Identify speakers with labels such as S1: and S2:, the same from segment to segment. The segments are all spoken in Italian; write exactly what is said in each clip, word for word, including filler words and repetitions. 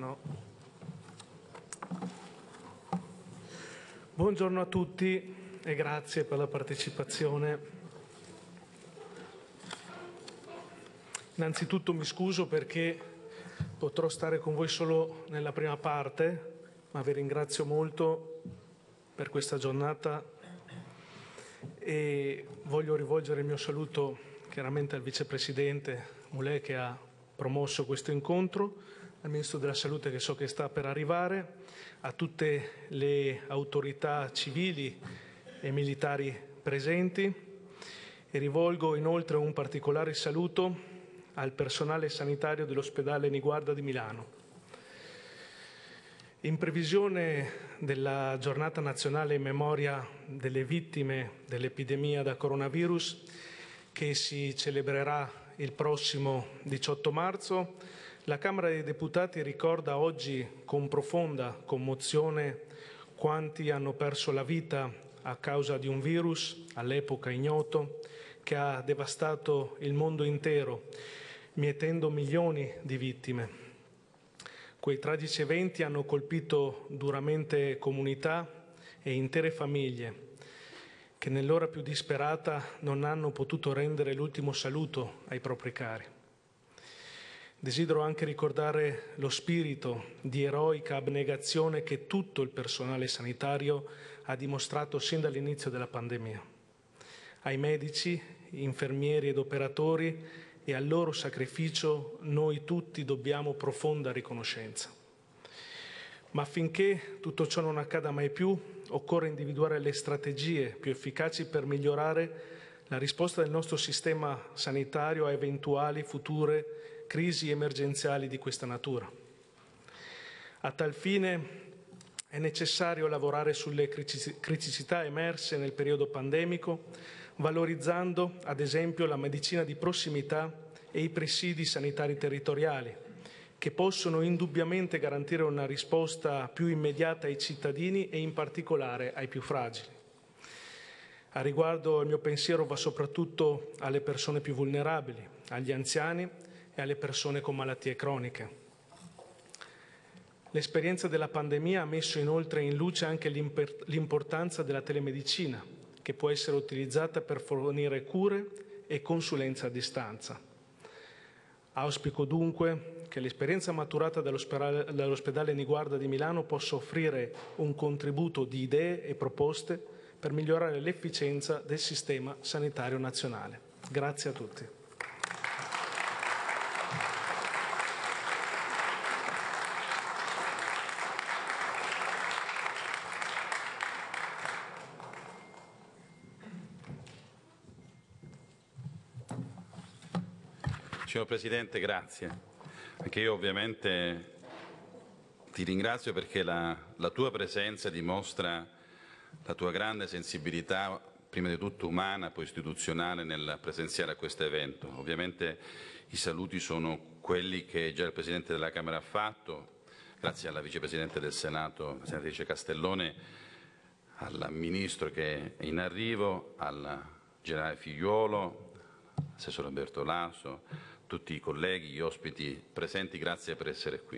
S1: Buongiorno. Buongiorno a tutti e grazie per la partecipazione. Innanzitutto mi scuso perché potrò stare con voi solo nella prima parte, ma vi ringrazio molto per questa giornata e voglio rivolgere il mio saluto chiaramente al vicepresidente Mulè che ha promosso questo incontro, al Ministro della Salute che so che sta per arrivare, a tutte le autorità civili e militari presenti e rivolgo inoltre un particolare saluto al personale sanitario dell'ospedale Niguarda di Milano. In previsione della giornata nazionale in memoria delle vittime dell'epidemia da coronavirus che si celebrerà il prossimo diciotto marzo, la Camera dei Deputati ricorda oggi con profonda commozione quanti hanno perso la vita a causa di un virus all'epoca ignoto che ha devastato il mondo intero, mietendo milioni di vittime. Quei tragici eventi hanno colpito duramente comunità e intere famiglie che nell'ora più disperata non hanno potuto rendere l'ultimo saluto ai propri cari. Desidero anche ricordare lo spirito di eroica abnegazione che tutto il personale sanitario ha dimostrato sin dall'inizio della pandemia. Ai medici, infermieri ed operatori e al loro sacrificio noi tutti dobbiamo profonda riconoscenza. Ma affinché tutto ciò non accada mai più, occorre individuare le strategie più efficaci per migliorare la risposta del nostro sistema sanitario a eventuali future crisi emergenziali di questa natura. A tal fine è necessario lavorare sulle criticità emerse nel periodo pandemico, valorizzando ad esempio la medicina di prossimità e i presidi sanitari territoriali, che possono indubbiamente garantire una risposta più immediata ai cittadini e in particolare ai più fragili. A riguardo il mio pensiero va soprattutto alle persone più vulnerabili, agli anziani e alle persone con malattie croniche. L'esperienza della pandemia ha messo inoltre in luce anche l'importanza della telemedicina, che può essere utilizzata per fornire cure e consulenza a distanza. Auspico dunque che l'esperienza maturata dall'ospedale Niguarda di Milano possa offrire un contributo di idee e proposte per migliorare l'efficienza del sistema sanitario nazionale. Grazie a tutti.
S2: Signor Presidente, grazie. Anche io ovviamente ti ringrazio perché la, la tua presenza dimostra la tua grande sensibilità, prima di tutto umana, poi istituzionale, nel presenziare a questo evento. Ovviamente i saluti sono quelli che già il Presidente della Camera ha fatto, grazie alla Vicepresidente del Senato, la senatrice Castellone, al Ministro che è in arrivo, al Generale Figliuolo, Assessore Alberto Laso, tutti i colleghi, gli ospiti presenti, grazie per essere qui.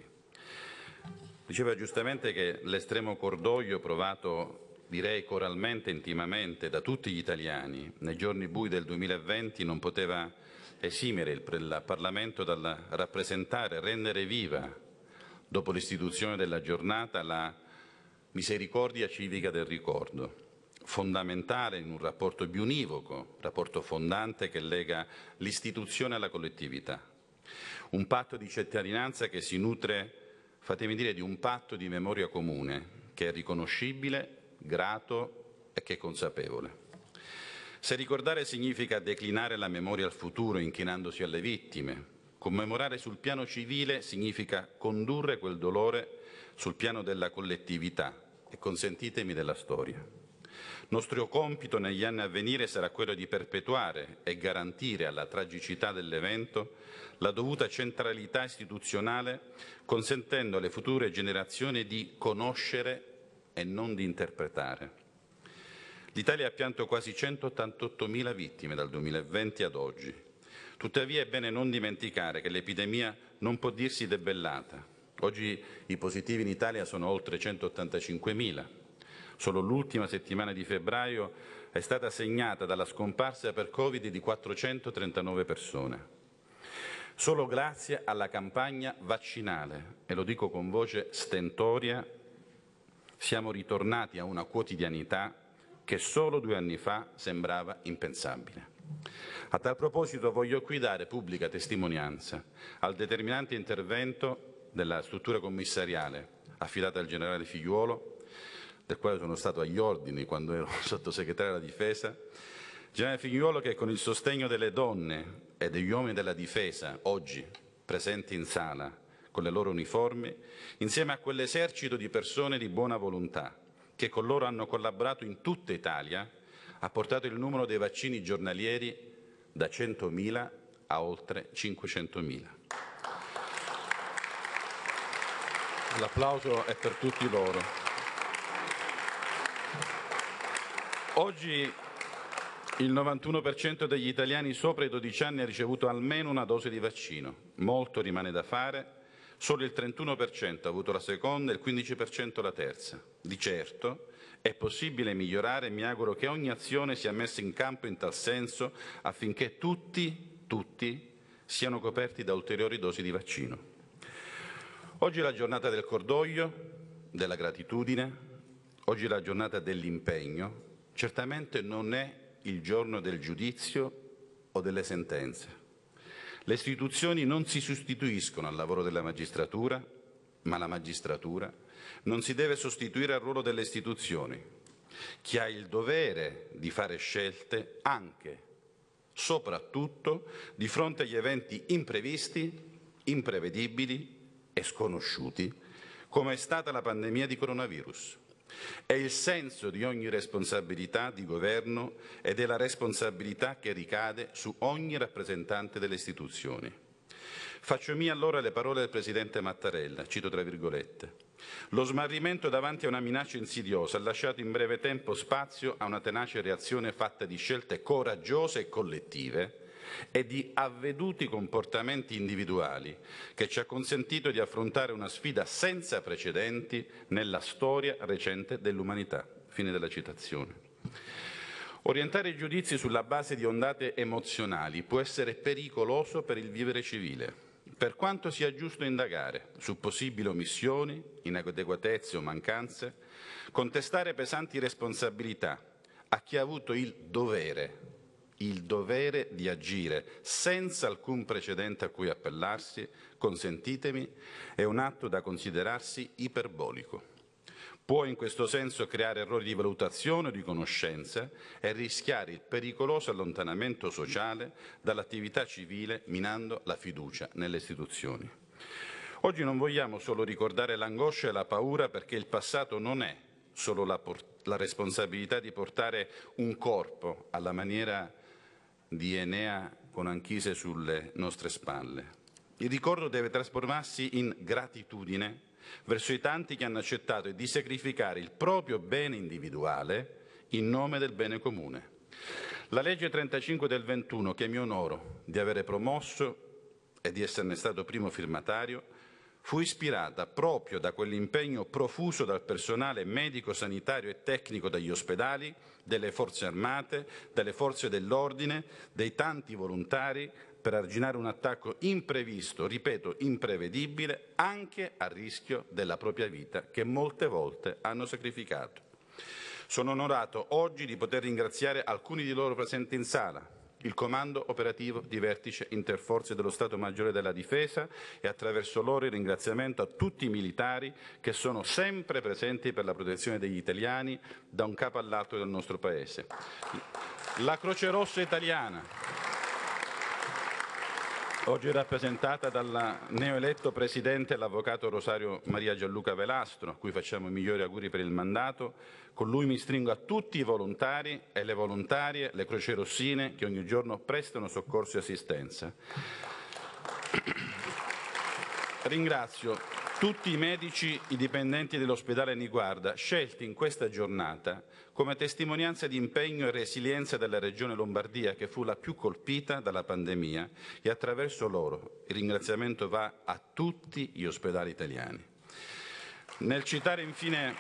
S2: Diceva giustamente che l'estremo cordoglio provato, direi coralmente, intimamente, da tutti gli italiani nei giorni bui del duemilaventi non poteva esimere il, il Parlamento dal rappresentare, rendere viva, dopo l'istituzione della giornata, la misericordia civica del ricordo, fondamentale in un rapporto biunivoco, rapporto fondante che lega l'istituzione alla collettività. Un patto di cittadinanza che si nutre, fatemi dire, di un patto di memoria comune, che è riconoscibile, grato e che è consapevole. Se ricordare significa declinare la memoria al futuro inchinandosi alle vittime, commemorare sul piano civile significa condurre quel dolore sul piano della collettività e, consentitemi, della storia. Nostro compito negli anni a venire sarà quello di perpetuare e garantire alla tragicità dell'evento la dovuta centralità istituzionale, consentendo alle future generazioni di conoscere e non di interpretare. L'Italia ha pianto quasi centottantottomila vittime dal duemilaventi ad oggi. Tuttavia è bene non dimenticare che l'epidemia non può dirsi debellata. Oggi i positivi in Italia sono oltre centottantacinquemila. Solo l'ultima settimana di febbraio è stata segnata dalla scomparsa per Covid di quattrocentotrentanove persone. Solo grazie alla campagna vaccinale, e lo dico con voce stentoria, siamo ritornati a una quotidianità che solo due anni fa sembrava impensabile. A tal proposito voglio qui dare pubblica testimonianza al determinante intervento della struttura commissariale affidata al generale Figliuolo, del quale sono stato agli ordini quando ero sottosegretario alla Difesa, generale Figliuolo che con il sostegno delle donne e degli uomini della Difesa, oggi presenti in sala con le loro uniformi, insieme a quell'esercito di persone di buona volontà che con loro hanno collaborato in tutta Italia, ha portato il numero dei vaccini giornalieri da centomila a oltre cinquecentomila. L'applauso è per tutti loro. Oggi il novantuno per cento degli italiani sopra i dodici anni ha ricevuto almeno una dose di vaccino. Molto rimane da fare. Solo il trentuno per cento ha avuto la seconda e il quindici per cento la terza. Di certo è possibile migliorare e mi auguro che ogni azione sia messa in campo in tal senso affinché tutti, tutti siano coperti da ulteriori dosi di vaccino. Oggi è la giornata del cordoglio, della gratitudine, oggi è la giornata dell'impegno. Certamente non è il giorno del giudizio o delle sentenze. Le istituzioni non si sostituiscono al lavoro della magistratura, ma la magistratura non si deve sostituire al ruolo delle istituzioni, che ha il dovere di fare scelte anche, soprattutto, di fronte agli eventi imprevisti, imprevedibili e sconosciuti, come è stata la pandemia di coronavirus. È il senso di ogni responsabilità di governo ed è la responsabilità che ricade su ogni rappresentante delle istituzioni. Faccio mie allora le parole del Presidente Mattarella, cito tra virgolette. Lo smarrimento davanti a una minaccia insidiosa ha lasciato in breve tempo spazio a una tenace reazione fatta di scelte coraggiose e collettive e di avveduti comportamenti individuali che ci ha consentito di affrontare una sfida senza precedenti nella storia recente dell'umanità. Fine della citazione. Orientare i giudizi sulla base di ondate emozionali può essere pericoloso per il vivere civile, per quanto sia giusto indagare su possibili omissioni, inadeguatezze o mancanze, contestare pesanti responsabilità a chi ha avuto il dovere il dovere di agire senza alcun precedente a cui appellarsi, consentitemi, è un atto da considerarsi iperbolico. Può in questo senso creare errori di valutazione o di conoscenza e rischiare il pericoloso allontanamento sociale dall'attività civile, minando la fiducia nelle istituzioni. Oggi non vogliamo solo ricordare l'angoscia e la paura, perché il passato non è solo la, la responsabilità di portare un corpo alla maniera di Enea con Anchise sulle nostre spalle. Il ricordo deve trasformarsi in gratitudine verso i tanti che hanno accettato di sacrificare il proprio bene individuale in nome del bene comune. La legge trentacinque del ventuno, che mi onoro di avere promosso e di esserne stato primo firmatario, fu ispirata proprio da quell'impegno profuso dal personale medico, sanitario e tecnico degli ospedali, delle forze armate, delle forze dell'ordine, dei tanti volontari per arginare un attacco imprevisto, ripeto, imprevedibile, anche a rischio della propria vita, che molte volte hanno sacrificato. Sono onorato oggi di poter ringraziare alcuni di loro presenti in sala, il Comando Operativo di Vertice Interforze dello Stato Maggiore della Difesa e attraverso loro il ringraziamento a tutti i militari che sono sempre presenti per la protezione degli italiani da un capo all'altro del nostro Paese. La Croce Rossa italiana, oggi rappresentata dal neoeletto Presidente, l'Avvocato Rosario Maria Gianluca Velastro, a cui facciamo i migliori auguri per il mandato. Con lui mi stringo a tutti i volontari e le volontarie, le croce rossine che ogni giorno prestano soccorso e assistenza. Ringrazio tutti i medici, i dipendenti dell'ospedale Niguarda, scelti in questa giornata come testimonianza di impegno e resilienza della Regione Lombardia, che fu la più colpita dalla pandemia, e attraverso loro il ringraziamento va a tutti gli ospedali italiani. Nel citare infine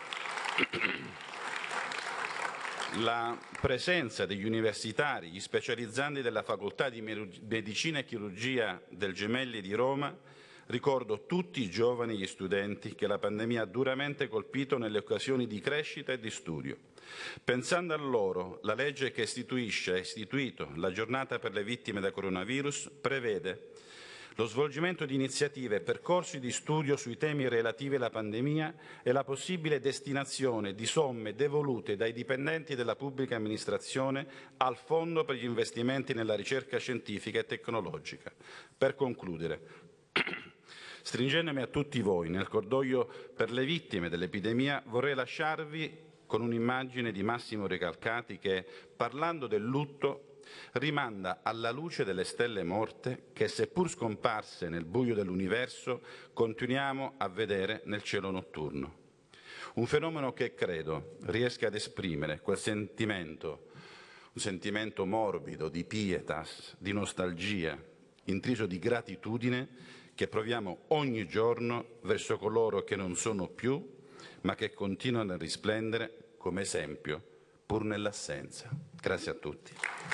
S2: la presenza degli universitari, gli specializzanti della Facoltà di Medicina e Chirurgia del Gemelli di Roma, ricordo tutti i giovani e gli studenti che la pandemia ha duramente colpito nelle occasioni di crescita e di studio. Pensando a loro, la legge che istituisce, ha istituito la giornata per le vittime da coronavirus prevede lo svolgimento di iniziative e percorsi di studio sui temi relativi alla pandemia e la possibile destinazione di somme devolute dai dipendenti della pubblica amministrazione al Fondo per gli investimenti nella ricerca scientifica e tecnologica. Per concludere, stringendomi a tutti voi nel cordoglio per le vittime dell'epidemia, vorrei lasciarvi con un'immagine di Massimo Recalcati che, parlando del lutto, rimanda alla luce delle stelle morte che, seppur scomparse nel buio dell'universo, continuiamo a vedere nel cielo notturno. Un fenomeno che credo riesca ad esprimere quel sentimento, un sentimento morbido di pietas, di nostalgia, intriso di gratitudine che proviamo ogni giorno verso coloro che non sono più, ma che continuano a risplendere come esempio, pur nell'assenza. Grazie a tutti.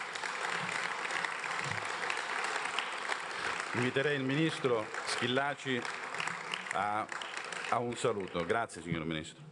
S2: Inviterei il Ministro Schillaci a, a un saluto. Grazie, signor Ministro.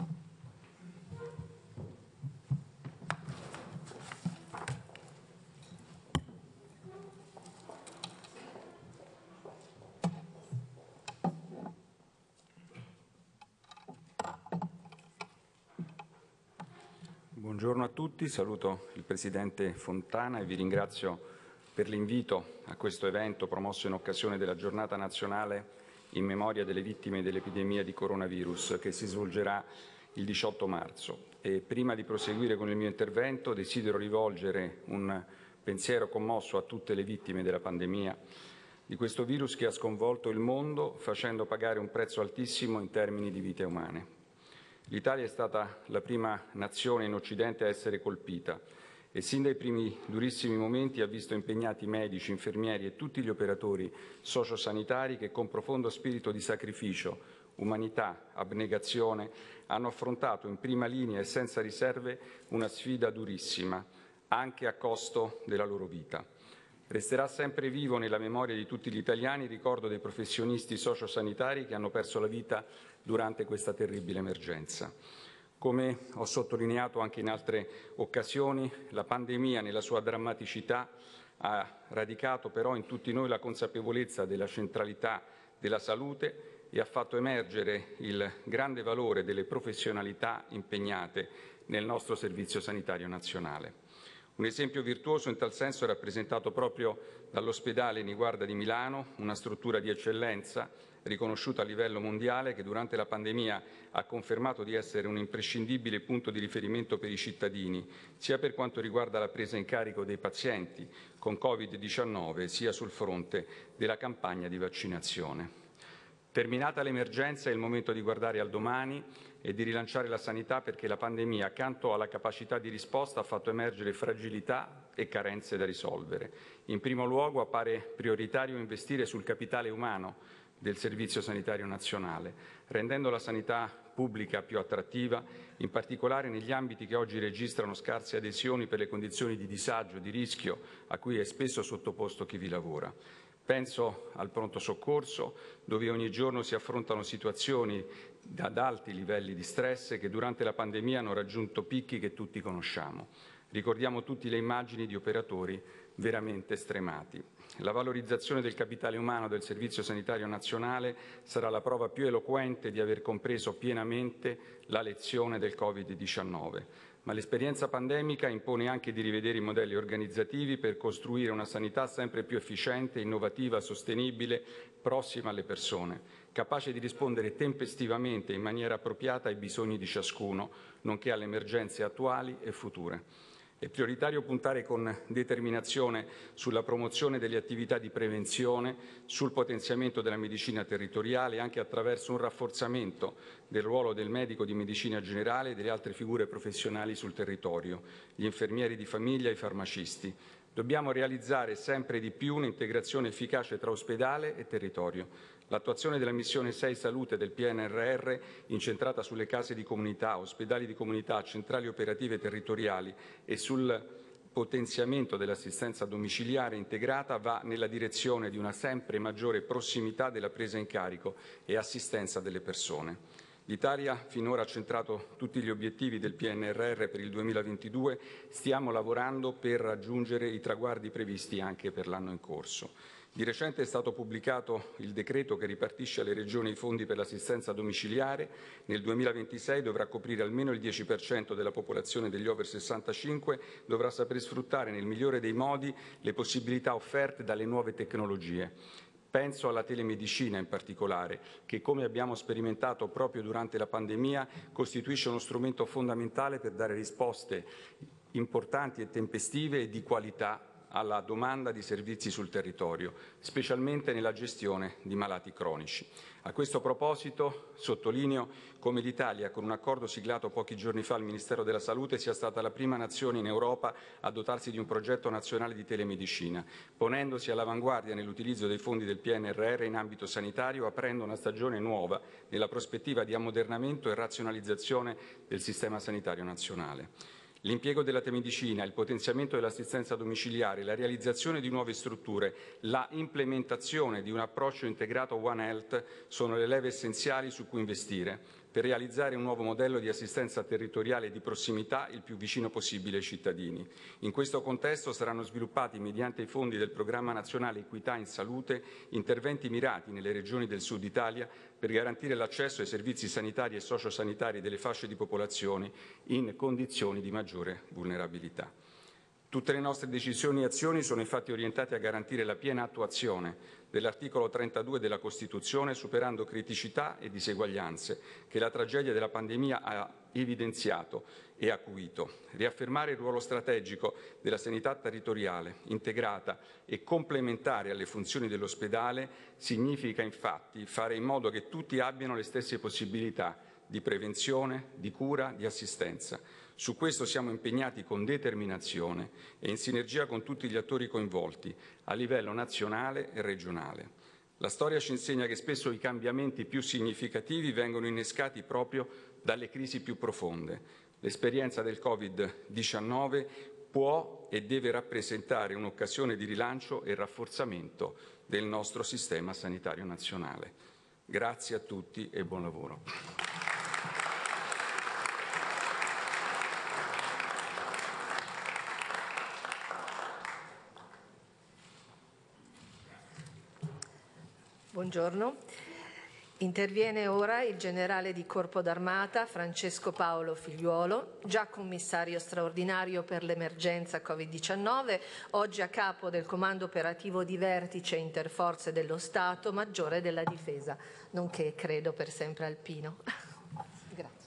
S3: Buongiorno a tutti, saluto il Presidente Fontana e vi ringrazio per l'invito a questo evento promosso in occasione della Giornata nazionale in memoria delle vittime dell'epidemia di coronavirus che si svolgerà il diciotto marzo. E prima di proseguire con il mio intervento desidero rivolgere un pensiero commosso a tutte le vittime della pandemia, di questo virus che ha sconvolto il mondo facendo pagare un prezzo altissimo in termini di vite umane. L'Italia è stata la prima nazione in Occidente a essere colpita e sin dai primi durissimi momenti ha visto impegnati medici, infermieri e tutti gli operatori sociosanitari che con profondo spirito di sacrificio, umanità, abnegazione hanno affrontato in prima linea e senza riserve una sfida durissima, anche a costo della loro vita. Resterà sempre vivo nella memoria di tutti gli italiani il ricordo dei professionisti sociosanitari che hanno perso la vita durante questa terribile emergenza. Come ho sottolineato anche in altre occasioni, la pandemia nella sua drammaticità ha radicato però in tutti noi la consapevolezza della centralità della salute e ha fatto emergere il grande valore delle professionalità impegnate nel nostro Servizio Sanitario Nazionale. Un esempio virtuoso in tal senso è rappresentato proprio dall'ospedale Niguarda di Milano, una struttura di eccellenza riconosciuta a livello mondiale che durante la pandemia ha confermato di essere un imprescindibile punto di riferimento per i cittadini, sia per quanto riguarda la presa in carico dei pazienti con Covid diciannove, sia sul fronte della campagna di vaccinazione. Terminata l'emergenza è il momento di guardare al domani e di rilanciare la sanità perché la pandemia, accanto alla capacità di risposta, ha fatto emergere fragilità e carenze da risolvere. In primo luogo appare prioritario investire sul capitale umano del Servizio Sanitario Nazionale, rendendo la sanità pubblica più attrattiva, in particolare negli ambiti che oggi registrano scarse adesioni per le condizioni di disagio, di rischio a cui è spesso sottoposto chi vi lavora. Penso al pronto soccorso, dove ogni giorno si affrontano situazioni ad alti livelli di stress che durante la pandemia hanno raggiunto picchi che tutti conosciamo. Ricordiamo tutti le immagini di operatori veramente stremati. La valorizzazione del capitale umano del Servizio Sanitario Nazionale sarà la prova più eloquente di aver compreso pienamente la lezione del Covid diciannove. Ma l'esperienza pandemica impone anche di rivedere i modelli organizzativi per costruire una sanità sempre più efficiente, innovativa, sostenibile, prossima alle persone, capace di rispondere tempestivamente in maniera appropriata ai bisogni di ciascuno, nonché alle emergenze attuali e future. È prioritario puntare con determinazione sulla promozione delle attività di prevenzione, sul potenziamento della medicina territoriale, anche attraverso un rafforzamento del ruolo del medico di medicina generale e delle altre figure professionali sul territorio, gli infermieri di famiglia e i farmacisti. Dobbiamo realizzare sempre di più un'integrazione efficace tra ospedale e territorio. L'attuazione della missione sei Salute del P N R R, incentrata sulle case di comunità, ospedali di comunità, centrali operative territoriali e sul potenziamento dell'assistenza domiciliare integrata, va nella direzione di una sempre maggiore prossimità della presa in carico e assistenza delle persone. L'Italia finora ha centrato tutti gli obiettivi del P N R R per il duemilaventidue, stiamo lavorando per raggiungere i traguardi previsti anche per l'anno in corso. Di recente è stato pubblicato il decreto che ripartisce alle Regioni i fondi per l'assistenza domiciliare. Nel duemilaventisei dovrà coprire almeno il dieci per cento della popolazione degli over sessantacinque, dovrà saper sfruttare nel migliore dei modi le possibilità offerte dalle nuove tecnologie. Penso alla telemedicina in particolare, che come abbiamo sperimentato proprio durante la pandemia costituisce uno strumento fondamentale per dare risposte importanti e tempestive e di qualità alla domanda di servizi sul territorio, specialmente nella gestione di malati cronici. A questo proposito sottolineo come l'Italia, con un accordo siglato pochi giorni fa al Ministero della Salute, sia stata la prima nazione in Europa a dotarsi di un progetto nazionale di telemedicina, ponendosi all'avanguardia nell'utilizzo dei fondi del P N R R in ambito sanitario, aprendo una stagione nuova nella prospettiva di ammodernamento e razionalizzazione del sistema sanitario nazionale. L'impiego della telemedicina, il potenziamento dell'assistenza domiciliare, la realizzazione di nuove strutture, la implementazione di un approccio integrato One Health sono le leve essenziali su cui investire per realizzare un nuovo modello di assistenza territoriale di prossimità il più vicino possibile ai cittadini. In questo contesto saranno sviluppati, mediante i fondi del Programma Nazionale Equità in Salute, interventi mirati nelle regioni del Sud Italia per garantire l'accesso ai servizi sanitari e sociosanitari delle fasce di popolazione in condizioni di maggiore vulnerabilità. Tutte le nostre decisioni e azioni sono infatti orientate a garantire la piena attuazione dell'articolo trentadue della Costituzione, superando criticità e diseguaglianze che la tragedia della pandemia ha evidenziato e acuito. Riaffermare il ruolo strategico della sanità territoriale, integrata e complementare alle funzioni dell'ospedale, significa infatti fare in modo che tutti abbiano le stesse possibilità di prevenzione, di cura, di assistenza. Su questo siamo impegnati con determinazione e in sinergia con tutti gli attori coinvolti, a livello nazionale e regionale. La storia ci insegna che spesso i cambiamenti più significativi vengono innescati proprio dalle crisi più profonde. L'esperienza del Covid diciannove può e deve rappresentare un'occasione di rilancio e rafforzamento del nostro sistema sanitario nazionale. Grazie a tutti e buon lavoro.
S4: Buongiorno. Interviene ora il generale di Corpo d'Armata Francesco Paolo Figliuolo, già commissario straordinario per l'emergenza Covid diciannove, oggi a capo del Comando Operativo di Vertice Interforze dello Stato, Maggiore della Difesa, nonché, credo, per sempre alpino. Grazie.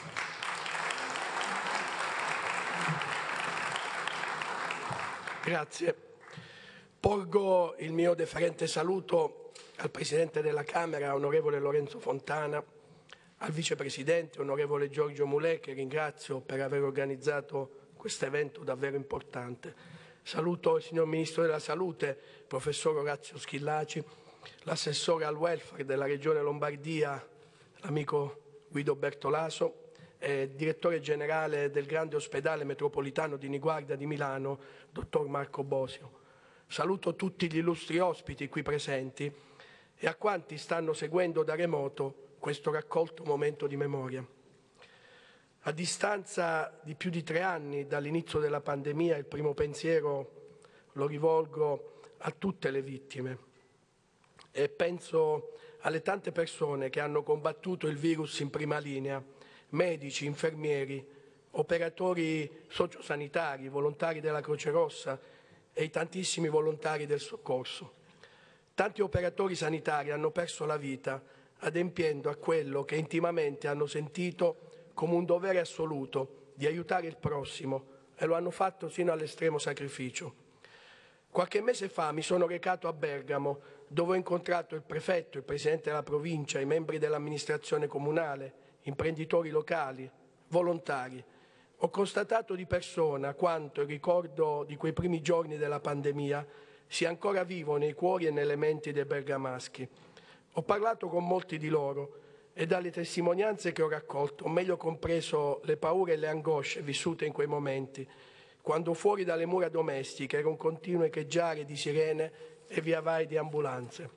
S5: Grazie. Porgo il mio deferente saluto al Presidente della Camera, onorevole Lorenzo Fontana, al Vicepresidente, onorevole Giorgio Mulè, che ringrazio per aver organizzato questo evento davvero importante. Saluto il signor Ministro della Salute, professor Orazio Schillaci, l'assessore al welfare della Regione Lombardia, l'amico Guido Bertolaso, e direttore generale del Grande Ospedale Metropolitano di Niguarda di Milano, dottor Marco Bosio. Saluto tutti gli illustri ospiti qui presenti e a quanti stanno seguendo da remoto questo raccolto momento di memoria. A distanza di più di tre anni dall'inizio della pandemia, il primo pensiero lo rivolgo a tutte le vittime e penso alle tante persone che hanno combattuto il virus in prima linea, medici, infermieri, operatori sociosanitari, volontari della Croce Rossa e i tantissimi volontari del soccorso. Tanti operatori sanitari hanno perso la vita adempiendo a quello che intimamente hanno sentito come un dovere assoluto di aiutare il prossimo e lo hanno fatto sino all'estremo sacrificio. Qualche mese fa mi sono recato a Bergamo, dove ho incontrato il prefetto, il presidente della provincia, i membri dell'amministrazione comunale, imprenditori locali, volontari. Ho constatato di persona quanto il ricordo di quei primi giorni della pandemia sia ancora vivo nei cuori e nelle menti dei bergamaschi. Ho parlato con molti di loro e dalle testimonianze che ho raccolto ho meglio compreso le paure e le angosce vissute in quei momenti, quando fuori dalle mura domestiche era un continuo echeggiare di sirene e via vai di ambulanze.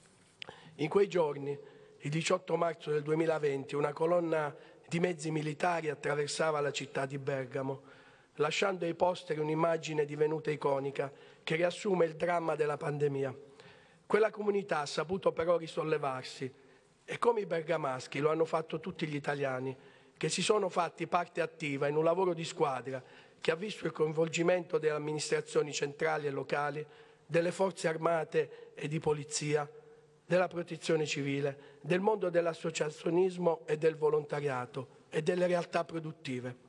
S5: In quei giorni, il diciotto marzo del duemilaventi, una colonna di mezzi militari attraversava la città di Bergamo, lasciando ai posteri un'immagine divenuta iconica che riassume il dramma della pandemia. Quella comunità ha saputo però risollevarsi e come i bergamaschi lo hanno fatto tutti gli italiani, che si sono fatti parte attiva in un lavoro di squadra che ha visto il coinvolgimento delle amministrazioni centrali e locali, delle forze armate e di polizia, della protezione civile, del mondo dell'associazionismo e del volontariato e delle realtà produttive.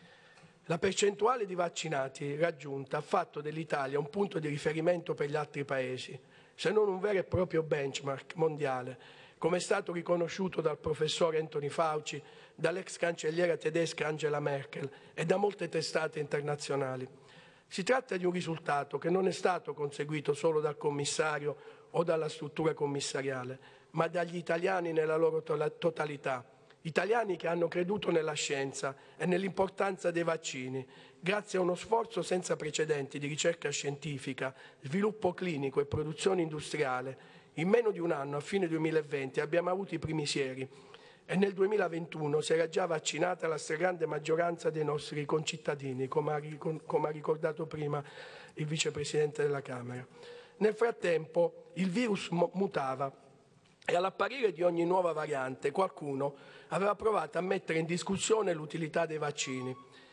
S5: La percentuale di vaccinati raggiunta ha fatto dell'Italia un punto di riferimento per gli altri paesi, se non un vero e proprio benchmark mondiale, come è stato riconosciuto dal professor Anthony Fauci, dall'ex cancelliera tedesca Angela Merkel e da molte testate internazionali. Si tratta di un risultato che non è stato conseguito solo dal commissario o dalla struttura commissariale, ma dagli italiani nella loro totalità. Italiani che hanno creduto nella scienza e nell'importanza dei vaccini, grazie a uno sforzo senza precedenti di ricerca scientifica, sviluppo clinico e produzione industriale. In meno di un anno, a fine duemilaventi, abbiamo avuto i primi sieri e nel duemilaventuno si era già vaccinata la stragrande maggioranza dei nostri concittadini, come ha ricordato prima il vicepresidente della Camera. Nel frattempo il virus mutava e all'apparire di ogni nuova variante qualcuno aveva provato a mettere in discussione l'utilità dei vaccini.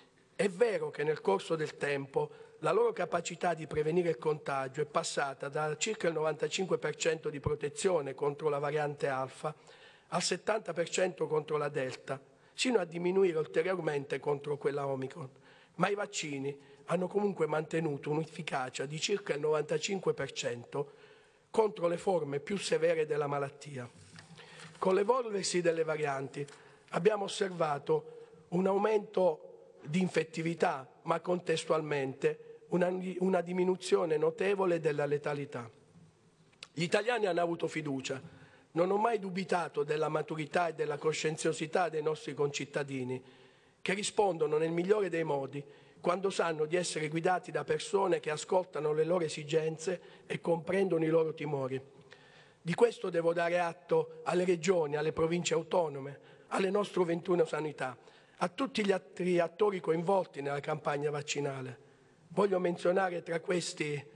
S5: È vero che nel corso del tempo la loro capacità di prevenire il contagio è passata da circa il novantacinque per cento di protezione contro la variante alfa al settanta per cento contro la delta, sino a diminuire ulteriormente contro quella omicron. Ma i vaccini hanno comunque mantenuto un'efficacia di circa il novantacinque per cento contro le forme più severe della malattia. Con l'evolversi delle varianti abbiamo osservato un aumento di infettività, ma contestualmente una, una diminuzione notevole della letalità. Gli italiani hanno avuto fiducia. Non ho mai dubitato della maturità e della coscienziosità dei nostri concittadini, che rispondono nel migliore dei modi quando sanno di essere guidati da persone che ascoltano le loro esigenze e comprendono i loro timori. Di questo devo dare atto alle regioni, alle province autonome, alle nostre ventuno sanità, a tutti gli altri attori coinvolti nella campagna vaccinale. Voglio menzionare tra questi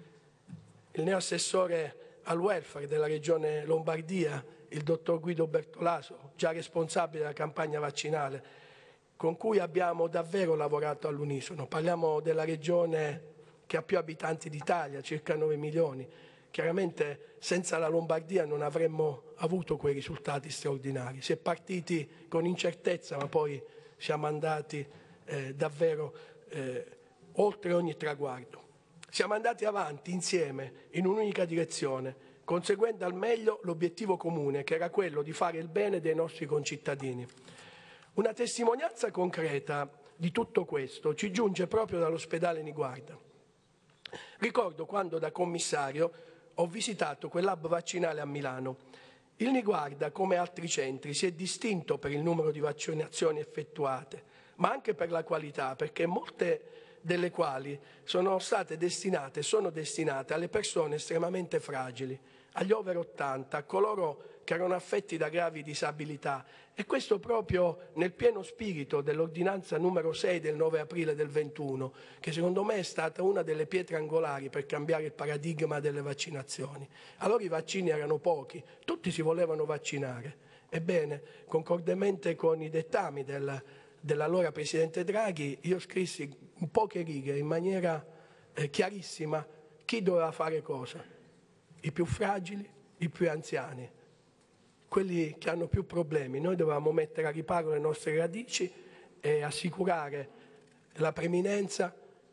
S5: il neoassessore al welfare della regione Lombardia, il dottor Guido Bertolaso, già responsabile della campagna vaccinale, con cui abbiamo davvero lavorato all'unisono. Parliamo della regione che ha più abitanti d'Italia, circa nove milioni. Chiaramente senza la Lombardia non avremmo avuto quei risultati straordinari. Si è partiti con incertezza, ma poi siamo andati eh, davvero eh, oltre ogni traguardo. Siamo andati avanti insieme in un'unica direzione, conseguendo al meglio l'obiettivo comune, che era quello di fare il bene dei nostri concittadini. Una testimonianza concreta di tutto questo ci giunge proprio dall'ospedale Niguarda. Ricordo quando da commissario ho visitato quell'hub vaccinale a Milano. Il Niguarda, come altri centri, si è distinto per il numero di vaccinazioni effettuate, ma anche per la qualità, perché molte delle quali sono state destinate, sono destinate alle persone estremamente fragili, agli over ottanta, a coloro che erano affetti da gravi disabilità, e questo proprio nel pieno spirito dell'ordinanza numero sei del nove aprile del ventuno, che secondo me è stata una delle pietre angolari per cambiare il paradigma delle vaccinazioni. Allora i vaccini erano pochi, tutti si volevano vaccinare. Ebbene, concordemente con i dettami del, dell'allora Presidente Draghi, io scrissi in poche righe, in maniera eh, chiarissima, chi doveva fare cosa. I più fragili, i più anziani, quelli che hanno più problemi. Noi dovevamo mettere a riparo le nostre radici e assicurare la preminenza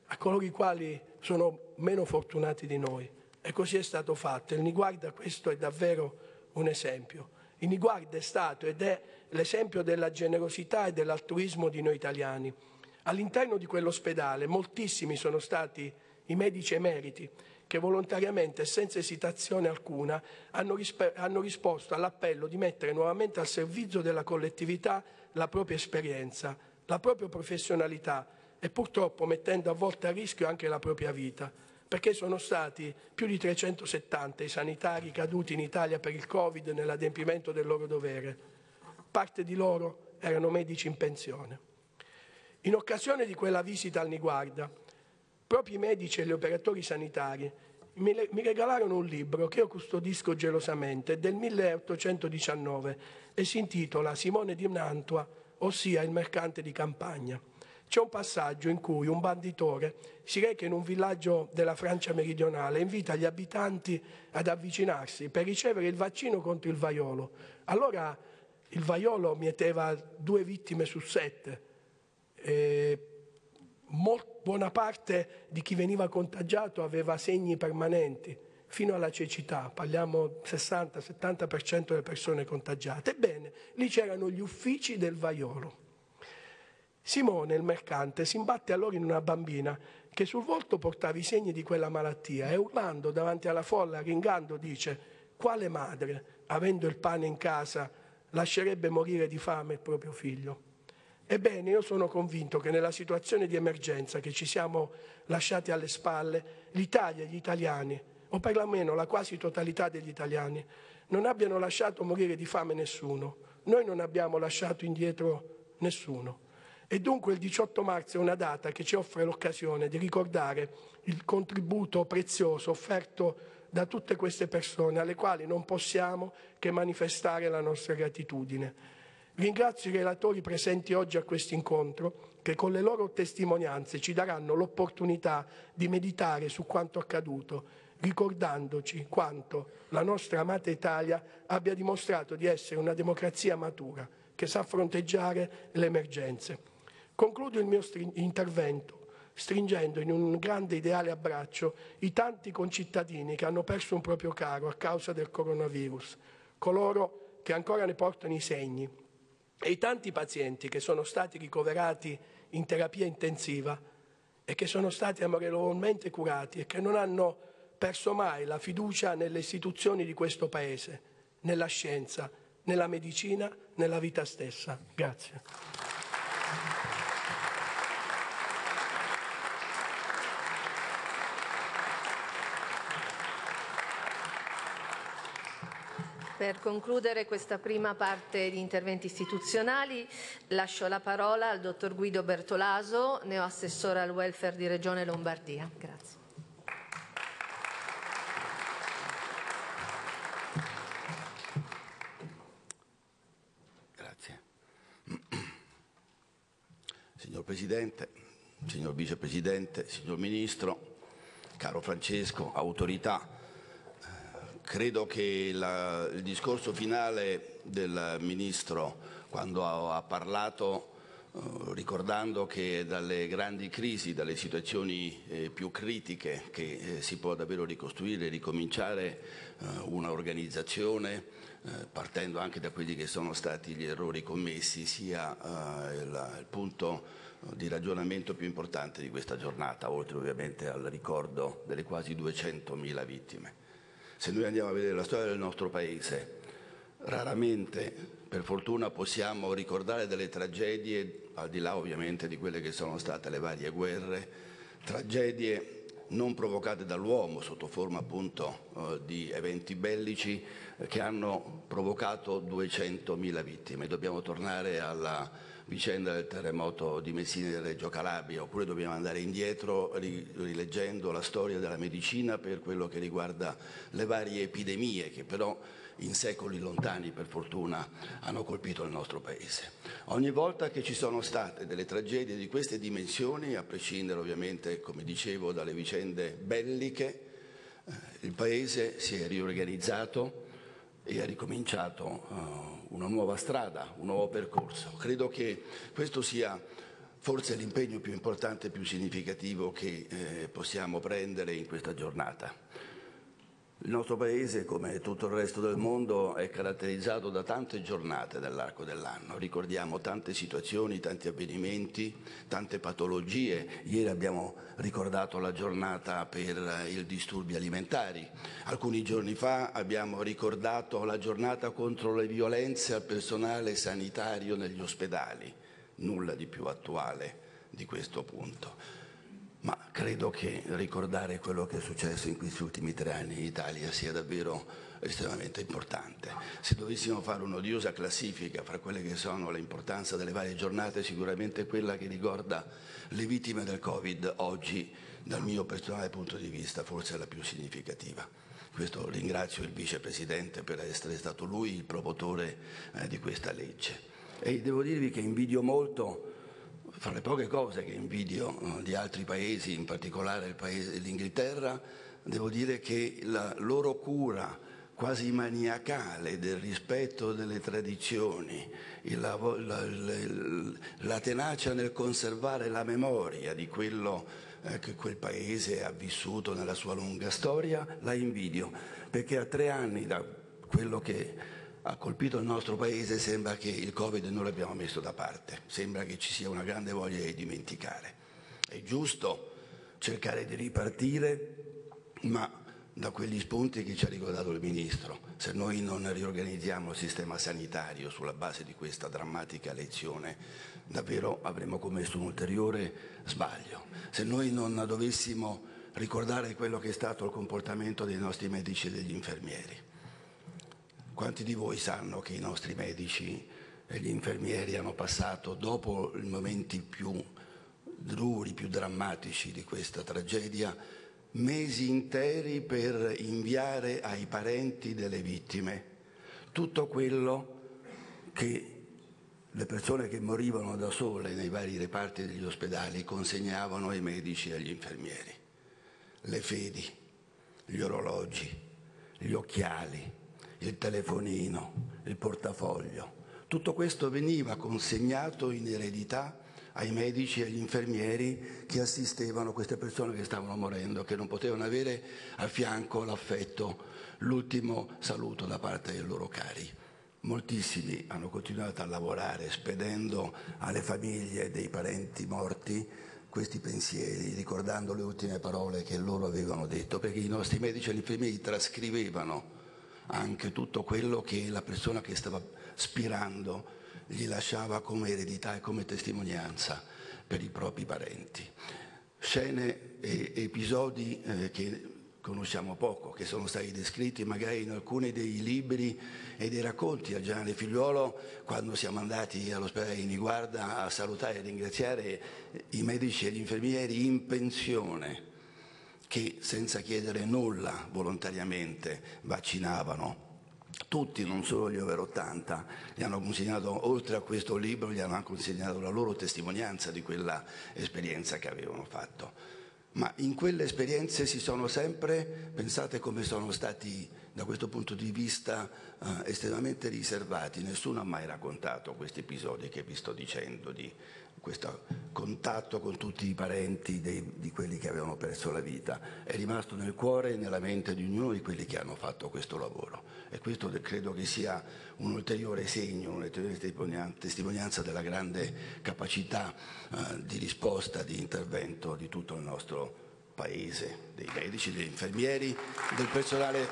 S5: a coloro i quali sono meno fortunati di noi. E così è stato fatto. Il Niguarda questo è davvero un esempio. Il Niguarda è stato ed è l'esempio della generosità e dell'altruismo di noi italiani. All'interno di quell'ospedale moltissimi sono stati i medici emeriti che volontariamente e senza esitazione alcuna hanno, hanno risposto all'appello di mettere nuovamente al servizio della collettività la propria esperienza, la propria professionalità e purtroppo mettendo a volte a rischio anche la propria vita, perché sono stati più di trecentosettanta i sanitari caduti in Italia per il Covid nell'adempimento del loro dovere. Parte di loro erano medici in pensione. In occasione di quella visita al Niguarda, proprio i medici e gli operatori sanitari mi, mi regalarono un libro che io custodisco gelosamente, è del milleottocentodiciannove e si intitola Simone di Mantua, ossia il mercante di campagna. C'è un passaggio in cui un banditore si reca in un villaggio della Francia meridionale e invita gli abitanti ad avvicinarsi per ricevere il vaccino contro il vaiolo. Allora il vaiolo mieteva due vittime su sette. E buona parte di chi veniva contagiato aveva segni permanenti, fino alla cecità, parliamo sessanta settanta per cento delle persone contagiate. Ebbene, lì c'erano gli uffici del vaiolo. Simone, il mercante, si imbatte allora in una bambina che sul volto portava i segni di quella malattia e urlando davanti alla folla, ringando, dice: quale madre, avendo il pane in casa, lascerebbe morire di fame il proprio figlio? Ebbene, io sono convinto che nella situazione di emergenza che ci siamo lasciati alle spalle, l'Italia e gli italiani, o perlomeno la quasi totalità degli italiani, non abbiano lasciato morire di fame nessuno. Noi non abbiamo lasciato indietro nessuno. E dunque il diciotto marzo è una data che ci offre l'occasione di ricordare il contributo prezioso offerto da tutte queste persone, alle quali non possiamo che manifestare la nostra gratitudine. Ringrazio i relatori presenti oggi a questo incontro che con le loro testimonianze ci daranno l'opportunità di meditare su quanto accaduto, ricordandoci quanto la nostra amata Italia abbia dimostrato di essere una democrazia matura che sa fronteggiare le emergenze. Concludo il mio intervento stringendo in un grande ideale abbraccio i tanti concittadini che hanno perso un proprio caro a causa del coronavirus, coloro che ancora ne portano i segni, e i tanti pazienti che sono stati ricoverati in terapia intensiva e che sono stati amorevolmente curati e che non hanno perso mai la fiducia nelle istituzioni di questo Paese, nella scienza, nella medicina, nella vita stessa. Grazie.
S4: Per concludere questa prima parte di interventi istituzionali lascio la parola al dottor Guido Bertolaso, neoassessore al welfare di Regione Lombardia. Grazie.
S6: Grazie. Signor Presidente, signor Vicepresidente, signor Ministro, caro Francesco, autorità, credo che la, il discorso finale del Ministro, quando ha, ha parlato eh, ricordando che dalle grandi crisi, dalle situazioni eh, più critiche che eh, si può davvero ricostruire e ricominciare eh, una organizzazione, eh, partendo anche da quelli che sono stati gli errori commessi, sia eh, il, il punto di ragionamento più importante di questa giornata, oltre ovviamente al ricordo delle quasi duecentomila vittime. Se noi andiamo a vedere la storia del nostro Paese, raramente, per fortuna, possiamo ricordare delle tragedie, al di là ovviamente di quelle che sono state le varie guerre, tragedie non provocate dall'uomo sotto forma appunto eh, di eventi bellici eh, che hanno provocato duecentomila vittime. Dobbiamo tornare alla vicenda del terremoto di Messina e del Reggio Calabria, oppure dobbiamo andare indietro rileggendo la storia della medicina per quello che riguarda le varie epidemie che però in secoli lontani, per fortuna, hanno colpito il nostro Paese. Ogni volta che ci sono state delle tragedie di queste dimensioni, a prescindere ovviamente, come dicevo, dalle vicende belliche, eh, il Paese si è riorganizzato e ha ricominciato uh, una nuova strada, un nuovo percorso. Credo che questo sia forse l'impegno più importante e più significativo che eh, possiamo prendere in questa giornata. Il nostro Paese, come tutto il resto del mondo, è caratterizzato da tante giornate nell'arco dell'anno. Ricordiamo tante situazioni, tanti avvenimenti, tante patologie. Ieri abbiamo ricordato la giornata per i disturbi alimentari. Alcuni giorni fa abbiamo ricordato la giornata contro le violenze al personale sanitario negli ospedali. Nulla di più attuale di questo punto. Ma credo che ricordare quello che è successo in questi ultimi tre anni in Italia sia davvero estremamente importante. Se dovessimo fare un'odiosa classifica fra quelle che sono l'importanza delle varie giornate, sicuramente quella che ricorda le vittime del Covid oggi, dal mio personale punto di vista, forse è la più significativa. Questo ringrazio il Vicepresidente per essere stato lui il promotore eh, di questa legge. E devo dirvi che invidio molto, fra le poche cose che invidio uh, di altri paesi, in particolare il paese dell'Inghilterra, devo dire che la loro cura quasi maniacale del rispetto delle tradizioni, il, la, la, la, la tenacia nel conservare la memoria di quello eh, che quel paese ha vissuto nella sua lunga storia, la invidio, perché a tre anni da quello che ha colpito il nostro Paese sembra che il Covid non l'abbiamo messo da parte, sembra che ci sia una grande voglia di dimenticare. È giusto cercare di ripartire, ma da quegli spunti che ci ha ricordato il Ministro. Se noi non riorganizziamo il sistema sanitario sulla base di questa drammatica lezione, davvero avremo commesso un ulteriore sbaglio. Se noi non dovessimo ricordare quello che è stato il comportamento dei nostri medici e degli infermieri. Quanti di voi sanno che i nostri medici e gli infermieri hanno passato, dopo i momenti più duri, più drammatici di questa tragedia, mesi interi per inviare ai parenti delle vittime tutto quello che le persone che morivano da sole nei vari reparti degli ospedali consegnavano ai medici e agli infermieri? Le fedi, gli orologi, gli occhiali, il telefonino, il portafoglio. Tutto questo veniva consegnato in eredità ai medici e agli infermieri che assistevano queste persone che stavano morendo, che non potevano avere a fianco l'affetto, l'ultimo saluto da parte dei loro cari. Moltissimi hanno continuato a lavorare spedendo alle famiglie dei parenti morti questi pensieri, ricordando le ultime parole che loro avevano detto, perché i nostri medici e gli infermieri trascrivevano anche tutto quello che la persona che stava spirando gli lasciava come eredità e come testimonianza per i propri parenti. Scene e episodi eh, che conosciamo poco, che sono stati descritti magari in alcuni dei libri e dei racconti al generale Figliuolo, quando siamo andati all'ospedale di Niguarda a salutare e ringraziare i medici e gli infermieri in pensione, che senza chiedere nulla volontariamente vaccinavano. Tutti, non solo gli over ottanta, gli hanno consegnato, oltre a questo libro, gli hanno consegnato la loro testimonianza di quella esperienza che avevano fatto. Ma in quelle esperienze si sono sempre, pensate come sono stati da questo punto di vista eh, estremamente riservati, nessuno ha mai raccontato questi episodi che vi sto dicendo, di questo contatto con tutti i parenti dei, di quelli che avevano perso la vita. È rimasto nel cuore e nella mente di ognuno di quelli che hanno fatto questo lavoro. E questo credo che sia un ulteriore segno, un'ulteriore testimonianza della grande capacità eh, di risposta, di intervento di tutto il nostro Paese, dei medici, degli infermieri, del personale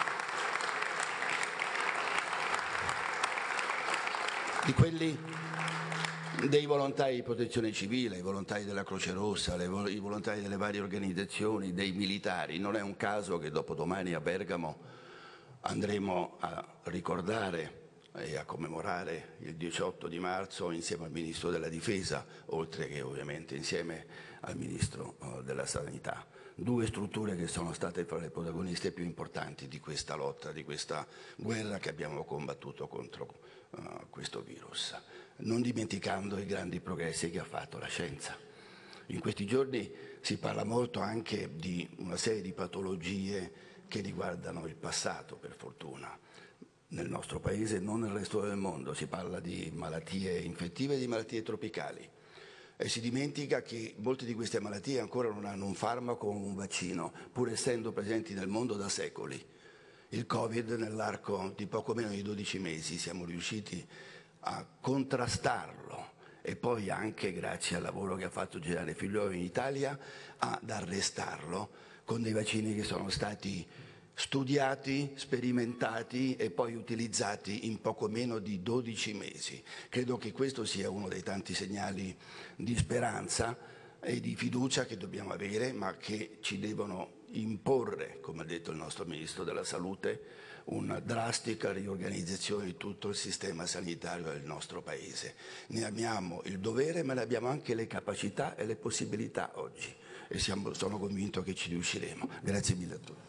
S6: di quelli dei volontari di protezione civile, i volontari della Croce Rossa, le, i volontari delle varie organizzazioni, dei militari. Non è un caso che dopodomani a Bergamo andremo a ricordare e a commemorare il diciotto di marzo insieme al Ministro della Difesa, oltre che ovviamente insieme al Ministro della Sanità. Due strutture che sono state fra le protagoniste più importanti di questa lotta, di questa guerra che abbiamo combattuto contro uh, questo virus, non dimenticando i grandi progressi che ha fatto la scienza. In questi giorni si parla molto anche di una serie di patologie che riguardano il passato, per fortuna. Nel nostro Paese e non nel resto del mondo si parla di malattie infettive e di malattie tropicali. E si dimentica che molte di queste malattie ancora non hanno un farmaco o un vaccino, pur essendo presenti nel mondo da secoli. Il Covid, nell'arco di poco meno di dodici mesi, siamo riusciti a contrastarlo e poi anche, grazie al lavoro che ha fatto il generale Figliuolo in Italia, ad arrestarlo con dei vaccini che sono stati studiati, sperimentati e poi utilizzati in poco meno di dodici mesi. Credo che questo sia uno dei tanti segnali di speranza e di fiducia che dobbiamo avere, ma che ci devono imporre, come ha detto il nostro Ministro della Salute, una drastica riorganizzazione di tutto il sistema sanitario del nostro Paese. Ne abbiamo il dovere, ma ne abbiamo anche le capacità e le possibilità oggi e siamo, sono convinto che ci riusciremo. Grazie mille a tutti.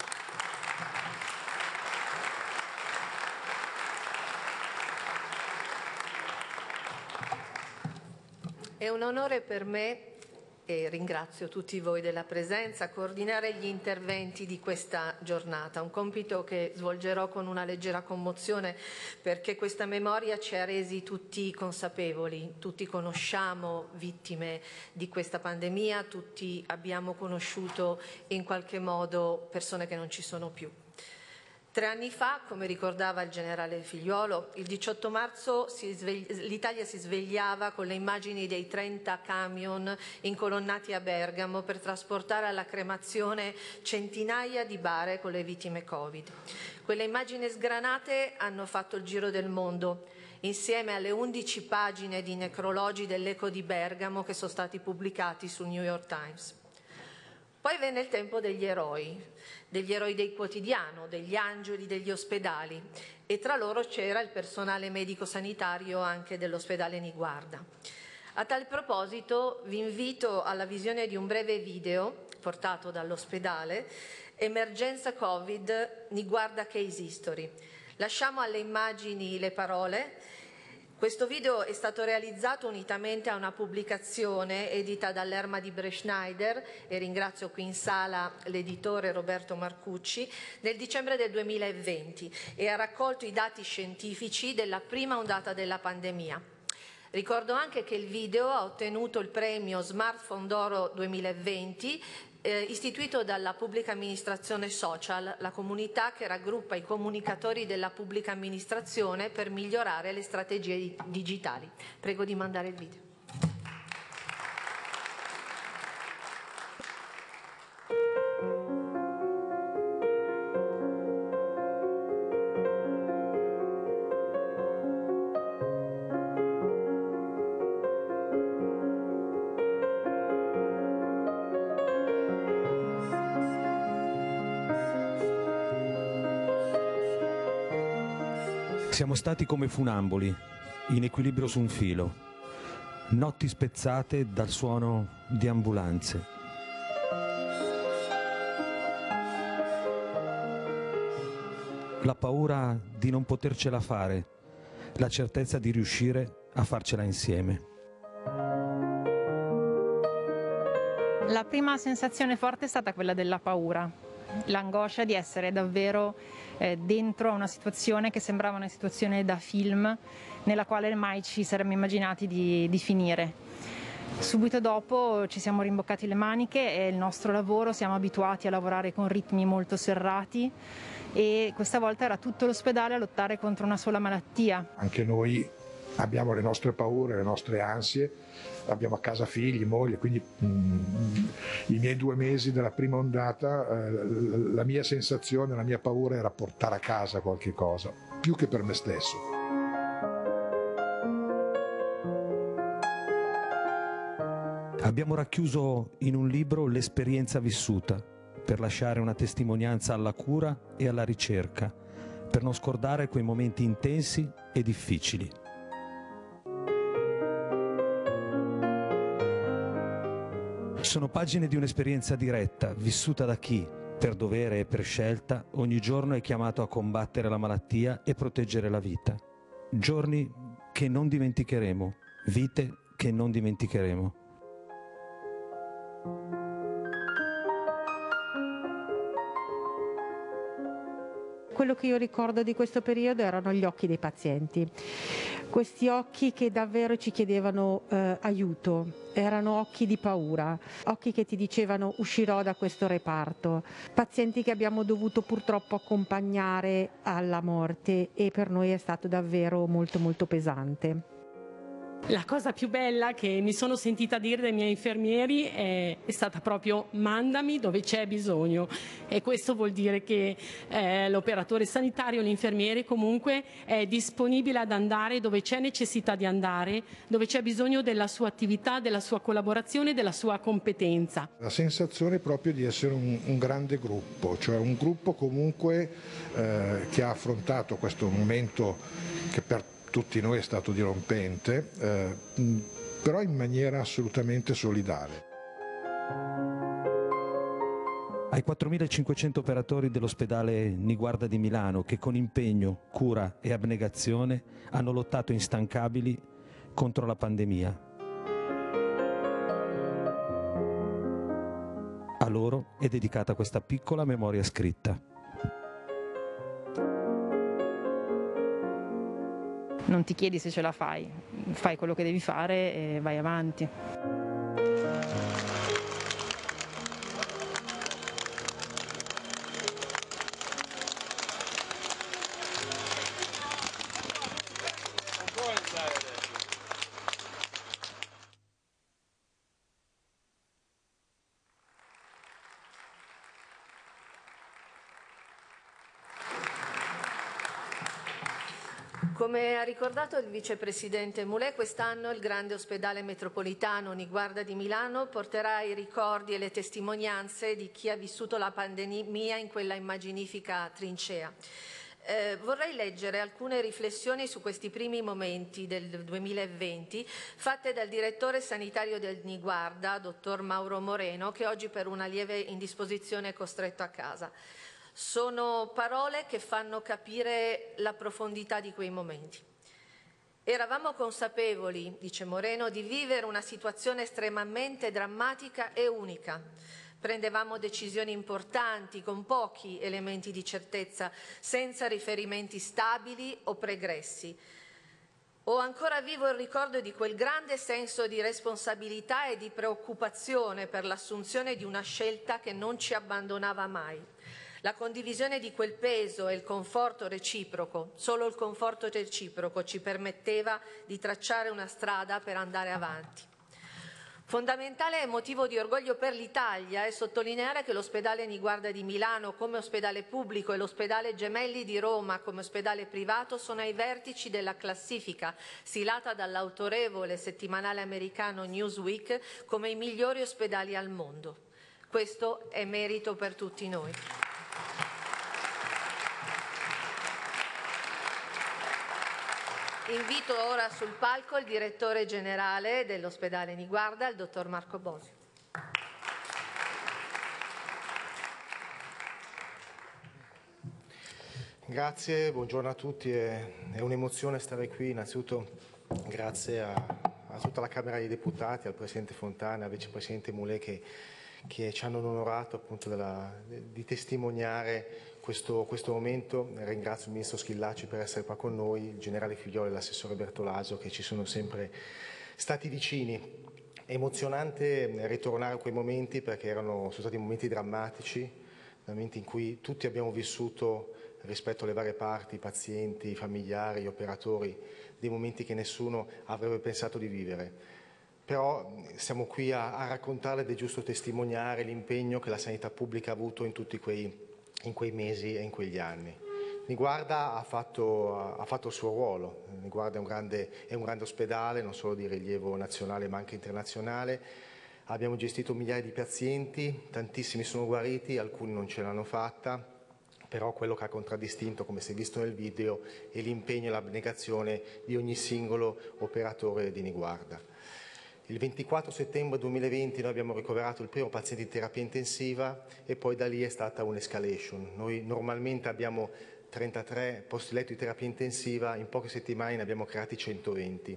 S4: È un onore per me, e ringrazio tutti voi della presenza, coordinare gli interventi di questa giornata, un compito che svolgerò con una leggera commozione perché questa memoria ci ha resi tutti consapevoli, tutti conosciamo vittime di questa pandemia, tutti abbiamo conosciuto in qualche modo persone che non ci sono più. Tre anni fa, come ricordava il generale Figliuolo, il diciotto marzo l'Italia si svegliava con le immagini dei trenta camion incolonnati a Bergamo per trasportare alla cremazione centinaia di bare con le vittime Covid. Quelle immagini sgranate hanno fatto il giro del mondo, insieme alle undici pagine di necrologi dell'Eco di Bergamo che sono stati pubblicati sul New York Times. Poi venne il tempo degli eroi, degli eroi del quotidiano, degli angeli degli ospedali e tra loro c'era il personale medico-sanitario anche dell'ospedale Niguarda. A tal proposito vi invito alla visione di un breve video portato dall'ospedale Emergenza Covid Niguarda Case History. Lasciamo alle immagini le parole. Questo video è stato realizzato unitamente a una pubblicazione edita dall'Erma di Breschneider, e ringrazio qui in sala l'editore Roberto Marcucci, nel dicembre del duemilaventi e ha raccolto i dati scientifici della prima ondata della pandemia. Ricordo anche che il video ha ottenuto il premio Smartphone d'Oro duemilaventi eh, istituito dalla Pubblica Amministrazione Social, la comunità che raggruppa i comunicatori della pubblica amministrazione per migliorare le strategie digitali. Prego di mandare il video.
S7: Siamo stati come funamboli, in equilibrio su un filo, notti spezzate dal suono di ambulanze. La paura di non potercela fare, la certezza di riuscire a farcela insieme.
S8: La prima sensazione forte è stata quella della paura, l'angoscia di essere davvero eh, dentro a una situazione che sembrava una situazione da film nella quale mai ci saremmo immaginati di, di finire. Subito dopo ci siamo rimboccati le maniche e il nostro lavoro, siamo abituati a lavorare con ritmi molto serrati e questa volta era tutto l'ospedale a lottare contro una sola malattia.
S9: Anche noi abbiamo le nostre paure, le nostre ansie, abbiamo a casa figli, moglie, quindi mm, i miei due mesi della prima ondata, eh, la mia sensazione, la mia paura era portare a casa qualche cosa, più che per me stesso.
S7: Abbiamo racchiuso in un libro l'esperienza vissuta, per lasciare una testimonianza alla cura e alla ricerca, per non scordare quei momenti intensi e difficili. Sono pagine di un'esperienza diretta, vissuta da chi, per dovere e per scelta, ogni giorno è chiamato a combattere la malattia e proteggere la vita. Giorni che non dimenticheremo, vite che non dimenticheremo.
S10: Quello che io ricordo di questo periodo erano gli occhi dei pazienti, questi occhi che davvero ci chiedevano eh, aiuto, erano occhi di paura, occhi che ti dicevano uscirò da questo reparto, pazienti che abbiamo dovuto purtroppo accompagnare alla morte e per noi è stato davvero molto molto pesante.
S11: La cosa più bella che mi sono sentita dire dai miei infermieri è, è stata proprio mandami dove c'è bisogno, e questo vuol dire che eh, l'operatore sanitario, l'infermiere comunque è disponibile ad andare dove c'è necessità di andare, dove c'è bisogno della sua attività, della sua collaborazione, della sua competenza.
S9: La sensazione è proprio di essere un, un grande gruppo, cioè un gruppo comunque eh, che ha affrontato questo momento che per tutti noi è stato dirompente, eh, però in maniera assolutamente solidale.
S7: Ai quattromilacinquecento operatori dell'ospedale Niguarda di Milano che con impegno, cura e abnegazione hanno lottato instancabili contro la pandemia. A loro è dedicata questa piccola memoria scritta.
S8: Non ti chiedi se ce la fai, fai quello che devi fare e vai avanti.
S4: Come ha ricordato il vicepresidente Moulet, quest'anno il grande ospedale metropolitano Niguarda di Milano porterà i ricordi e le testimonianze di chi ha vissuto la pandemia in quella immaginifica trincea. Eh, vorrei leggere alcune riflessioni su questi primi momenti del duemilaventi fatte dal direttore sanitario del Niguarda, dottor Mauro Moreno, che oggi per una lieve indisposizione è costretto a casa. Sono parole che fanno capire la profondità di quei momenti. Eravamo consapevoli, dice Moreno, di vivere una situazione estremamente drammatica e unica. Prendevamo decisioni importanti con pochi elementi di certezza, senza riferimenti stabili o pregressi. Ho ancora vivo il ricordo di quel grande senso di responsabilità e di preoccupazione per l'assunzione di una scelta che non ci abbandonava mai. La condivisione di quel peso e il conforto reciproco, solo il conforto reciproco ci permetteva di tracciare una strada per andare avanti. Fondamentale e motivo di orgoglio per l'Italia è sottolineare che l'ospedale Niguarda di Milano come ospedale pubblico e l'ospedale Gemelli di Roma come ospedale privato sono ai vertici della classifica stilata dall'autorevole settimanale americano Newsweek come i migliori ospedali al mondo. Questo è merito per tutti noi. Invito ora sul palco il direttore generale dell'ospedale Niguarda, il dottor Marco Bosio.
S12: Grazie, buongiorno a tutti. È un'emozione stare qui. Innanzitutto grazie a, a tutta la Camera dei Deputati, al Presidente Fontana, al Vicepresidente Moulet che, che ci hanno onorato appunto della, di testimoniare Questo, questo momento. Ringrazio il Ministro Schillaci per essere qua con noi, il Generale Figliuolo e l'Assessore Bertolaso che ci sono sempre stati vicini. È emozionante ritornare a quei momenti perché erano, sono stati momenti drammatici, momenti in cui tutti abbiamo vissuto rispetto alle varie parti, i pazienti, i familiari, gli operatori, dei momenti che nessuno avrebbe pensato di vivere. Però siamo qui a, a raccontarle ed è giusto testimoniare l'impegno che la sanità pubblica ha avuto in tutti quei in quei mesi e in quegli anni. Niguarda ha fatto, ha fatto il suo ruolo. Niguarda è un, grande, è un grande ospedale, non solo di rilievo nazionale ma anche internazionale. Abbiamo gestito migliaia di pazienti, tantissimi sono guariti, alcuni non ce l'hanno fatta, però quello che ha contraddistinto, come si è visto nel video, è l'impegno e l'abnegazione di ogni singolo operatore di Niguarda. Il ventiquattro settembre duemilaventi noi abbiamo ricoverato il primo paziente in terapia intensiva e poi da lì è stata un'escalation. Noi normalmente abbiamo trentatré posti letto di terapia intensiva, in poche settimane ne abbiamo creati centoventi.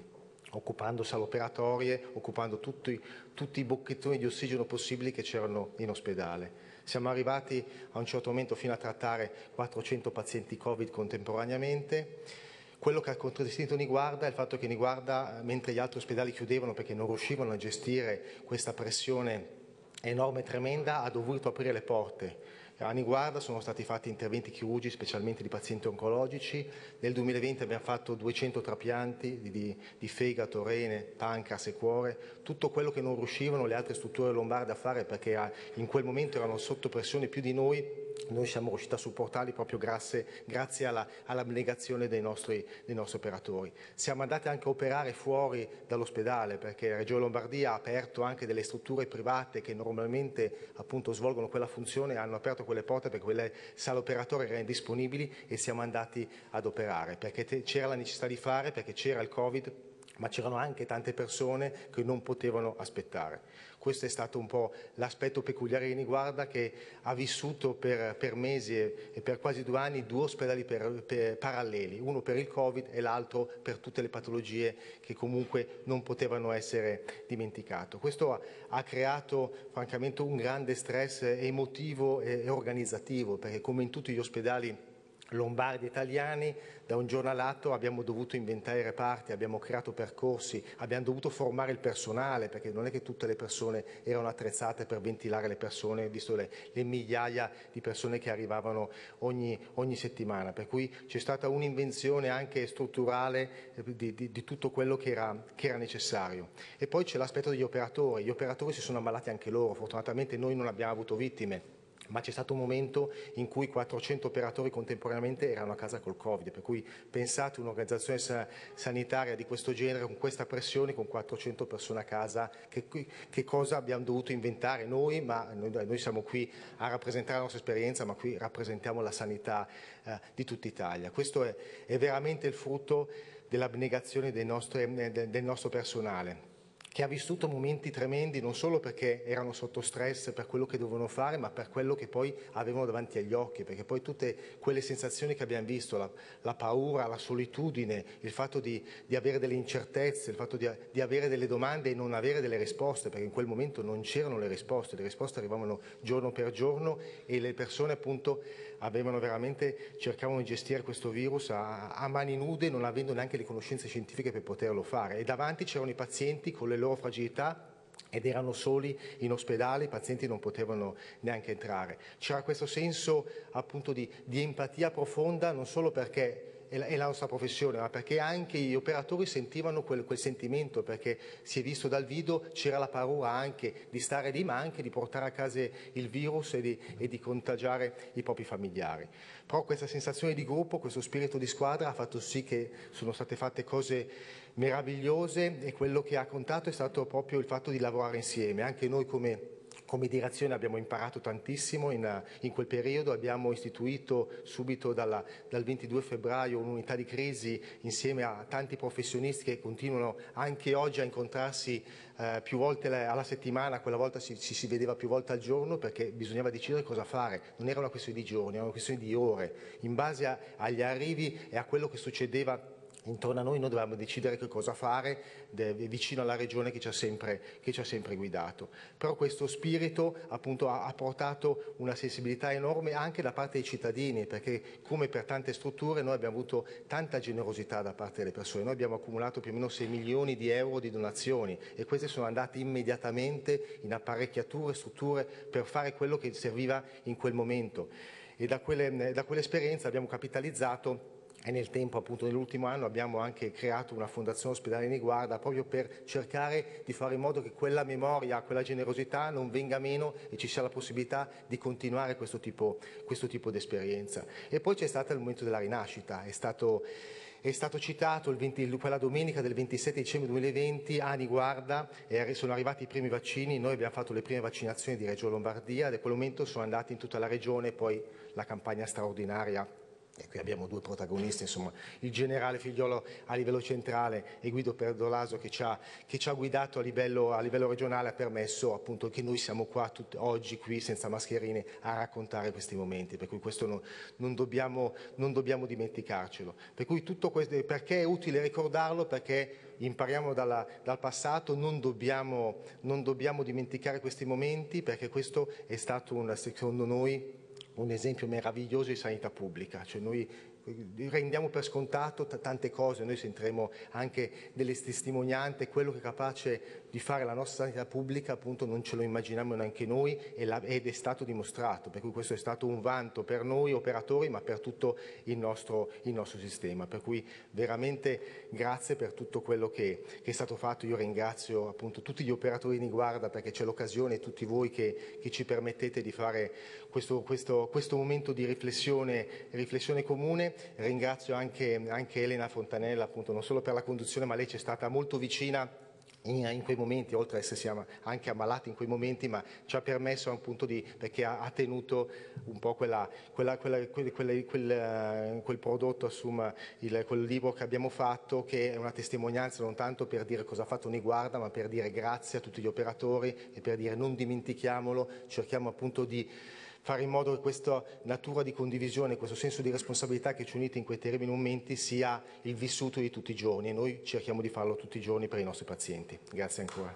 S12: occupando sale operatorie, occupando tutti, tutti i bocchettoni di ossigeno possibili che c'erano in ospedale. Siamo arrivati a un certo momento fino a trattare quattrocento pazienti Covid contemporaneamente. Quello che ha contraddistinto Niguarda è il fatto che Niguarda, mentre gli altri ospedali chiudevano perché non riuscivano a gestire questa pressione enorme e tremenda, ha dovuto aprire le porte. A Niguarda sono stati fatti interventi chirurgici, specialmente di pazienti oncologici. Nel duemilaventi abbiamo fatto duecento trapianti di, di, di fegato, rene, pancreas e cuore. Tutto quello che non riuscivano le altre strutture lombarde a fare, perché in quel momento erano sotto pressione più di noi, noi siamo riusciti a supportarli proprio grazie, grazie alla, all'abnegazione dei nostri, dei nostri operatori. Siamo andati anche a operare fuori dall'ospedale, perché la Regione Lombardia ha aperto anche delle strutture private che normalmente appunto svolgono quella funzione, hanno aperto quelle porte perché quelle sale operatorie erano disponibili e siamo andati ad operare, perché c'era la necessità di fare, perché c'era il Covid, ma c'erano anche tante persone che non potevano aspettare. Questo è stato un po' l'aspetto peculiare di Niguarda, che ha vissuto per, per mesi e, e per quasi due anni due ospedali per, per, paralleli, uno per il Covid e l'altro per tutte le patologie che comunque non potevano essere dimenticate. Questo ha, ha creato francamente un grande stress emotivo e, e organizzativo, perché come in tutti gli ospedali lombardi italiani, da un giorno all'altro abbiamo dovuto inventare i reparti, abbiamo creato percorsi, abbiamo dovuto formare il personale, perché non è che tutte le persone erano attrezzate per ventilare le persone, visto le, le migliaia di persone che arrivavano ogni, ogni settimana. Per cui c'è stata un'invenzione anche strutturale di, di, di tutto quello che era, che era necessario. E poi c'è l'aspetto degli operatori. Gli operatori si sono ammalati anche loro, fortunatamente noi non abbiamo avuto vittime, ma c'è stato un momento in cui quattrocento operatori contemporaneamente erano a casa col Covid, per cui pensate un'organizzazione sa- sanitaria di questo genere, con questa pressione, con quattrocento persone a casa, che, che cosa abbiamo dovuto inventare noi, ma noi, noi siamo qui a rappresentare la nostra esperienza, ma qui rappresentiamo la sanità eh, di tutta Italia. Questo è, è veramente il frutto dell'abnegazione dei nostri, del, del nostro personale, che ha vissuto momenti tremendi non solo perché erano sotto stress per quello che dovevano fare, ma per quello che poi avevano davanti agli occhi, perché poi tutte quelle sensazioni che abbiamo visto, la, la paura, la solitudine, il fatto di, di avere delle incertezze, il fatto di, di avere delle domande e non avere delle risposte, perché in quel momento non c'erano le risposte, le risposte arrivavano giorno per giorno e le persone appunto avevano veramente, cercavano di gestire questo virus a, a mani nude, non avendo neanche le conoscenze scientifiche per poterlo fare. E davanti c'erano i pazienti con le loro fragilità ed erano soli in ospedale, i pazienti non potevano neanche entrare. C'era questo senso appunto di, di empatia profonda, non solo perché è la, è la nostra professione, ma perché anche gli operatori sentivano quel, quel sentimento, perché si è visto dal video, c'era la paura anche di stare lì, ma anche di portare a casa il virus e di, e di contagiare i propri familiari. Però questa sensazione di gruppo, questo spirito di squadra ha fatto sì che sono state fatte cose meravigliose, e quello che ha contato è stato proprio il fatto di lavorare insieme. Anche noi come Come direzione abbiamo imparato tantissimo in, in quel periodo, abbiamo istituito subito dalla, dal ventidue febbraio un'unità di crisi insieme a tanti professionisti che continuano anche oggi a incontrarsi eh, più volte alla settimana, quella volta ci si, si vedeva più volte al giorno, perché bisognava decidere cosa fare, non era una questione di giorni, era una questione di ore, in base a, agli arrivi e a quello che succedeva intorno a noi. Noi dovevamo decidere che cosa fare de, vicino alla regione che ci ha sempre, che ci ha sempre guidato. Però questo spirito appunto ha, ha portato una sensibilità enorme anche da parte dei cittadini, perché come per tante strutture noi abbiamo avuto tanta generosità da parte delle persone. Noi abbiamo accumulato più o meno sei milioni di euro di donazioni e queste sono andate immediatamente in apparecchiature, strutture per fare quello che serviva in quel momento. E da, quelle, da quell'esperienza abbiamo capitalizzato. E nel tempo, appunto nell'ultimo anno, abbiamo anche creato una fondazione ospedale Niguarda proprio per cercare di fare in modo che quella memoria, quella generosità non venga meno e ci sia la possibilità di continuare questo tipo, questo tipo di esperienza. E poi c'è stato il momento della rinascita, è stato, è stato citato il venti, quella domenica del ventisette dicembre duemilaventi a Niguarda, e sono arrivati i primi vaccini, noi abbiamo fatto le prime vaccinazioni di Reggio Lombardia, e da quel momento sono andati in tutta la regione poi la campagna straordinaria. E qui abbiamo due protagonisti, insomma, il generale Figliolo a livello centrale e Guido Perdolaso che ci ha, che ci ha guidato a livello, a livello regionale, ha permesso appunto che noi siamo qua tut, oggi qui senza mascherine a raccontare questi momenti, per cui questo no, non, dobbiamo, non dobbiamo dimenticarcelo. Per cui tutto questo, perché è utile ricordarlo? Perché impariamo dalla, dal passato, non dobbiamo, non dobbiamo dimenticare questi momenti, perché questo è stato, un, secondo noi, un esempio meraviglioso di sanità pubblica. Cioè noi rendiamo per scontato tante cose, noi sentiremo anche delle testimonianze, quello che è capace di fare la nostra sanità pubblica appunto non ce lo immaginiamo neanche noi, ed è stato dimostrato, per cui questo è stato un vanto per noi operatori ma per tutto il nostro, il nostro sistema, per cui veramente grazie per tutto quello che, che è stato fatto. Io ringrazio appunto tutti gli operatori di Niguarda, perché c'è l'occasione, tutti voi che, che ci permettete di fare questo, questo, questo momento di riflessione, riflessione comune. Ringrazio anche, anche Elena Fontanella, appunto, non solo per la conduzione, ma lei ci è stata molto vicina in, in quei momenti, oltre ad essersi anche ammalati in quei momenti, ma ci ha permesso appunto di, perché ha, ha tenuto un po' quella, quella, quella, quella, quella, quel, quel prodotto, insomma, il, quel libro che abbiamo fatto, che è una testimonianza non tanto per dire cosa ha fatto Niguarda, ma per dire grazie a tutti gli operatori e per dire non dimentichiamolo, cerchiamo appunto di fare in modo che questa natura di condivisione, questo senso di responsabilità che ci unite in quei terribili momenti sia il vissuto di tutti i giorni, e noi cerchiamo di farlo tutti i giorni per i nostri pazienti. Grazie ancora.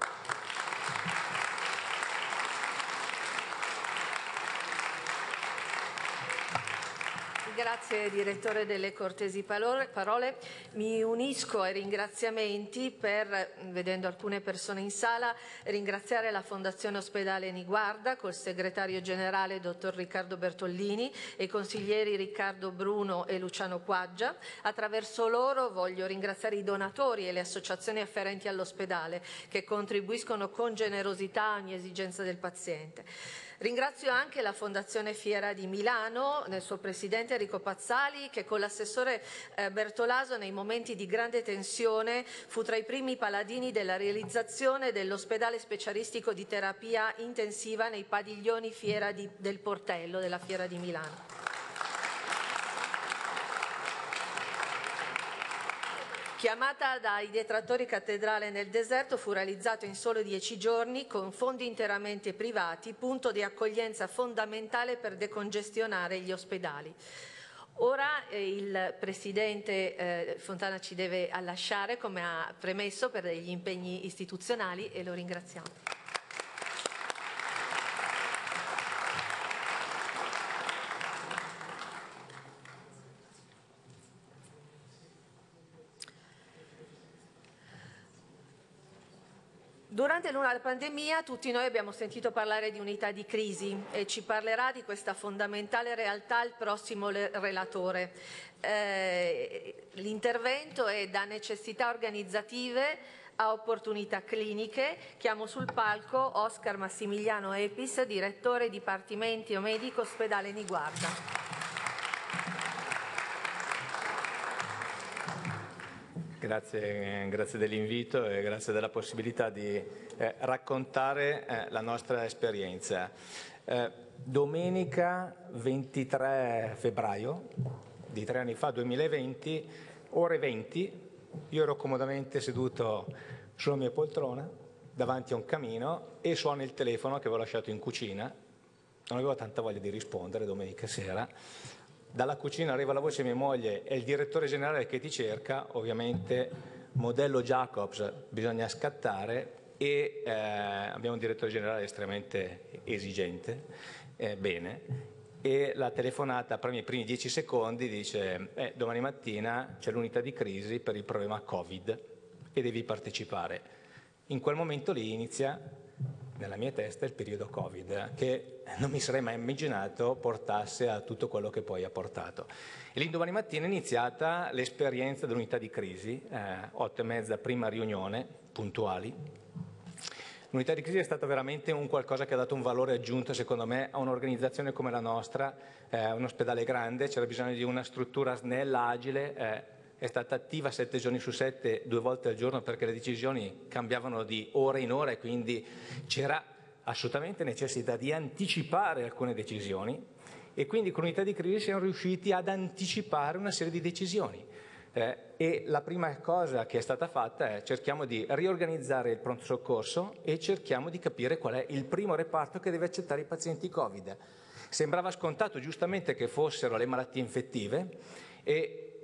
S4: Grazie direttore delle cortesi parole. Mi unisco ai ringraziamenti per, vedendo alcune persone in sala, ringraziare la Fondazione Ospedale Niguarda col segretario generale dottor Riccardo Bertollini e i consiglieri Riccardo Bruno e Luciano Quaggia. Attraverso loro voglio ringraziare i donatori e le associazioni afferenti all'ospedale che contribuiscono con generosità a ogni esigenza del paziente. Ringrazio anche la Fondazione Fiera di Milano, nel suo presidente Enrico Pazzali, che con l'assessore eh, Bertolaso nei momenti di grande tensione fu tra i primi paladini della realizzazione dell'ospedale specialistico di terapia intensiva nei padiglioni Fiera di, del Portello della Fiera di Milano. Chiamata dai detrattori cattedrale nel deserto, fu realizzato in solo dieci giorni con fondi interamente privati, punto di accoglienza fondamentale per decongestionare gli ospedali. Ora eh, il Presidente eh, Fontana ci deve lasciare, come ha premesso, per gli impegni istituzionali, e lo ringraziamo. Durante la pandemia tutti noi abbiamo sentito parlare di unità di crisi e ci parlerà di questa fondamentale realtà il prossimo relatore. Eh, l'intervento è da necessità organizzative a opportunità cliniche. Chiamo sul palco Oscar Massimiliano Epis, direttore Dipartimento Medico Ospedale Niguarda.
S13: Grazie, grazie dell'invito e grazie della possibilità di eh, raccontare eh, la nostra esperienza. Eh, domenica ventitré febbraio di tre anni fa, duemilaventi, ore venti, io ero comodamente seduto sulla mia poltrona davanti a un camino e suona il telefono che avevo lasciato in cucina. Non avevo tanta voglia di rispondere domenica sera. Dalla cucina arriva la voce di mia moglie: è il direttore generale che ti cerca. Ovviamente modello Jacobs, bisogna scattare e eh, abbiamo un direttore generale estremamente esigente, eh, bene, e la telefonata per i primi dieci secondi dice eh, domani mattina c'è l'unità di crisi per il problema Covid e devi partecipare. In quel momento lì inizia nella mia testa il periodo Covid, che non mi sarei mai immaginato portasse a tutto quello che poi ha portato. E l'indomani mattina è iniziata l'esperienza dell'unità di crisi, eh, otto e mezza, prima riunione, puntuali. L'unità di crisi è stata veramente un qualcosa che ha dato un valore aggiunto, secondo me, a un'organizzazione come la nostra, eh, un ospedale grande, c'era bisogno di una struttura snella, agile, eh, è stata attiva sette giorni su sette, due volte al giorno, perché le decisioni cambiavano di ora in ora e quindi c'era assolutamente necessità di anticipare alcune decisioni, e quindi con l'unità di crisi siamo riusciti ad anticipare una serie di decisioni. Eh, e la prima cosa che è stata fatta è cerchiamo di riorganizzare il pronto soccorso e cerchiamo di capire qual è il primo reparto che deve accettare i pazienti Covid. Sembrava scontato giustamente che fossero le malattie infettive, e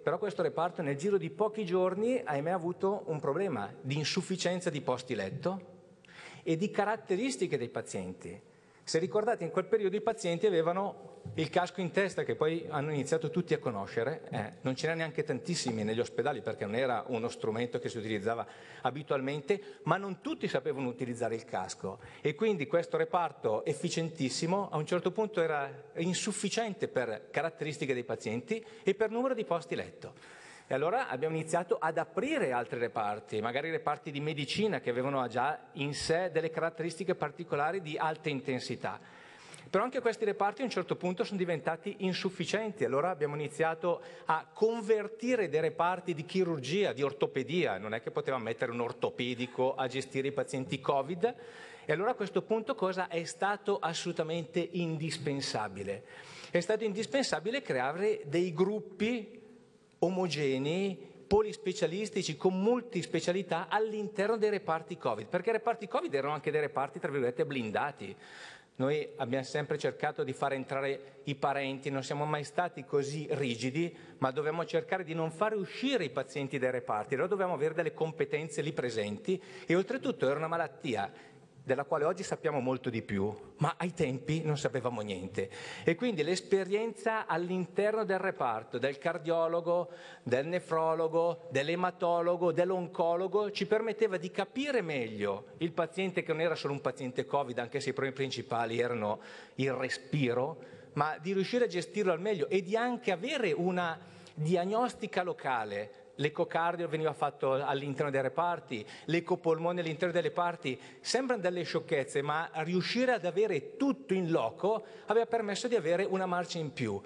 S13: Però questo reparto nel giro di pochi giorni, ahimè, ha avuto un problema di insufficienza di posti letto e di caratteristiche dei pazienti. Se ricordate, in quel periodo i pazienti avevano il casco in testa, che poi hanno iniziato tutti a conoscere, eh, non ce n'erano neanche tantissimi negli ospedali perché non era uno strumento che si utilizzava abitualmente, ma non tutti sapevano utilizzare il casco e quindi questo reparto efficientissimo a un certo punto era insufficiente per caratteristiche dei pazienti e per numero di posti letto. E allora abbiamo iniziato ad aprire altri reparti, magari reparti di medicina che avevano già in sé delle caratteristiche particolari di alta intensità. Però anche questi reparti a un certo punto sono diventati insufficienti, allora abbiamo iniziato a convertire dei reparti di chirurgia, di ortopedia, non è che potevamo mettere un ortopedico a gestire i pazienti Covid, e allora a questo punto cosa è stato assolutamente indispensabile? È stato indispensabile creare dei gruppi omogenei, polispecialistici, con multispecialità all'interno dei reparti Covid, perché i reparti Covid erano anche dei reparti, tra virgolette, blindati. Noi abbiamo sempre cercato di far entrare i parenti, non siamo mai stati così rigidi, ma dovevamo cercare di non fare uscire i pazienti dai reparti, allora dovevamo avere delle competenze lì presenti e oltretutto era una malattia della quale oggi sappiamo molto di più, ma ai tempi non sapevamo niente. E quindi l'esperienza all'interno del reparto, del cardiologo, del nefrologo, dell'ematologo, dell'oncologo, ci permetteva di capire meglio il paziente che non era solo un paziente Covid, anche se i problemi principali erano il respiro, ma di riuscire a gestirlo al meglio e di anche avere una diagnostica locale. L'ecocardio veniva fatto all'interno dei reparti, l'ecopolmone all'interno delle reparti, sembrano delle sciocchezze, ma riuscire ad avere tutto in loco aveva permesso di avere una marcia in più.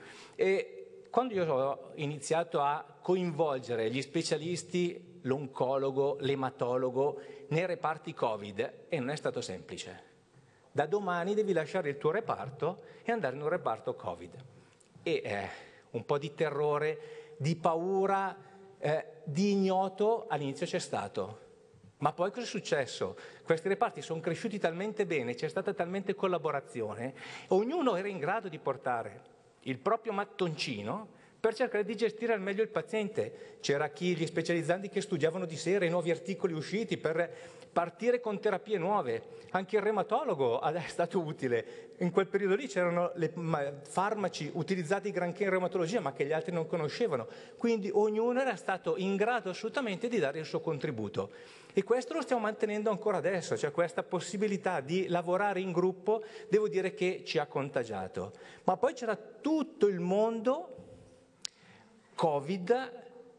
S13: E quando io ho iniziato a coinvolgere gli specialisti, l'oncologo, l'ematologo, nei reparti Covid, e non è stato semplice. Da domani devi lasciare il tuo reparto e andare in un reparto Covid. E eh, un po' di terrore, di paura, Eh, di ignoto all'inizio c'è stato, ma poi cosa è successo? Questi reparti sono cresciuti talmente bene, c'è stata talmente collaborazione, ognuno era in grado di portare il proprio mattoncino per cercare di gestire al meglio il paziente. C'era chi, gli specializzanti che studiavano di sera i nuovi articoli usciti per partire con terapie nuove. Anche il reumatologo è stato utile. In quel periodo lì c'erano le farmaci utilizzati granché in reumatologia, ma che gli altri non conoscevano. Quindi ognuno era stato in grado assolutamente di dare il suo contributo. E questo lo stiamo mantenendo ancora adesso, cioè questa possibilità di lavorare in gruppo, devo dire che ci ha contagiato. Ma poi c'era tutto il mondo Covid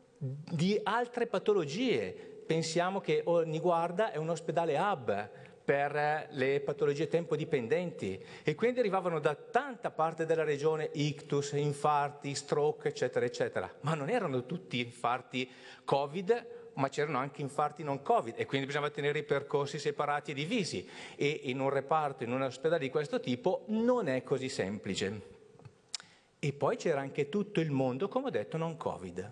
S13: di altre patologie. Pensiamo che Niguarda è un ospedale hub per le patologie tempo-dipendenti e quindi arrivavano da tanta parte della regione ictus, infarti, stroke, eccetera, eccetera. Ma non erano tutti infarti Covid, ma c'erano anche infarti non Covid e quindi bisognava tenere i percorsi separati e divisi. E in un reparto, in un ospedale di questo tipo, non è così semplice. E poi c'era anche tutto il mondo, come ho detto, non Covid.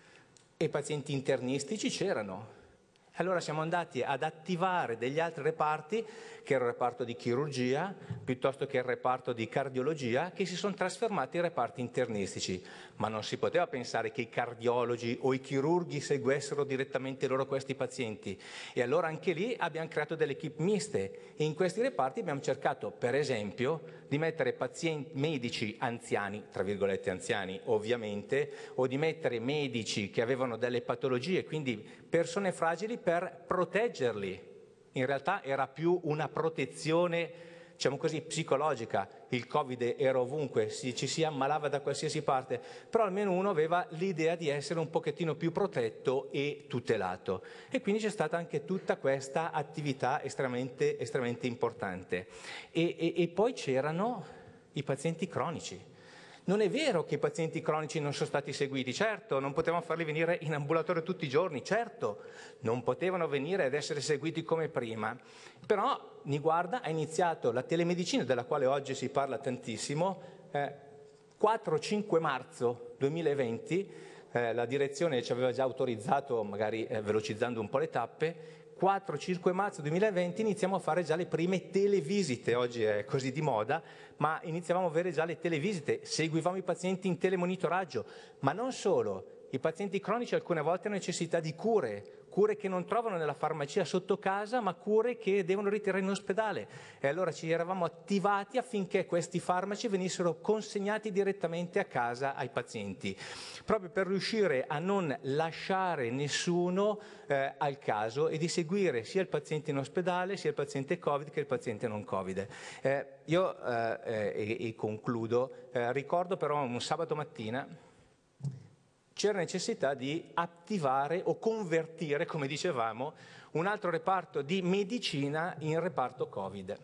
S13: E pazienti internistici c'erano. Allora siamo andati ad attivare degli altri reparti, che era il reparto di chirurgia, piuttosto che il reparto di cardiologia, che si sono trasformati in reparti internistici. Ma non si poteva pensare che i cardiologi o i chirurghi seguessero direttamente loro questi pazienti. E allora anche lì abbiamo creato delle equip miste e in questi reparti abbiamo cercato, per esempio, di mettere pazienti medici anziani, tra virgolette anziani ovviamente, o di mettere medici che avevano delle patologie, quindi persone fragili, per proteggerli. In realtà era più una protezione, diciamo così, psicologica. Il Covid era ovunque, si, ci si ammalava da qualsiasi parte, però almeno uno aveva l'idea di essere un pochettino più protetto e tutelato. E quindi c'è stata anche tutta questa attività estremamente, estremamente importante. E, e, e poi c'erano i pazienti cronici. Non è vero che i pazienti cronici non sono stati seguiti, certo, non potevamo farli venire in ambulatorio tutti i giorni, certo, non potevano venire ad essere seguiti come prima, però Niguarda ha iniziato la telemedicina, della quale oggi si parla tantissimo, eh, quattro cinque marzo duemilaventi, eh, la direzione ci aveva già autorizzato, magari eh, velocizzando un po' le tappe, quattro cinque marzo duemilaventi iniziamo a fare già le prime televisite, oggi è così di moda, ma iniziavamo a avere già le televisite, seguivamo i pazienti in telemonitoraggio, ma non solo, I pazienti cronici alcune volte hanno necessità di cure, cure che non trovano nella farmacia sotto casa, ma cure che devono ritirare in ospedale. E allora ci eravamo attivati affinché questi farmaci venissero consegnati direttamente a casa ai pazienti, proprio per riuscire a non lasciare nessuno eh, al caso e di seguire sia il paziente in ospedale, sia il paziente Covid che il paziente non Covid. Eh, io, eh, eh, e, e concludo, eh, ricordo però un sabato mattina c'era necessità di attivare o convertire, come dicevamo, un altro reparto di medicina in reparto Covid.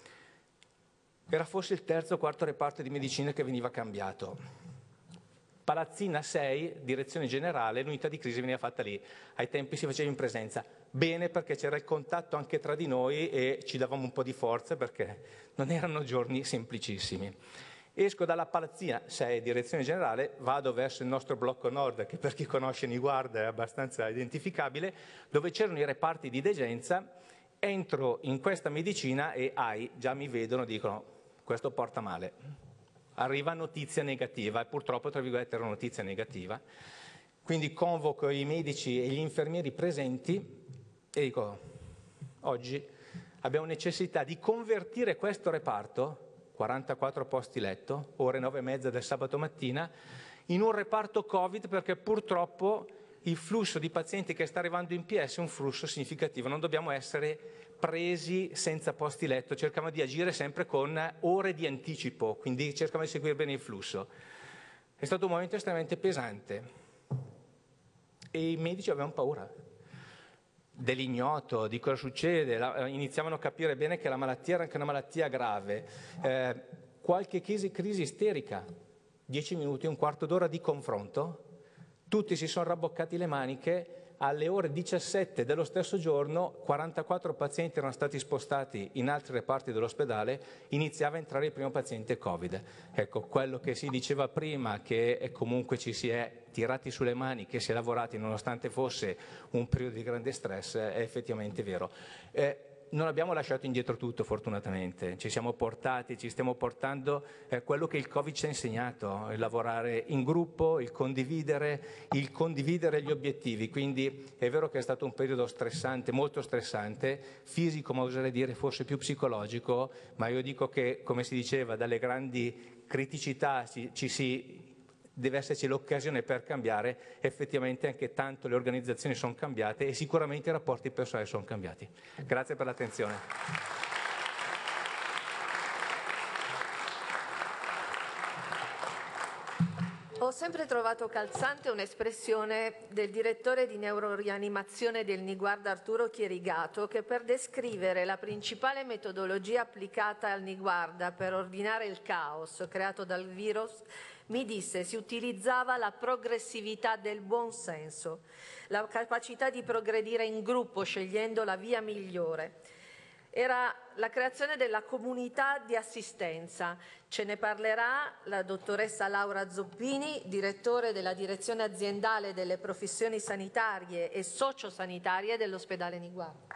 S13: Era forse il terzo o quarto reparto di medicina che veniva cambiato. Palazzina sei, direzione generale, l'unità di crisi veniva fatta lì. Ai tempi si faceva in presenza. Bene, perché c'era il contatto anche tra di noi e ci davamo un po' di forza, perché non erano giorni semplicissimi. Esco dalla Palazzina sei, direzione generale, vado verso il nostro blocco nord, che per chi conosce Niguarda è abbastanza identificabile, dove c'erano i reparti di degenza. Entro in questa medicina e ai, già mi vedono, dicono, questo porta male. Arriva notizia negativa, e purtroppo, tra virgolette, era notizia negativa. Quindi convoco i medici e gli infermieri presenti e dico, oggi abbiamo necessità di convertire questo reparto, quarantaquattro posti letto, ore nove e mezza del sabato mattina, in un reparto Covid, perché purtroppo il flusso di pazienti che sta arrivando in P S è un flusso significativo. Non dobbiamo essere presi senza posti letto, cerchiamo di agire sempre con ore di anticipo, quindi cerchiamo di seguire bene il flusso. È stato un momento estremamente pesante e i medici avevano paura dell'ignoto, di cosa succede, la, iniziavano a capire bene che la malattia era anche una malattia grave. Eh, qualche crisi, crisi isterica, dieci minuti, un quarto d'ora di confronto, tutti si sono rabboccati le maniche. Alle ore diciassette dello stesso giorno, quarantaquattro pazienti erano stati spostati in altri reparti dell'ospedale, iniziava a entrare il primo paziente Covid. Ecco, quello che si diceva prima, che comunque ci si è tirati sulle mani, che si è lavorati nonostante fosse un periodo di grande stress, è effettivamente vero. Eh, Non abbiamo lasciato indietro tutto, fortunatamente, ci siamo portati, ci stiamo portando eh, quello che il Covid ci ha insegnato, il lavorare in gruppo, il condividere, il condividere gli obiettivi. Quindi è vero che è stato un periodo stressante, molto stressante, fisico, ma oserei dire forse più psicologico, ma io dico che, come si diceva, dalle grandi criticità ci, ci si... deve esserci l'occasione per cambiare. Effettivamente anche tanto le organizzazioni sono cambiate e sicuramente i rapporti personali sono cambiati. Grazie per l'attenzione.
S4: Ho sempre trovato calzante un'espressione del direttore di neurorianimazione del Niguarda Arturo Chierigato, che per descrivere la principale metodologia applicata al Niguarda per ordinare il caos creato dal virus mi disse si utilizzava la progressività del buonsenso, la capacità di progredire in gruppo scegliendo la via migliore. Era la creazione della comunità di assistenza. Ce ne parlerà la dottoressa Laura Zoppini, direttore della direzione aziendale delle professioni sanitarie e sociosanitarie dell'ospedale Niguarda.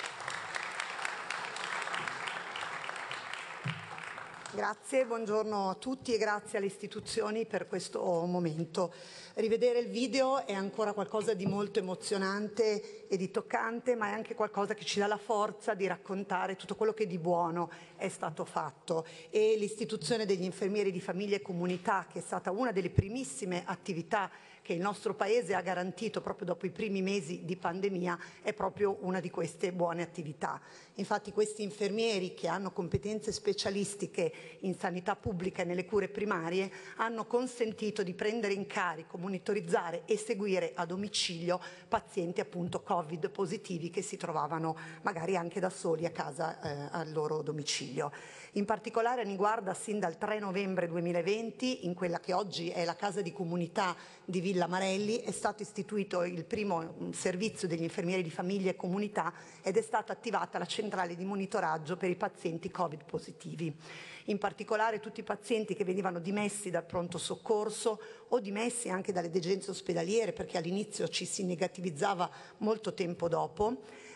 S14: Grazie, buongiorno a tutti e grazie alle istituzioni per questo momento. Rivedere il video è ancora qualcosa di molto emozionante e di toccante, ma è anche qualcosa che ci dà la forza di raccontare tutto quello che di buono è stato fatto. E l'istituzione degli infermieri di famiglia e comunità, che è stata una delle primissime attività che il nostro Paese ha garantito proprio dopo i primi mesi di pandemia, è proprio una di queste buone attività. Infatti questi infermieri, che hanno competenze specialistiche in sanità pubblica e nelle cure primarie, hanno consentito di prendere in carico, monitorizzare e seguire a domicilio pazienti appunto Covid positivi che si trovavano magari anche da soli a casa eh, al loro domicilio. In particolare a Niguarda, sin dal tre novembre duemilaventi, in quella che oggi è la casa di comunità di Villa Marelli, è stato istituito il primo servizio degli infermieri di famiglia e comunità ed è stata attivata la centrale di monitoraggio per i pazienti Covid positivi. In particolare tutti i pazienti che venivano dimessi dal pronto soccorso o dimessi anche dalle degenze ospedaliere, perché all'inizio ci si negativizzava molto tempo dopo,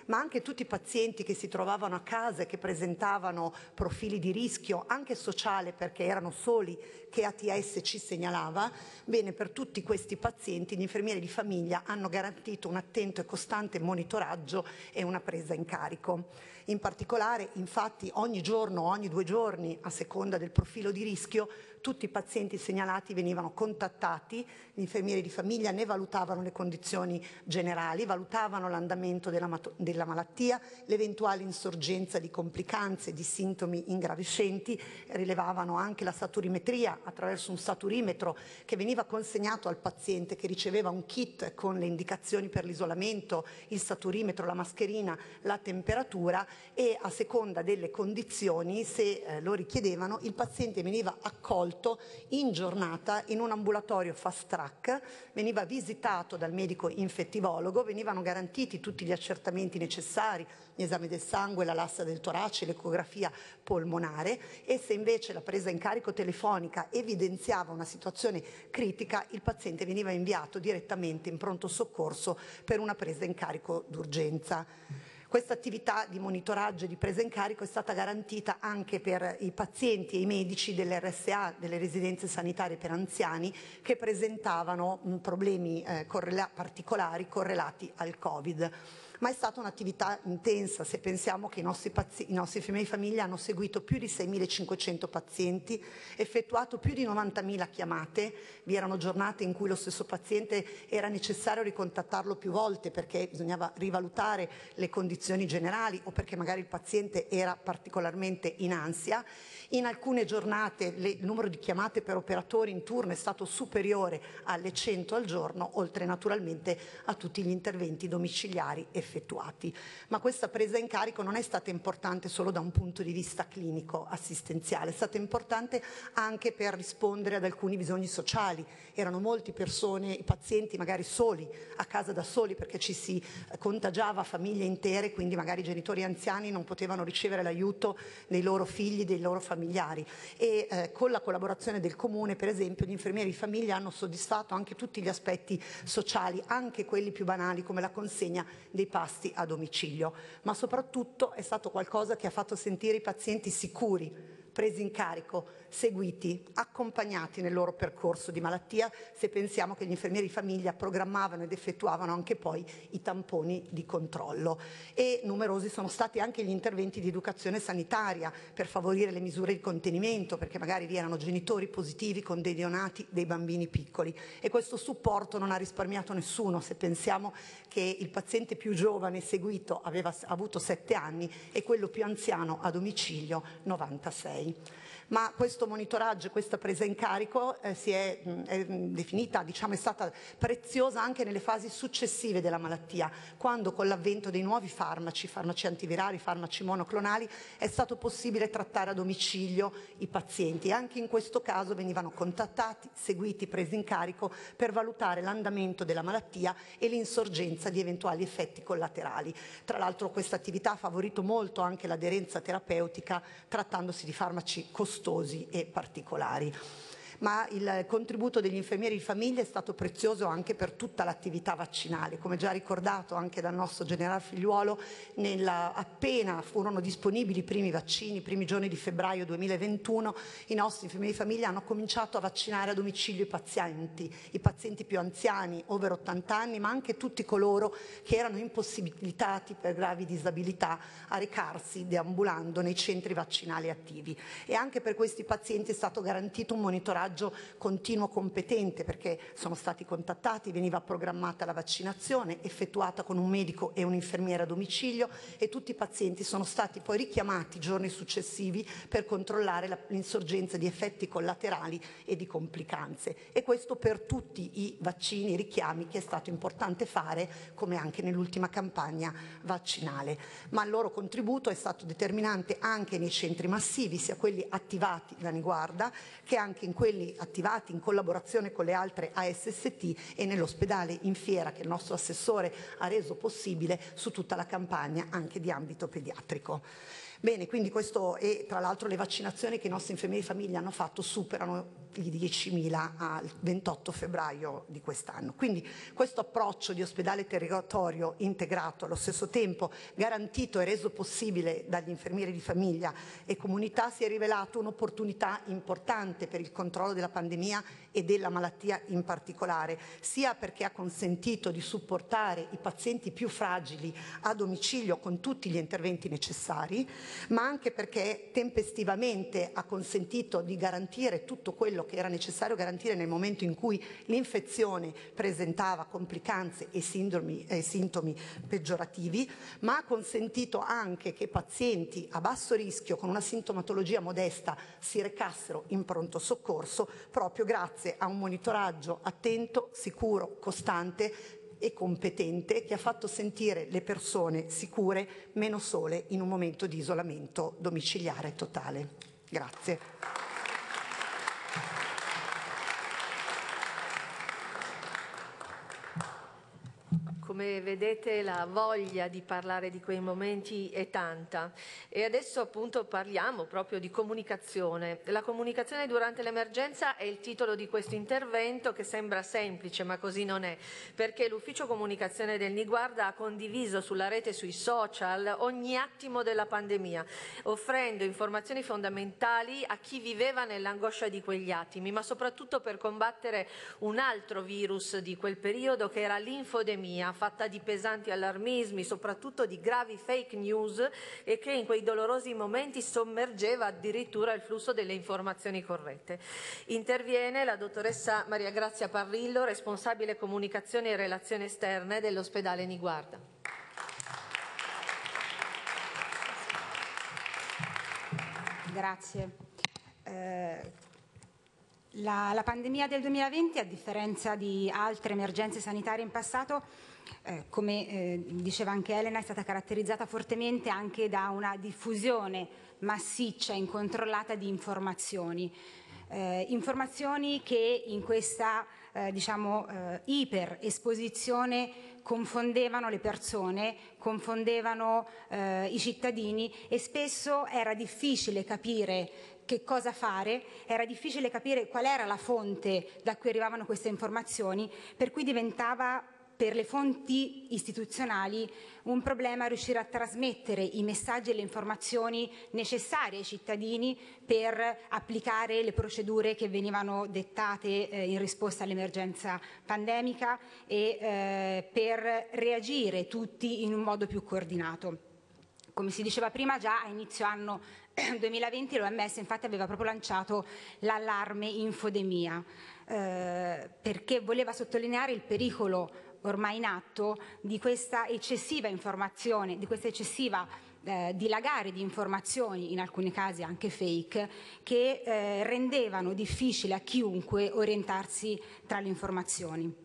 S14: ma anche tutti i pazienti che si trovavano a casa e che presentavano profili di rischio anche sociale perché erano soli, che A T S ci segnalava. Bene, per tutti questi pazienti gli infermieri di famiglia hanno garantito un attento e costante monitoraggio e una presa in carico. In particolare, infatti, ogni giorno o ogni due giorni, a seconda del profilo di rischio, tutti i pazienti segnalati venivano contattati, gli infermieri di famiglia ne valutavano le condizioni generali, valutavano l'andamento della, della malattia, l'eventuale insorgenza di complicanze, di sintomi ingravescenti, rilevavano anche la saturimetria attraverso un saturimetro che veniva consegnato al paziente, che riceveva un kit con le indicazioni per l'isolamento, il saturimetro, la mascherina, la temperatura, e a seconda delle condizioni, se eh, lo richiedevano, il paziente veniva accolto in giornata in un ambulatorio fast track, veniva visitato dal medico infettivologo, venivano garantiti tutti gli accertamenti necessari, gli esami del sangue, la lassa del torace, l'ecografia polmonare, e se invece la presa in carico telefonica evidenziava una situazione critica, il paziente veniva inviato direttamente in pronto soccorso per una presa in carico d'urgenza. Questa attività di monitoraggio e di presa in carico è stata garantita anche per i pazienti e i medici delle R S A, delle residenze sanitarie per anziani, che presentavano mh, problemi eh, correla- particolari correlati al Covid. Ma è stata un'attività intensa, se pensiamo che i nostri, pazi- i nostri infermieri di famiglia hanno seguito più di seimilacinquecento pazienti, effettuato più di novantamila chiamate, vi erano giornate in cui lo stesso paziente era necessario ricontattarlo più volte perché bisognava rivalutare le condizioni generali o perché magari il paziente era particolarmente in ansia. In alcune giornate le, il numero di chiamate per operatori in turno è stato superiore alle cento al giorno, oltre naturalmente a tutti gli interventi domiciliari effettuati. Ma questa presa in carico non è stata importante solo da un punto di vista clinico assistenziale, è stata importante anche per rispondere ad alcuni bisogni sociali. Erano molte persone, i pazienti magari soli, a casa da soli, perché ci si contagiava famiglie intere, quindi magari i genitori anziani non potevano ricevere l'aiuto dei loro figli, dei loro familiari, e eh, con la collaborazione del Comune, per esempio, gli infermieri di famiglia hanno soddisfatto anche tutti gli aspetti sociali, anche quelli più banali come la consegna dei pasti a domicilio, ma soprattutto è stato qualcosa che ha fatto sentire i pazienti sicuri, presi in carico, seguiti, accompagnati nel loro percorso di malattia, se pensiamo che gli infermieri di famiglia programmavano ed effettuavano anche poi i tamponi di controllo. E numerosi sono stati anche gli interventi di educazione sanitaria per favorire le misure di contenimento, perché magari vi erano genitori positivi con dei neonati, dei bambini piccoli, e questo supporto non ha risparmiato nessuno, se pensiamo che il paziente più giovane seguito aveva avuto sette anni e quello più anziano a domicilio novantasei. Ma questo monitoraggio e questa presa in carico eh, si è, mh, è definita, diciamo, è stata preziosa anche nelle fasi successive della malattia, quando con l'avvento dei nuovi farmaci, farmaci antivirali, farmaci monoclonali, è stato possibile trattare a domicilio i pazienti. Anche in questo caso venivano contattati, seguiti, presi in carico per valutare l'andamento della malattia e l'insorgenza di eventuali effetti collaterali. Tra l'altro questa attività ha favorito molto anche l'aderenza terapeutica, trattandosi di farmaci costosi e particolari. Ma il contributo degli infermieri di famiglia è stato prezioso anche per tutta l'attività vaccinale. Come già ricordato anche dal nostro generale Figliuolo, nella, appena furono disponibili i primi vaccini, i primi giorni di febbraio duemilaventuno, i nostri infermieri di famiglia hanno cominciato a vaccinare a domicilio i pazienti, i pazienti più anziani, over ottanta anni, ma anche tutti coloro che erano impossibilitati per gravi disabilità a recarsi deambulando nei centri vaccinali attivi. E anche per questi pazienti è stato garantito un monitoraggio continuo competente, perché sono stati contattati, veniva programmata la vaccinazione effettuata con un medico e un'infermiera a domicilio, e tutti i pazienti sono stati poi richiamati giorni successivi per controllare l'insorgenza di effetti collaterali e di complicanze. E questo per tutti i vaccini, i richiami che è stato importante fare, come anche nell'ultima campagna vaccinale. Ma il loro contributo è stato determinante anche nei centri massivi, sia quelli attivati da Niguarda che anche in quelli attivati in collaborazione con le altre A S S T e nell'ospedale in Fiera, che il nostro assessore ha reso possibile su tutta la campagna anche di ambito pediatrico. Bene, quindi questo, e tra l'altro le vaccinazioni che i nostri infermieri di famiglia hanno fatto superano i diecimila al ventotto febbraio di quest'anno. Quindi questo approccio di ospedale territorio integrato, allo stesso tempo garantito e reso possibile dagli infermieri di famiglia e comunità, si è rivelato un'opportunità importante per il controllo della pandemia e della malattia in particolare, sia perché ha consentito di supportare i pazienti più fragili a domicilio con tutti gli interventi necessari, ma anche perché tempestivamente ha consentito di garantire tutto quello che era necessario garantire nel momento in cui l'infezione presentava complicanze e, sindromi, e sintomi peggiorativi, ma ha consentito anche che pazienti a basso rischio con una sintomatologia modesta si recassero in pronto soccorso proprio grazie a un monitoraggio attento, sicuro, costante e competente che ha fatto sentire le persone sicure, meno sole in un momento di isolamento domiciliare totale. Grazie.
S4: Come vedete la voglia di parlare di quei momenti è tanta e adesso appunto parliamo proprio di comunicazione. La comunicazione durante l'emergenza è il titolo di questo intervento, che sembra semplice ma così non è, perché l'ufficio comunicazione del Niguarda ha condiviso sulla rete e sui social ogni attimo della pandemia, offrendo informazioni fondamentali a chi viveva nell'angoscia di quegli attimi, ma soprattutto per combattere un altro virus di quel periodo che era l'infodemia, fatta di pesanti allarmismi, soprattutto di gravi fake news, e che in quei dolorosi momenti sommergeva addirittura il flusso delle informazioni corrette. Interviene la dottoressa Maria Grazia Parrillo, responsabile comunicazione e relazioni esterne dell'ospedale Niguarda.
S15: Grazie. Eh... La, la pandemia del duemilaventi, a differenza di altre emergenze sanitarie in passato, eh, come eh, diceva anche Elena, è stata caratterizzata fortemente anche da una diffusione massiccia e incontrollata di informazioni. Eh, informazioni che in questa eh, diciamo, eh, iperesposizione confondevano le persone, confondevano eh, i cittadini e spesso era difficile capire che cosa fare, era difficile capire qual era la fonte da cui arrivavano queste informazioni, per cui diventava per le fonti istituzionali un problema riuscire a trasmettere i messaggi e le informazioni necessarie ai cittadini per applicare le procedure che venivano dettate eh, in risposta all'emergenza pandemica e eh, per reagire tutti in un modo più coordinato. Come si diceva prima, già a inizio anno duemilaventi l'O M S infatti aveva proprio lanciato l'allarme infodemia, eh, perché voleva sottolineare il pericolo ormai in atto di questa eccessiva informazione, di questa eccessiva eh, dilagare di informazioni, in alcuni casi anche fake, che eh, rendevano difficile a chiunque orientarsi tra le informazioni.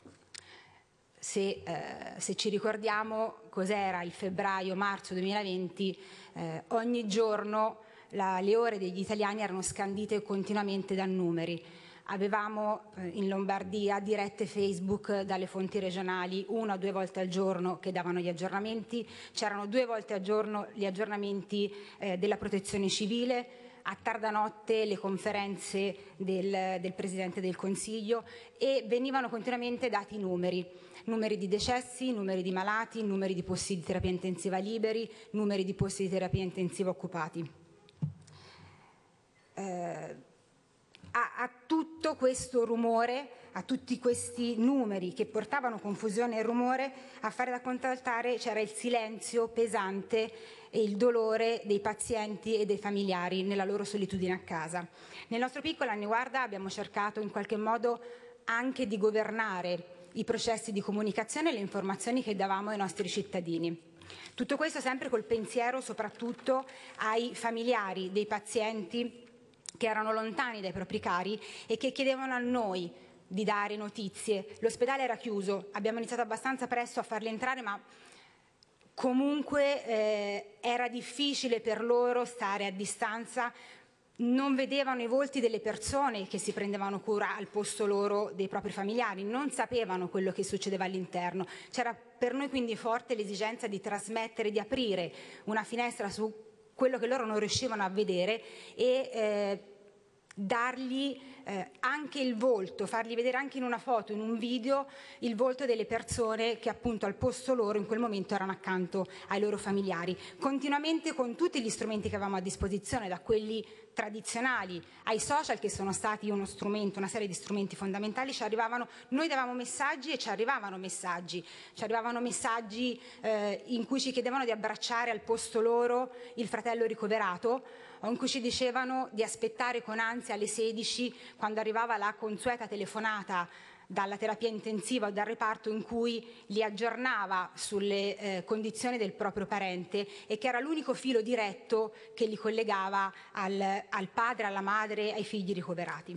S15: Se, eh, se ci ricordiamo cos'era il febbraio-marzo duemilaventi, eh, ogni giorno la, le ore degli italiani erano scandite continuamente da numeri. Avevamo eh, in Lombardia dirette Facebook dalle fonti regionali una o due volte al giorno che davano gli aggiornamenti, c'erano due volte al giorno gli aggiornamenti eh, della Protezione Civile, a tarda notte le conferenze del, del Presidente del Consiglio e venivano continuamente dati numeri, numeri di decessi, numeri di malati, numeri di posti di terapia intensiva liberi, numeri di posti di terapia intensiva occupati. Eh, a, a tutto questo rumore, a tutti questi numeri che portavano confusione e rumore, a fare da contraltare c'era il silenzio pesante e il dolore dei pazienti e dei familiari nella loro solitudine a casa. Nel nostro piccolo Niguarda abbiamo cercato in qualche modo anche di governare i processi di comunicazione e le informazioni che davamo ai nostri cittadini. Tutto questo sempre col pensiero soprattutto ai familiari dei pazienti che erano lontani dai propri cari e che chiedevano a noi di dare notizie. L'ospedale era chiuso, abbiamo iniziato abbastanza presto a farli entrare, ma comunque eh, era difficile per loro stare a distanza, non vedevano i volti delle persone che si prendevano cura al posto loro dei propri familiari, non sapevano quello che succedeva all'interno. C'era per noi quindi forte l'esigenza di trasmettere, di aprire una finestra su quello che loro non riuscivano a vedere e eh, dargli eh, anche il volto, fargli vedere anche in una foto, in un video, il volto delle persone che appunto al posto loro in quel momento erano accanto ai loro familiari, continuamente con tutti gli strumenti che avevamo a disposizione, da quelli tradizionali ai social, che sono stati uno strumento, una serie di strumenti fondamentali. Ci arrivavano, noi davamo messaggi e ci arrivavano messaggi, ci arrivavano messaggi eh, in cui ci chiedevano di abbracciare al posto loro il fratello ricoverato, o in cui ci dicevano di aspettare con ansia alle sedici, quando arrivava la consueta telefonata dalla terapia intensiva o dal reparto, in cui li aggiornava sulle eh, condizioni del proprio parente, e che era l'unico filo diretto che li collegava al, al padre, alla madre, ai figli ricoverati.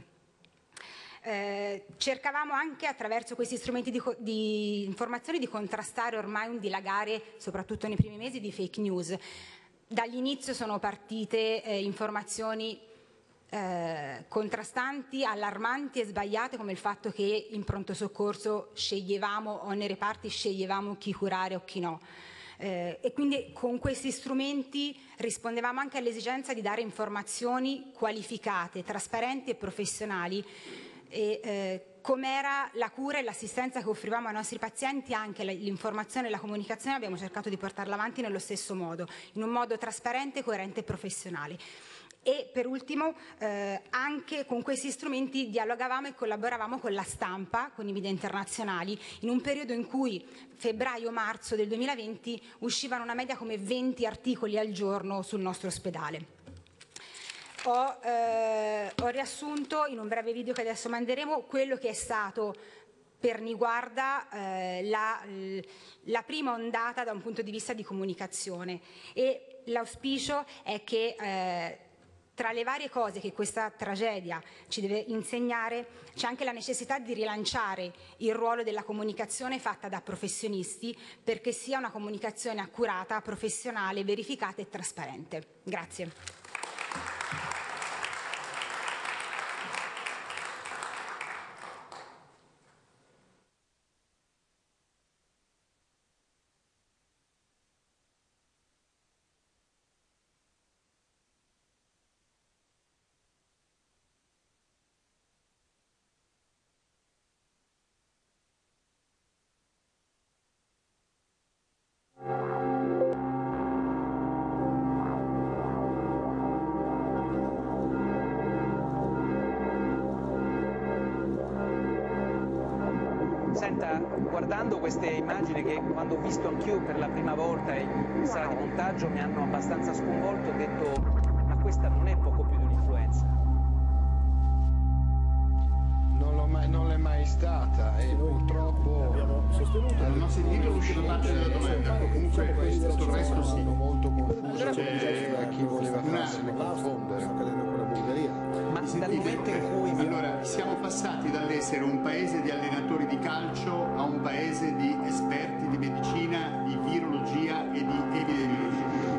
S15: Eh, cercavamo anche attraverso questi strumenti di, di informazione di contrastare ormai un dilagare, soprattutto nei primi mesi, di fake news. Dall'inizio sono partite eh, informazioni eh, contrastanti, allarmanti e sbagliate, come il fatto che in pronto soccorso sceglievamo, o nei reparti sceglievamo chi curare o chi no. Eh, e quindi con questi strumenti rispondevamo anche all'esigenza di dare informazioni qualificate, trasparenti e professionali, e eh, com'era la cura e l'assistenza che offrivamo ai nostri pazienti, anche l'informazione e la comunicazione abbiamo cercato di portarla avanti nello stesso modo, in un modo trasparente, coerente e professionale. E per ultimo eh, anche con questi strumenti dialogavamo e collaboravamo con la stampa, con i media internazionali, in un periodo in cui febbraio-marzo del duemilaventi uscivano una media come venti articoli al giorno sul nostro ospedale. Ho, eh, ho riassunto in un breve video che adesso manderemo quello che è stato per Niguarda eh, la, la prima ondata da un punto di vista di comunicazione, e l'auspicio è che eh, tra le varie cose che questa tragedia ci deve insegnare c'è anche la necessità di rilanciare il ruolo della comunicazione fatta da professionisti, perché sia una comunicazione accurata, professionale, verificata e trasparente. Grazie.
S16: Senta, guardando queste immagini che quando ho visto anch'io per la prima volta in sala di montaggio mi hanno abbastanza sconvolto, ho detto ma questa non è poco più di un'influenza.
S17: Non, l'ho mai, non l'è mai stata e purtroppo abbiamo sostenuto.
S18: Allora, non si dice l'ultima parte della domanda, comunque questo, tutto il resto sì.
S17: Molto confuso a chi voleva farsene confondere.
S16: Ma dal momento in cui...
S18: Allora, siamo passati dall'essere un paese di allenatori di calcio a un paese di esperti di medicina, di virologia e di epidemiologia.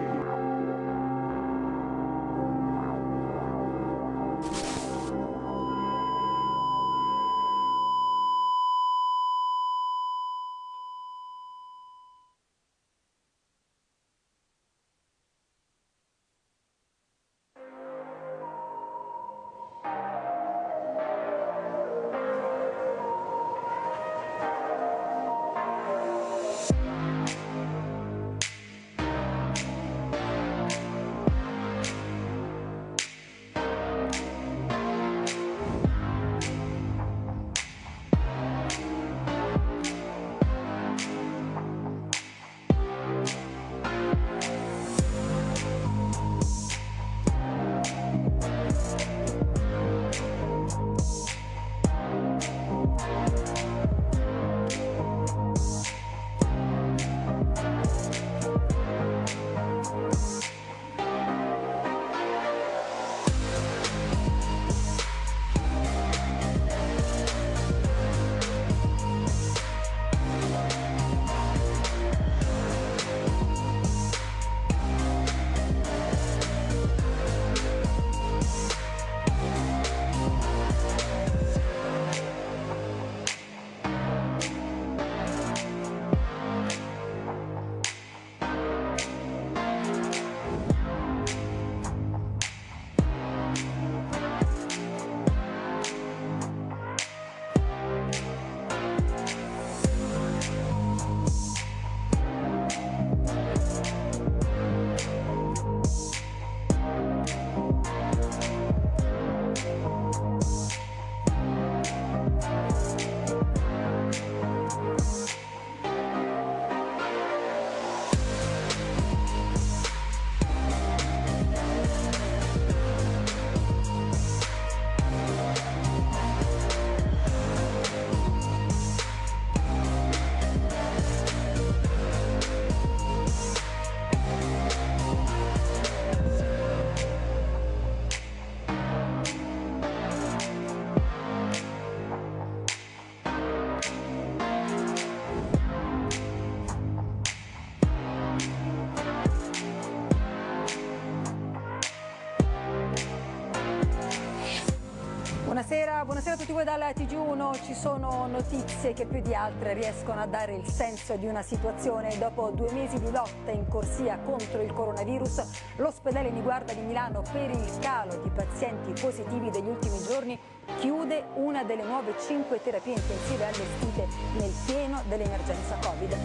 S19: Buonasera, buonasera a tutti voi dalla T G uno. Ci sono notizie che più di altre riescono a dare il senso di una situazione. Dopo due mesi di lotta in corsia contro il coronavirus, l'ospedale Niguarda di Milano, per il calo di pazienti positivi degli ultimi giorni, chiude una delle nuove cinque terapie intensive allestite nel pieno dell'emergenza Covid.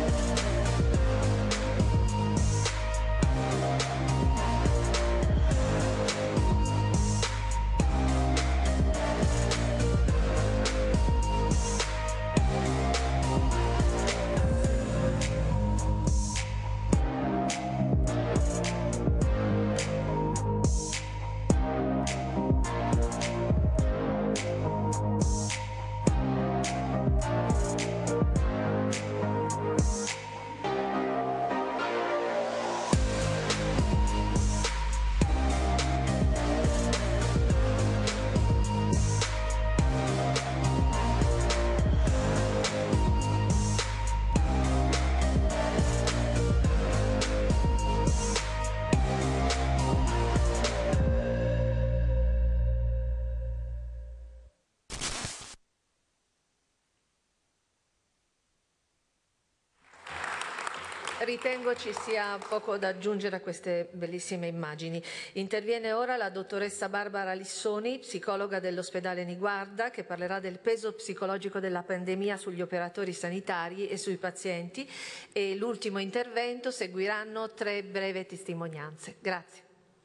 S4: Ritengo ci sia poco da aggiungere a queste bellissime immagini. Interviene ora la dottoressa Barbara Lissoni, psicologa dell'ospedale Niguarda, che parlerà del peso psicologico della pandemia sugli operatori sanitari e sui pazienti, e l'ultimo intervento seguiranno tre breve testimonianze. Grazie.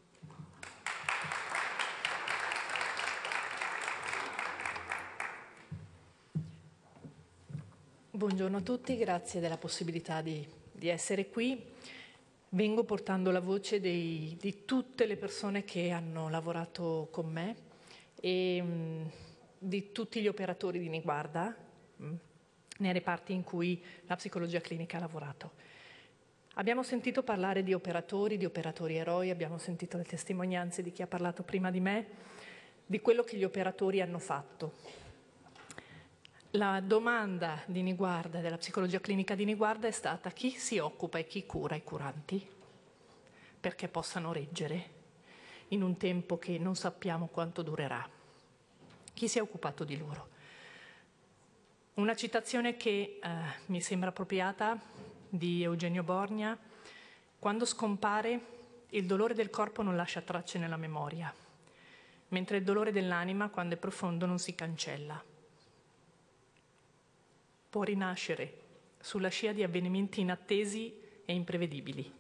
S20: Buongiorno a tutti, grazie della possibilità di di essere qui. Vengo portando la voce dei, di tutte le persone che hanno lavorato con me e mh, di tutti gli operatori di Niguarda mh, nei reparti in cui la psicologia clinica ha lavorato. Abbiamo sentito parlare di operatori, di operatori eroi, abbiamo sentito le testimonianze di chi ha parlato prima di me, di quello che gli operatori hanno fatto. La domanda di Niguarda, della psicologia clinica di Niguarda, è stata: chi si occupa e chi cura i curanti perché possano reggere in un tempo che non sappiamo quanto durerà? Chi si è occupato di loro? Una citazione che eh, mi sembra appropriata di Eugenio Borgna: quando scompare, il dolore del corpo non lascia tracce nella memoria, mentre il dolore dell'anima, quando è profondo, non si cancella. Può rinascere sulla scia di avvenimenti inattesi e imprevedibili.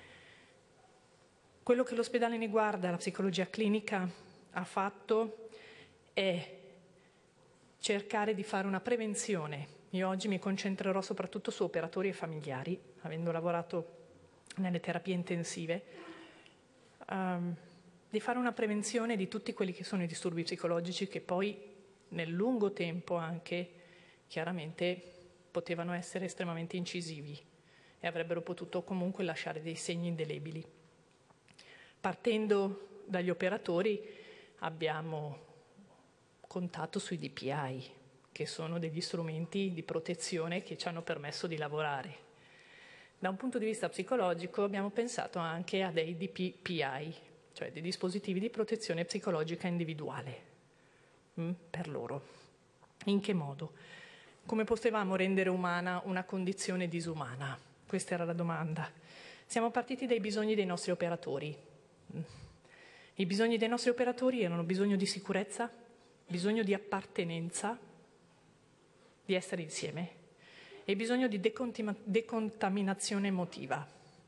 S20: Quello che l'ospedale Niguarda, la psicologia clinica, ha fatto è cercare di fare una prevenzione. Io oggi mi concentrerò soprattutto su operatori e familiari, avendo lavorato nelle terapie intensive, um, di fare una prevenzione di tutti quelli che sono i disturbi psicologici che poi nel lungo tempo anche chiaramente potevano essere estremamente incisivi e avrebbero potuto comunque lasciare dei segni indelebili. Partendo dagli operatori abbiamo contato sui D P I, che sono degli strumenti di protezione che ci hanno permesso di lavorare. Da un punto di vista psicologico abbiamo pensato anche a dei D P P I, cioè dei dispositivi di protezione psicologica individuale mh, per loro. In che modo? Come potevamo rendere umana una condizione disumana? Questa era la domanda. Siamo partiti dai bisogni dei nostri operatori. I bisogni dei nostri operatori erano bisogno di sicurezza, bisogno di appartenenza, di essere insieme, e bisogno di decontaminazione emotiva.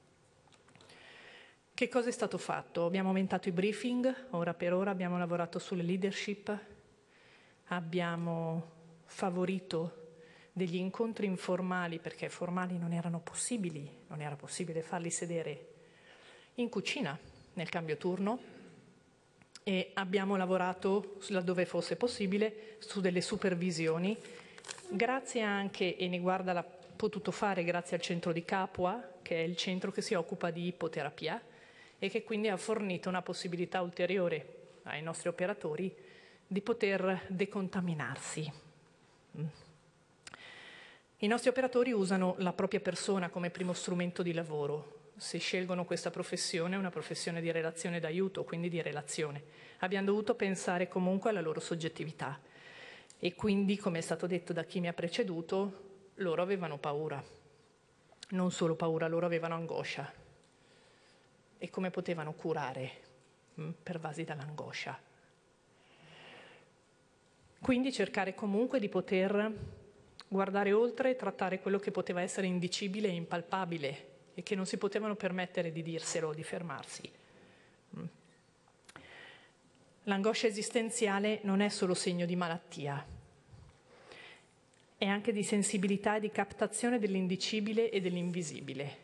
S20: Che cosa è stato fatto? Abbiamo aumentato i briefing, ora per ora abbiamo lavorato sulle leadership, abbiamo favorito degli incontri informali, perché formali non erano possibili, non era possibile farli sedere in cucina nel cambio turno, e abbiamo lavorato, laddove fosse possibile, su delle supervisioni, grazie anche, e Niguarda l'ha potuto fare grazie al centro di Capua, che è il centro che si occupa di ipoterapia e che quindi ha fornito una possibilità ulteriore ai nostri operatori di poter decontaminarsi. I nostri operatori usano la propria persona come primo strumento di lavoro. se scelgono questa professione, è una professione di relazione d'aiuto, quindi di relazione. Abbiamo dovuto pensare comunque alla loro soggettività e quindi, come è stato detto da chi mi ha preceduto, loro avevano paura. Non solo paura, loro avevano angoscia. E come potevano curare, mh, pervasi dall'angoscia? Quindi cercare comunque di poter guardare oltre e trattare quello che poteva essere indicibile e impalpabile e che non si potevano permettere di dirselo o di fermarsi. L'angoscia esistenziale non è solo segno di malattia, è anche di sensibilità e di captazione dell'indicibile e dell'invisibile.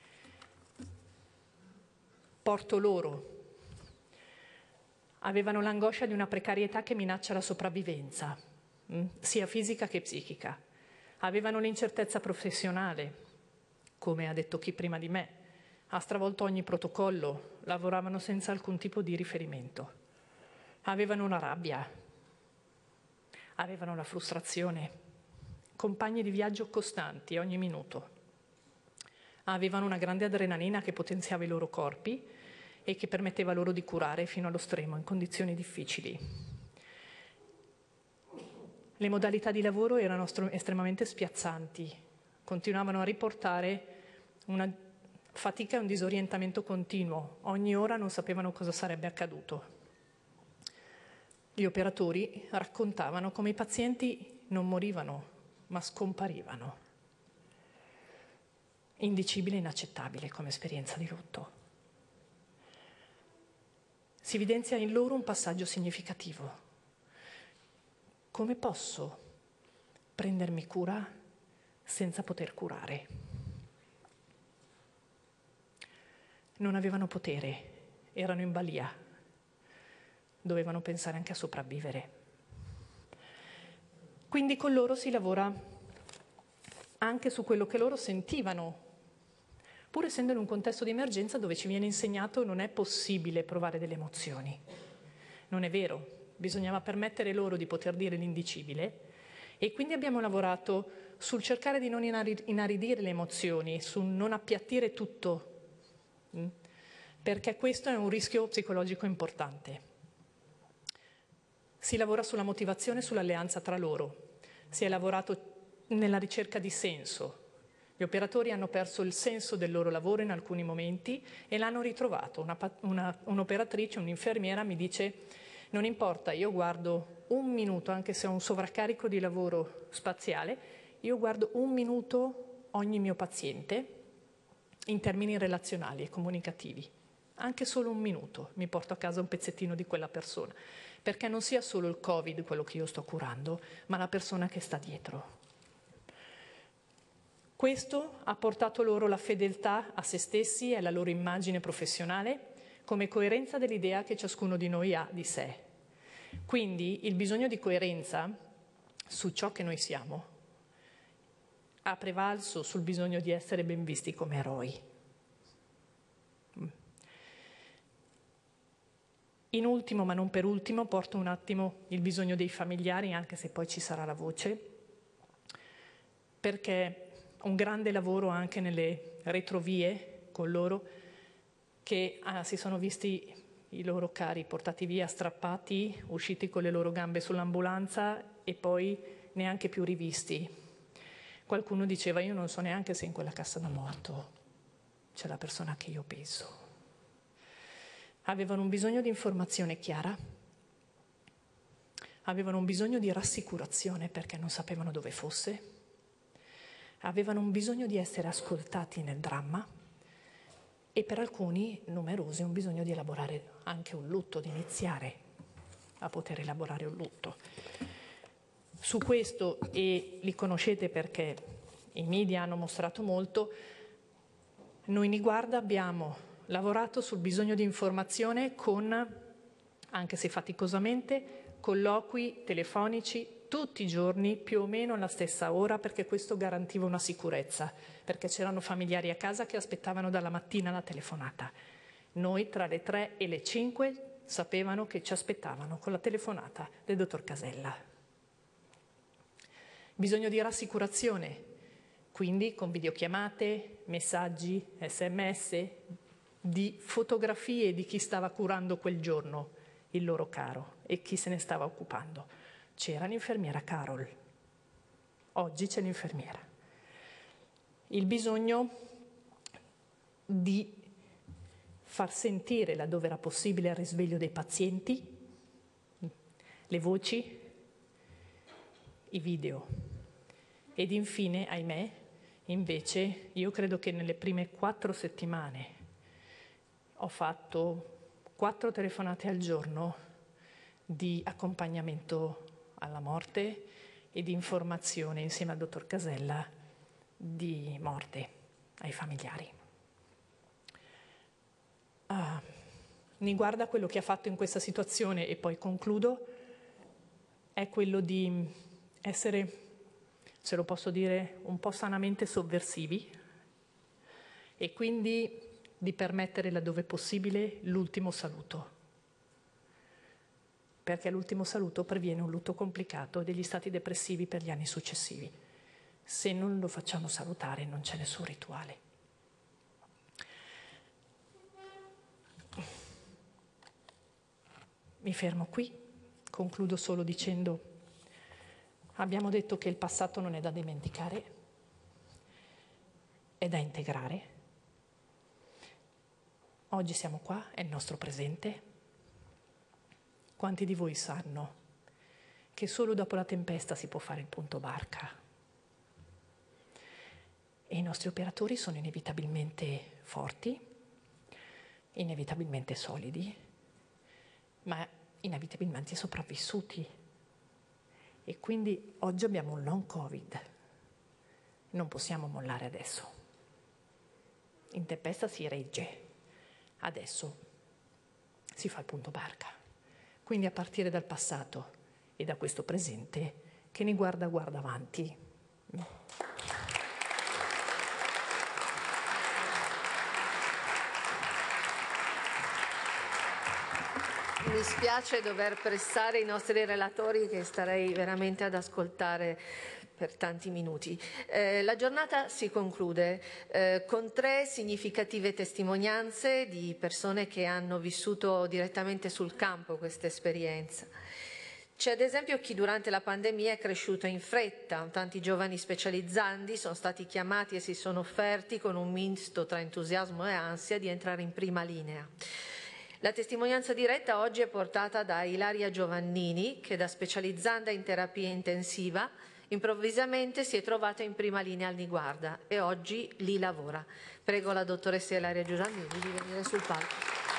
S20: Porto loro. Avevano l'angoscia di una precarietà che minaccia la sopravvivenza, sia fisica che psichica. Avevano l'incertezza professionale, come ha detto chi prima di me, ha stravolto ogni protocollo, lavoravano senza alcun tipo di riferimento. Avevano una rabbia, avevano la frustrazione, compagni di viaggio costanti ogni minuto. Avevano una grande adrenalina che potenziava i loro corpi e che permetteva loro di curare fino allo stremo in condizioni difficili. Le modalità di lavoro erano estremamente spiazzanti, continuavano a riportare una fatica e un disorientamento continuo, ogni ora non sapevano cosa sarebbe accaduto. Gli operatori raccontavano come i pazienti non morivano, ma scomparivano. Indicibile e inaccettabile come esperienza di lutto. Si evidenzia in loro un passaggio significativo. Come posso prendermi cura senza poter curare? Non avevano potere, erano in balia, dovevano pensare anche a sopravvivere. Quindi con loro si lavora anche su quello che loro sentivano, pur essendo in un contesto di emergenza dove ci viene insegnato che non è possibile provare delle emozioni. Non è vero, bisognava permettere loro di poter dire l'indicibile e quindi abbiamo lavorato sul cercare di non inaridire le emozioni, su non appiattire tutto, perché questo è un rischio psicologico importante. Si lavora sulla motivazione e sull'alleanza tra loro, si è lavorato nella ricerca di senso. Gli operatori hanno perso il senso del loro lavoro in alcuni momenti e l'hanno ritrovato. Una, una, un'operatrice, un'infermiera mi dice: non importa, io guardo un minuto, anche se ho un sovraccarico di lavoro spaziale, io guardo un minuto ogni mio paziente in termini relazionali e comunicativi. Anche solo un minuto mi porto a casa un pezzettino di quella persona, perché non sia solo il Covid quello che io sto curando, ma la persona che sta dietro. Questo ha portato loro la fedeltà a se stessi e alla loro immagine professionale come coerenza dell'idea che ciascuno di noi ha di sé. Quindi il bisogno di coerenza su ciò che noi siamo ha prevalso sul bisogno di essere ben visti come eroi. In ultimo, ma non per ultimo, porto un attimo il bisogno dei familiari, anche se poi ci sarà la voce, perché un grande lavoro anche nelle retrovie con loro, che ah, si sono visti i loro cari portati via, strappati, usciti con le loro gambe sull'ambulanza e poi neanche più rivisti. Qualcuno diceva: io non so neanche se in quella cassa da morto c'è la persona che io penso. Avevano un bisogno di informazione chiara, avevano un bisogno di rassicurazione perché non sapevano dove fosse, avevano un bisogno di essere ascoltati nel dramma e per alcuni, numerosi, un bisogno di elaborare anche un lutto, di iniziare a poter elaborare un lutto. Su questo, e li conoscete perché i media hanno mostrato molto, noi in Niguarda abbiamo lavorato sul bisogno di informazione con, anche se faticosamente, colloqui telefonici tutti i giorni, più o meno alla stessa ora, perché questo garantiva una sicurezza, perché c'erano familiari a casa che aspettavano dalla mattina la telefonata. Noi tra le tre e le cinque sapevano che ci aspettavano con la telefonata del dottor Casella. Bisogno di rassicurazione, quindi con videochiamate, messaggi, sms, di fotografie di chi stava curando quel giorno il loro caro e chi se ne stava occupando. C'era l'infermiera Carol, oggi c'è l'infermiera. Il bisogno di far sentire, laddove era possibile, il risveglio dei pazienti, le voci, i video. Ed infine, ahimè, invece, io credo che nelle prime quattro settimane ho fatto quattro telefonate al giorno di accompagnamento alla morte e di informazione insieme al dottor Casella di morte ai familiari. Ah, mi guarda quello che ha fatto in questa situazione, e poi concludo, è quello di essere, se lo posso dire, un po' sanamente sovversivi e quindi di permettere, laddove possibile, l'ultimo saluto. Perché all'ultimo saluto previene un lutto complicato e degli stati depressivi per gli anni successivi. Se non lo facciamo salutare non c'è nessun rituale. Mi fermo qui, concludo solo dicendo: abbiamo detto che il passato non è da dimenticare, è da integrare. Oggi siamo qua, è il nostro presente. Quanti di voi sanno che solo dopo la tempesta si può fare il punto barca? E i nostri operatori sono inevitabilmente forti, inevitabilmente solidi, ma inevitabilmente sopravvissuti. E quindi oggi abbiamo un long Covid. Non possiamo mollare adesso. In tempesta si regge. Adesso si fa il punto barca. Quindi a partire dal passato e da questo presente, che ne guarda guarda avanti.
S4: Mi spiace dover pressare i nostri relatori, che starei veramente ad ascoltare per tanti minuti. Eh, la giornata si conclude eh, con tre significative testimonianze di persone che hanno vissuto direttamente sul campo questa esperienza. C'è ad esempio chi durante la pandemia è cresciuto in fretta, tanti giovani specializzandi sono stati chiamati e si sono offerti con un misto tra entusiasmo e ansia di entrare in prima linea. La testimonianza diretta oggi è portata da Ilaria Giovannini, che da specializzanda in terapia intensiva improvvisamente si è trovata in prima linea al Niguarda e oggi lì lavora. Prego la dottoressa Ilaria Giovannini di venire sul palco.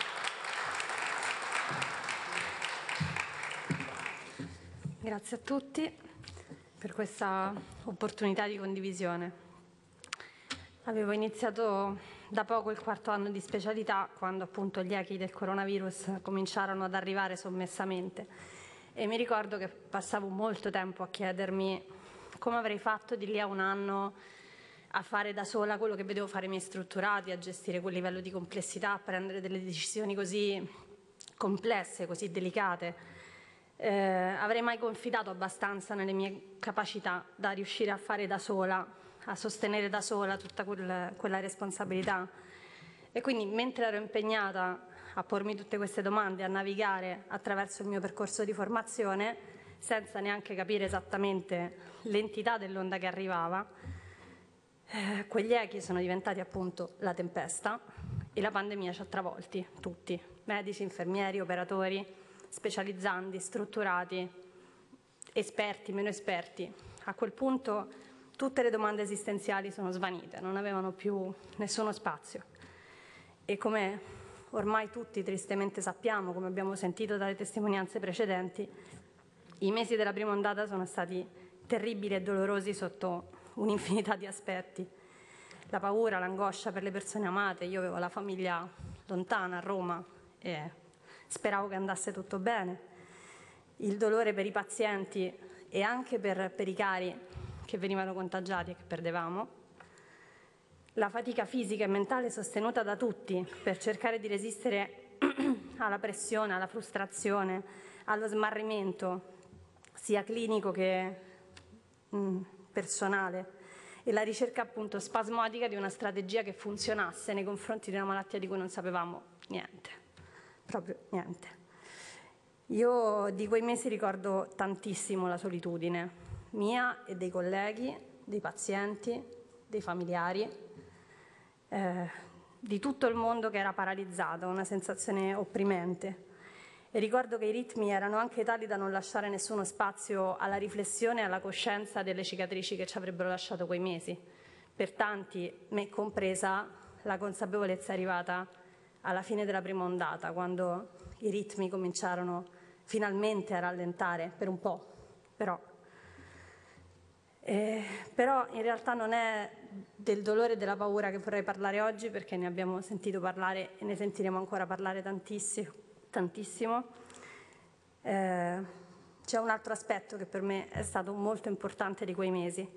S21: Grazie a tutti per questa opportunità di condivisione. Avevo iniziato da poco il quarto anno di specialità, quando appunto gli echi del coronavirus cominciarono ad arrivare sommessamente, e mi ricordo che passavo molto tempo a chiedermi come avrei fatto di lì a un anno a fare da sola quello che vedevo fare i miei strutturati, a gestire quel livello di complessità, a prendere delle decisioni così complesse, così delicate. Eh, avrei mai confidato abbastanza nelle mie capacità da riuscire a fare da sola, a sostenere da sola tutta quella, quella responsabilità? E quindi, mentre ero impegnata a pormi tutte queste domande, a navigare attraverso il mio percorso di formazione, senza neanche capire esattamente l'entità dell'onda che arrivava, eh, quegli echi sono diventati appunto la tempesta, e la pandemia ci ha travolti tutti, medici, infermieri, operatori, specializzandi, strutturati, esperti, meno esperti. A quel punto tutte le domande esistenziali sono svanite, non avevano più nessuno spazio. E come ormai tutti tristemente sappiamo, come abbiamo sentito dalle testimonianze precedenti, i mesi della prima ondata sono stati terribili e dolorosi sotto un'infinità di aspetti. La paura, l'angoscia per le persone amate. Io avevo la famiglia lontana a Roma e speravo che andasse tutto bene. Il dolore per i pazienti e anche per, per i cari che venivano contagiati e che perdevamo, la fatica fisica e mentale sostenuta da tutti per cercare di resistere alla pressione, alla frustrazione, allo smarrimento, sia clinico che mh, personale, e la ricerca appunto spasmodica di una strategia che funzionasse nei confronti di una malattia di cui non sapevamo niente, proprio niente. Io di quei mesi ricordo tantissimo la solitudine mia e dei colleghi, dei pazienti, dei familiari, eh, di tutto il mondo che era paralizzato, una sensazione opprimente. E ricordo che i ritmi erano anche tali da non lasciare nessuno spazio alla riflessione e alla coscienza delle cicatrici che ci avrebbero lasciato quei mesi. Per tanti, me compresa, la consapevolezza è arrivata alla fine della prima ondata, quando i ritmi cominciarono finalmente a rallentare, per un po', però. Eh, però in realtà non è del dolore e della paura che vorrei parlare oggi, perché ne abbiamo sentito parlare e ne sentiremo ancora parlare tantissimo. tantissimo. Eh, c'è un altro aspetto che per me è stato molto importante di quei mesi.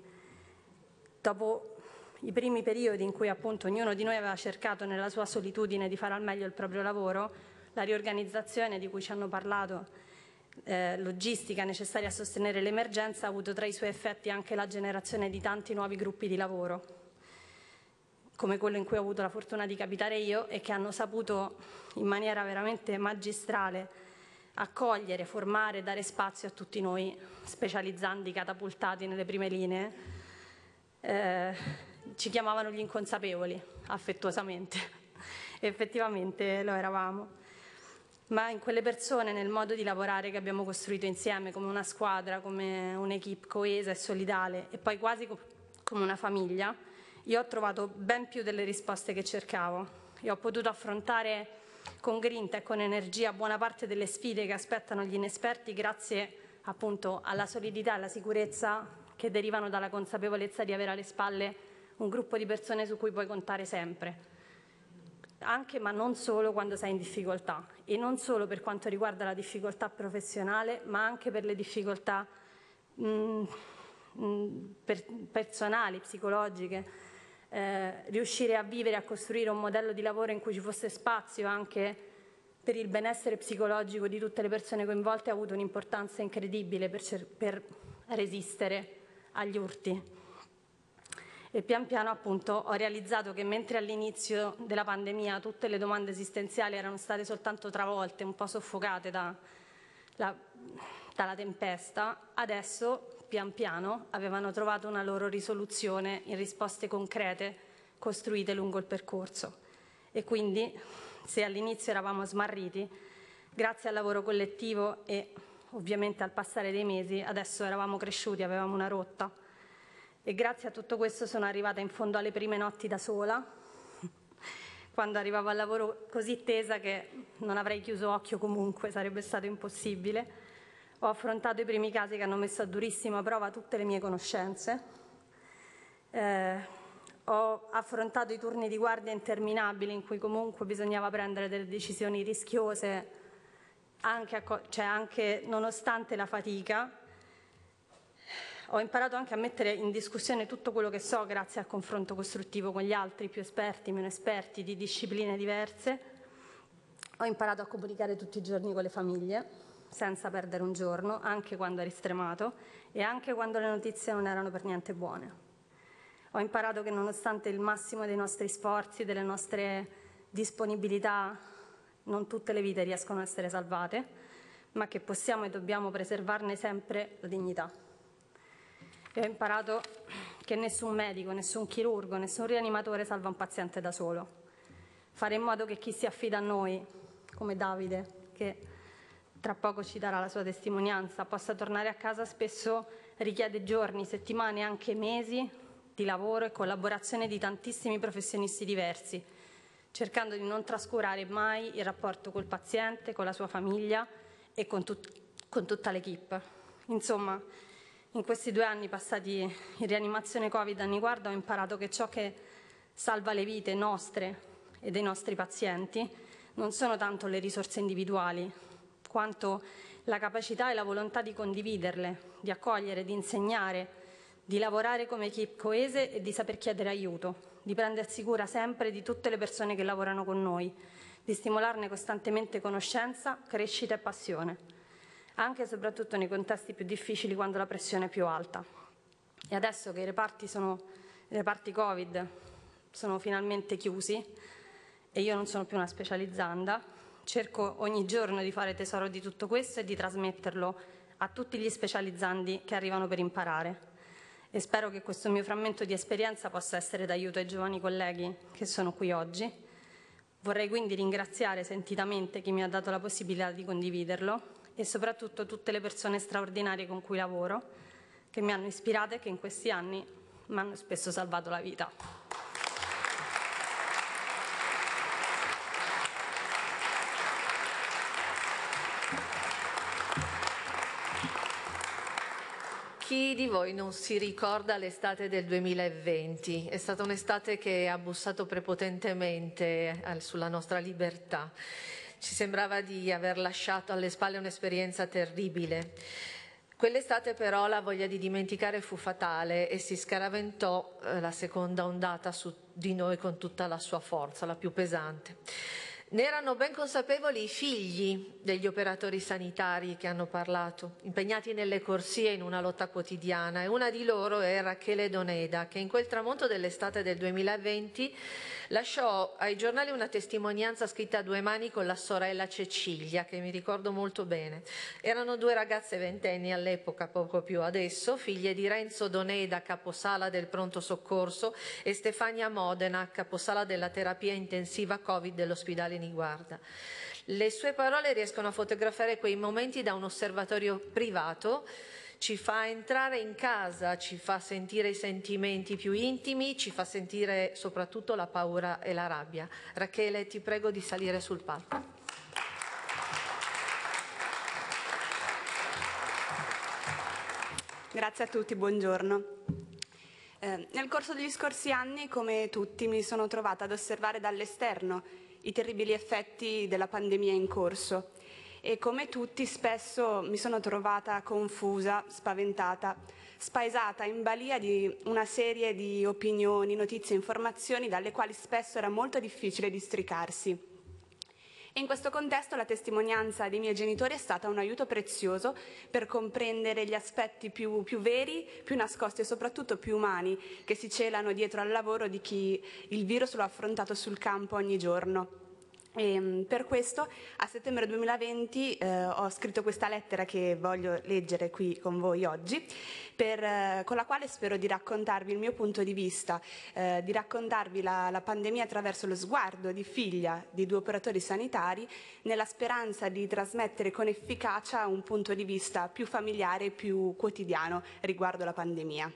S21: Dopo i primi periodi in cui appunto ognuno di noi aveva cercato nella sua solitudine di fare al meglio il proprio lavoro, la riorganizzazione di cui ci hanno parlato, eh, logistica necessaria a sostenere l'emergenza, ha avuto tra i suoi effetti anche la generazione di tanti nuovi gruppi di lavoro, come quello in cui ho avuto la fortuna di capitare io, e che hanno saputo in maniera veramente magistrale accogliere, formare, dare spazio a tutti noi specializzandi, catapultati nelle prime linee. Eh, ci chiamavano gli inconsapevoli, affettuosamente. Effettivamente lo eravamo. Ma in quelle persone, nel modo di lavorare che abbiamo costruito insieme, come una squadra, come un'equipe coesa e solidale, e poi quasi come una famiglia, io ho trovato ben più delle risposte che cercavo e ho potuto affrontare con grinta e con energia buona parte delle sfide che aspettano gli inesperti, grazie appunto alla solidità e alla sicurezza che derivano dalla consapevolezza di avere alle spalle un gruppo di persone su cui puoi contare sempre, anche ma non solo quando sei in difficoltà, e non solo per quanto riguarda la difficoltà professionale, ma anche per le difficoltà mh, mh, per, personali, psicologiche. Eh, riuscire a vivere e a costruire un modello di lavoro in cui ci fosse spazio anche per il benessere psicologico di tutte le persone coinvolte ha avuto un'importanza incredibile per, cer- per resistere agli urti. E pian piano appunto ho realizzato che mentre all'inizio della pandemia tutte le domande esistenziali erano state soltanto travolte, un po' soffocate da, la, dalla tempesta, adesso pian piano avevano trovato una loro risoluzione in risposte concrete costruite lungo il percorso. E quindi, se all'inizio eravamo smarriti, grazie al lavoro collettivo e ovviamente al passare dei mesi, adesso eravamo cresciuti, avevamo una rotta. E grazie a tutto questo sono arrivata in fondo alle prime notti da sola, quando arrivavo al lavoro così tesa che non avrei chiuso occhio comunque, sarebbe stato impossibile. Ho affrontato i primi casi che hanno messo a durissima prova tutte le mie conoscenze. Eh, ho affrontato i turni di guardia interminabili in cui comunque bisognava prendere delle decisioni rischiose, anche, a, cioè anche nonostante la fatica. Ho imparato anche a mettere in discussione tutto quello che so grazie al confronto costruttivo con gli altri, più esperti, meno esperti, di discipline diverse. Ho imparato a comunicare tutti i giorni con le famiglie, senza perdere un giorno, anche quando eri stremato e anche quando le notizie non erano per niente buone. Ho imparato che nonostante il massimo dei nostri sforzi, delle nostre disponibilità, non tutte le vite riescono a essere salvate, ma che possiamo e dobbiamo preservarne sempre la dignità. E ho imparato che nessun medico, nessun chirurgo, nessun rianimatore salva un paziente da solo. Fare in modo che chi si affida a noi, come Davide, che tra poco ci darà la sua testimonianza, possa tornare a casa spesso richiede giorni, settimane, anche mesi di lavoro e collaborazione di tantissimi professionisti diversi, cercando di non trascurare mai il rapporto col paziente, con la sua famiglia e con, tut- con tutta l'equipe. Insomma, in questi due anni passati in rianimazione Covid anni guarda ho imparato che ciò che salva le vite nostre e dei nostri pazienti non sono tanto le risorse individuali, quanto la capacità e la volontà di condividerle, di accogliere, di insegnare, di lavorare come equipe coese e di saper chiedere aiuto, di prendersi cura sempre di tutte le persone che lavorano con noi, di stimolarne costantemente conoscenza, crescita e passione, anche e soprattutto nei contesti più difficili quando la pressione è più alta. E adesso che i reparti sono I reparti Covid sono finalmente chiusi e io non sono più una specializzanda. Cerco ogni giorno di fare tesoro di tutto questo e di trasmetterlo a tutti gli specializzandi che arrivano per imparare. E spero che questo mio frammento di esperienza possa essere d'aiuto ai giovani colleghi che sono qui oggi. Vorrei quindi ringraziare sentitamente chi mi ha dato la possibilità di condividerlo e soprattutto tutte le persone straordinarie con cui lavoro, che mi hanno ispirata e che in questi anni mi hanno spesso salvato la vita.
S4: Chi di voi non si ricorda l'estate del duemilaventi? È stata un'estate che ha bussato prepotentemente sulla nostra libertà. Ci sembrava di aver lasciato alle spalle un'esperienza terribile. Quell'estate però la voglia di dimenticare fu fatale e si scaraventò eh, la seconda ondata su di noi con tutta la sua forza, la più pesante. Ne erano ben consapevoli i figli degli operatori sanitari che hanno parlato, impegnati nelle corsie in una lotta quotidiana, e una di loro è Rachele Doneda, che in quel tramonto dell'estate del duemilaventi lasciò ai giornali una testimonianza scritta a due mani con la sorella Cecilia, che mi ricordo molto bene. Erano due ragazze ventenni all'epoca, poco più adesso, figlie di Renzo Doneda, caposala del pronto soccorso, e Stefania Modena, caposala della terapia intensiva Covid dell'ospedale Niguarda. Le sue parole riescono a fotografare quei momenti da un osservatorio privato, ci fa entrare in casa, ci fa sentire i sentimenti più intimi, ci fa sentire soprattutto la paura e la rabbia. Rachele, ti prego di salire sul palco.
S1: Grazie a tutti, buongiorno. Eh, nel corso degli scorsi anni, come tutti, mi sono trovata ad osservare dall'esterno i terribili effetti della pandemia in corso e come tutti spesso mi sono trovata confusa, spaventata, spaesata, in balia di una serie di opinioni, notizie e informazioni dalle quali spesso era molto difficile districarsi. E in questo contesto la testimonianza dei miei genitori è stata un aiuto prezioso per comprendere gli aspetti più, più veri, più nascosti e soprattutto più umani che si celano dietro al lavoro di chi il virus lo ha affrontato sul campo ogni giorno. E per questo a settembre duemilaventi eh, ho scritto questa lettera che voglio leggere qui con voi oggi, per, eh, con la quale spero di raccontarvi il mio punto di vista, eh, di raccontarvi la, la pandemia attraverso lo sguardo di figlia di due operatori sanitari, nella speranza di trasmettere con efficacia un punto di vista più familiare e più quotidiano riguardo la pandemia.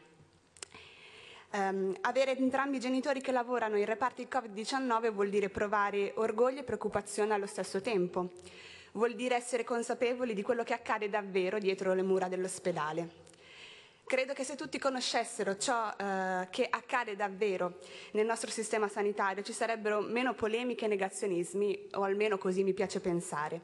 S1: Um, avere entrambi i genitori che lavorano in reparti Covid diciannove vuol dire provare orgoglio e preoccupazione allo stesso tempo. Vuol dire essere consapevoli di quello che accade davvero dietro le mura dell'ospedale. Credo che se tutti conoscessero ciò uh, che accade davvero nel nostro sistema sanitario ci sarebbero meno polemiche e negazionismi, o almeno così mi piace pensare.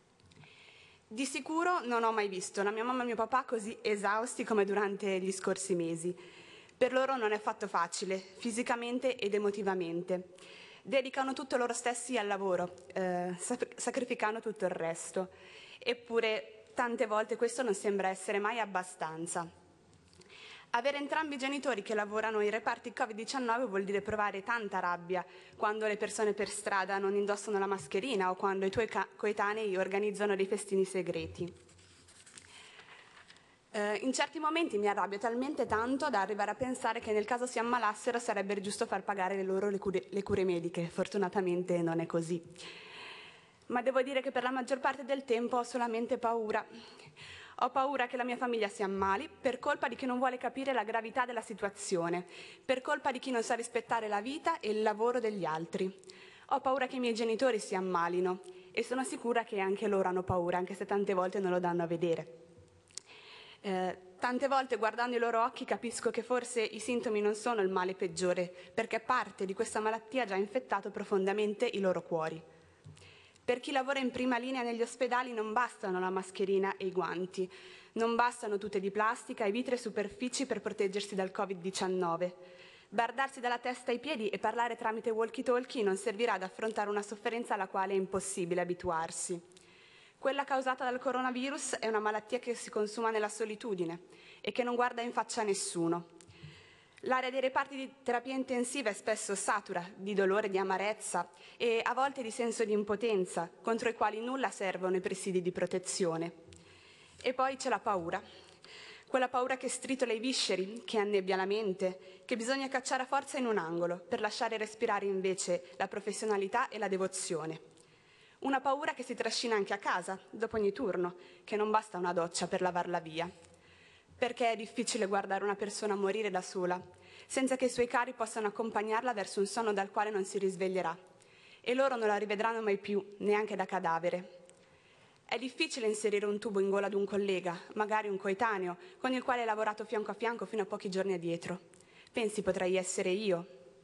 S1: Di sicuro non ho mai visto la mia mamma e mio papà così esausti come durante gli scorsi mesi. Per loro non è affatto facile, fisicamente ed emotivamente. Dedicano tutto loro stessi al lavoro, eh, sacrificando tutto il resto. Eppure, tante volte questo non sembra essere mai abbastanza. Avere entrambi i genitori che lavorano in reparti Covid diciannove vuol dire provare tanta rabbia quando le persone per strada non indossano la mascherina o quando i tuoi coetanei organizzano dei festini segreti. Uh, in certi momenti mi arrabbio talmente tanto da arrivare a pensare che nel caso si ammalassero sarebbe giusto far pagare le loro le cure, le cure mediche. Fortunatamente non è così. Ma devo dire che per la maggior parte del tempo ho solamente paura. Ho paura che la mia famiglia si ammali per colpa di chi non vuole capire la gravità della situazione, per colpa di chi non sa rispettare la vita e il lavoro degli altri. Ho paura che i miei genitori si ammalino e sono sicura che anche loro hanno paura, anche se tante volte non lo danno a vedere. Eh, tante volte guardando i loro occhi capisco che forse i sintomi non sono il male peggiore, perché parte di questa malattia ha già infettato profondamente i loro cuori. Per chi lavora in prima linea negli ospedali non bastano la mascherina e i guanti, non bastano tute di plastica e vitre superfici per proteggersi dal Covid diciannove. Bardarsi dalla testa ai piedi e parlare tramite walkie-talkie non servirà ad affrontare una sofferenza alla quale è impossibile abituarsi. Quella causata dal coronavirus è una malattia che si consuma nella solitudine e che non guarda in faccia a nessuno. L'area dei reparti di terapia intensiva è spesso satura di dolore, di amarezza e a volte di senso di impotenza, contro i quali nulla servono i presidi di protezione. E poi c'è la paura, quella paura che stritola i visceri, che annebbia la mente, che bisogna cacciare a forza in un angolo per lasciare respirare invece la professionalità e la devozione. Una paura che si trascina anche a casa, dopo ogni turno, che non basta una doccia per lavarla via. Perché è difficile guardare una persona morire da sola, senza che i suoi cari possano accompagnarla verso un sonno dal quale non si risveglierà. E loro non la rivedranno mai più, neanche da cadavere. È difficile inserire un tubo in gola ad un collega, magari un coetaneo, con il quale hai lavorato fianco a fianco fino a pochi giorni addietro. Pensi potrei essere io?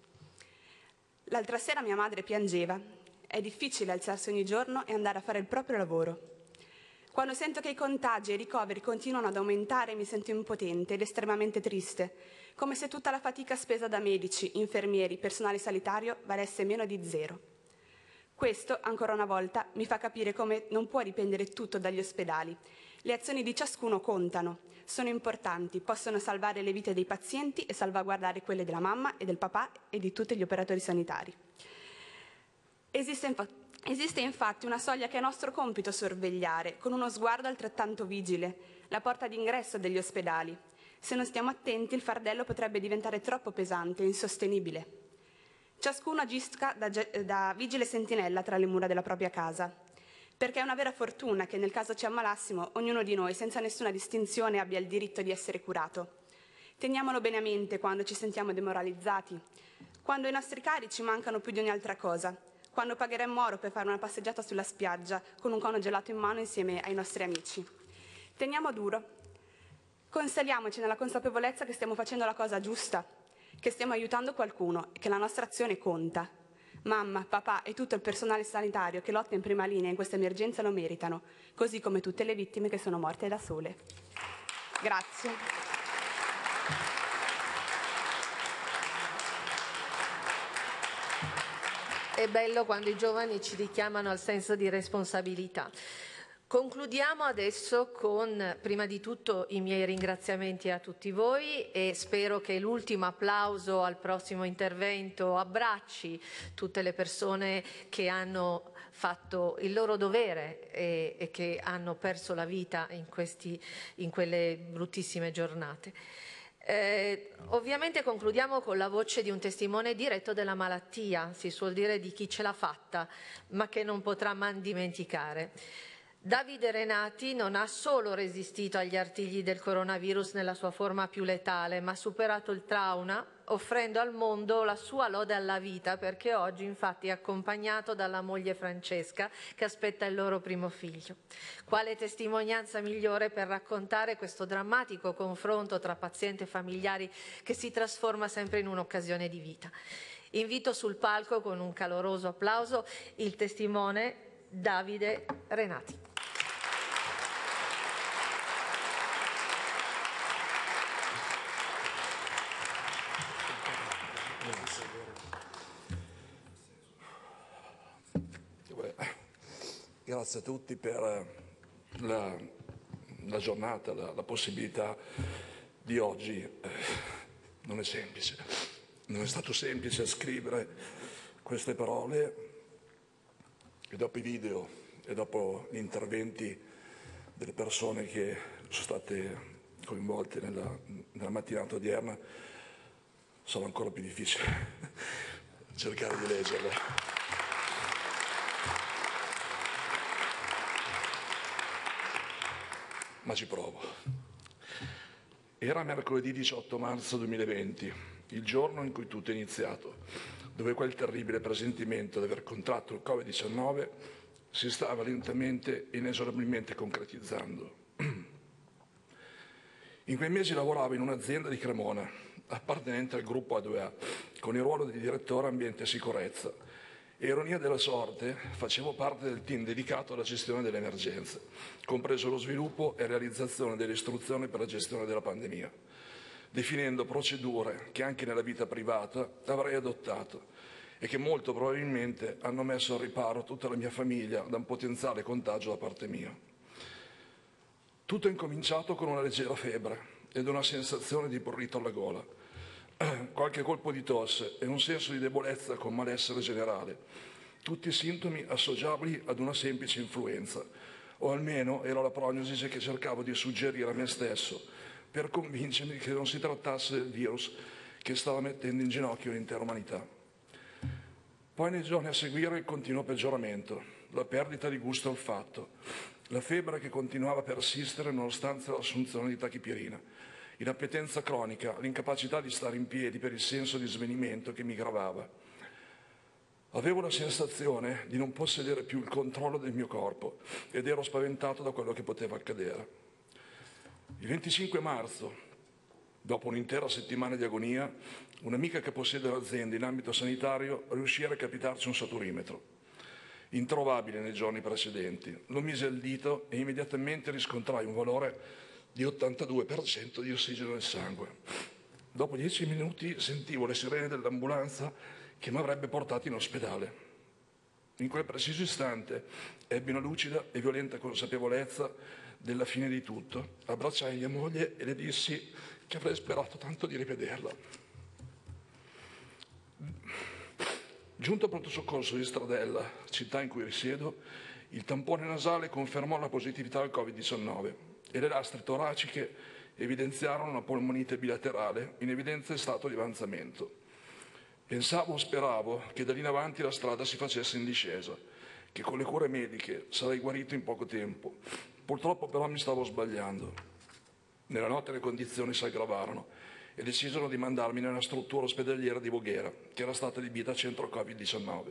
S1: L'altra sera mia madre piangeva. È difficile alzarsi ogni giorno e andare a fare il proprio lavoro. Quando sento che i contagi e i ricoveri continuano ad aumentare mi sento impotente ed estremamente triste, come se tutta la fatica spesa da medici, infermieri, personale sanitario valesse meno di zero. Questo, ancora una volta, mi fa capire come non può dipendere tutto dagli ospedali. Le azioni di ciascuno contano, sono importanti, possono salvare le vite dei pazienti e salvaguardare quelle della mamma e del papà e di tutti gli operatori sanitari. Esiste infatti Esiste infatti una soglia che è nostro compito sorvegliare, con uno sguardo altrettanto vigile, la porta d'ingresso degli ospedali. Se non stiamo attenti, il fardello potrebbe diventare troppo pesante e insostenibile. Ciascuno agisca da, da vigile sentinella tra le mura della propria casa, perché è una vera fortuna che nel caso ci ammalassimo, ognuno di noi, senza nessuna distinzione, abbia il diritto di essere curato. Teniamolo bene a mente quando ci sentiamo demoralizzati, quando i nostri cari ci mancano più di ogni altra cosa, quando pagheremmo oro per fare una passeggiata sulla spiaggia con un cono gelato in mano insieme ai nostri amici. Teniamo duro. Consoliamoci nella consapevolezza che stiamo facendo la cosa giusta, che stiamo aiutando qualcuno e che la nostra azione conta. Mamma, papà e tutto il personale sanitario che lotta in prima linea in questa emergenza lo meritano, così come tutte le vittime che sono morte da sole. Grazie.
S4: È bello quando i giovani ci richiamano al senso di responsabilità. Concludiamo adesso con, prima di tutto, i miei ringraziamenti a tutti voi e spero che l'ultimo applauso al prossimo intervento abbracci tutte le persone che hanno fatto il loro dovere e, e che hanno perso la vita in, questi, in quelle bruttissime giornate. Eh, ovviamente concludiamo con la voce di un testimone diretto della malattia, si suol dire di chi ce l'ha fatta, ma che non potrà mai dimenticare. Davide Renati non ha solo resistito agli artigli del coronavirus nella sua forma più letale, ma ha superato il trauma, offrendo al mondo la sua lode alla vita, perché oggi infatti è accompagnato dalla moglie Francesca, che aspetta il loro primo figlio. Quale testimonianza migliore per raccontare questo drammatico confronto tra paziente e familiari che si trasforma sempre in un'occasione di vita. Invito sul palco con un caloroso applauso il testimone Davide Renati.
S2: Grazie a tutti per la, la giornata, la, la possibilità di oggi. Eh, non è semplice, non è stato semplice scrivere queste parole e dopo i video e dopo gli interventi delle persone che sono state coinvolte nella, nella mattinata odierna sarà ancora più difficile cercare di leggerle. Ma ci provo. Era mercoledì diciotto marzo duemilaventi, il giorno in cui tutto è iniziato, dove quel terribile presentimento di aver contratto il Covid diciannove si stava lentamente e inesorabilmente concretizzando. In quei mesi lavoravo in un'azienda di Cremona, appartenente al gruppo A due A, con il ruolo di direttore ambiente e sicurezza. E, ironia della sorte, facevo parte del team dedicato alla gestione delle emergenze, compreso lo sviluppo e realizzazione delle istruzioni per la gestione della pandemia, definendo procedure che anche nella vita privata avrei adottato e che molto probabilmente hanno messo al riparo tutta la mia famiglia da un potenziale contagio da parte mia. Tutto è incominciato con una leggera febbre ed una sensazione di prurito alla gola. qualche colpo di tosse e un senso di debolezza con malessere generale. Tutti sintomi associabili ad una semplice influenza, o almeno era la prognosi che cercavo di suggerire a me stesso per convincermi che non si trattasse del virus che stava mettendo in ginocchio l'intera umanità. Poi nei giorni a seguire il continuo peggioramento, la perdita di gusto e olfatto, la febbre che continuava a persistere nonostante l'assunzione di tachipirina, l'inappetenza cronica, l'incapacità di stare in piedi per il senso di svenimento che mi gravava. Avevo la sensazione di non possedere più il controllo del mio corpo ed ero spaventato da quello che poteva accadere. Il venticinque marzo, dopo un'intera settimana di agonia, un'amica che possiede un'azienda in ambito sanitario riuscì a recapitarci un saturimetro. Introvabile nei giorni precedenti. Lo mise al dito e immediatamente riscontrai un valore di ottantadue per cento di ossigeno nel sangue. Dopo dieci minuti sentivo le sirene dell'ambulanza che mi avrebbe portato in ospedale. In quel preciso istante ebbi una lucida e violenta consapevolezza della fine di tutto. Abbracciai mia moglie e le dissi che avrei sperato tanto di rivederla. Giunto al pronto soccorso di Stradella, città in cui risiedo, il tampone nasale confermò la positività al covid diciannove e le lastre toraciche evidenziarono una polmonite bilaterale in evidente stato di avanzamento. Pensavo o speravo che da lì in avanti la strada si facesse in discesa, che con le cure mediche sarei guarito in poco tempo. Purtroppo però mi stavo sbagliando. Nella notte le condizioni si aggravarono e decisero di mandarmi nella struttura ospedaliera di Voghera, che era stata adibita a centro covid diciannove.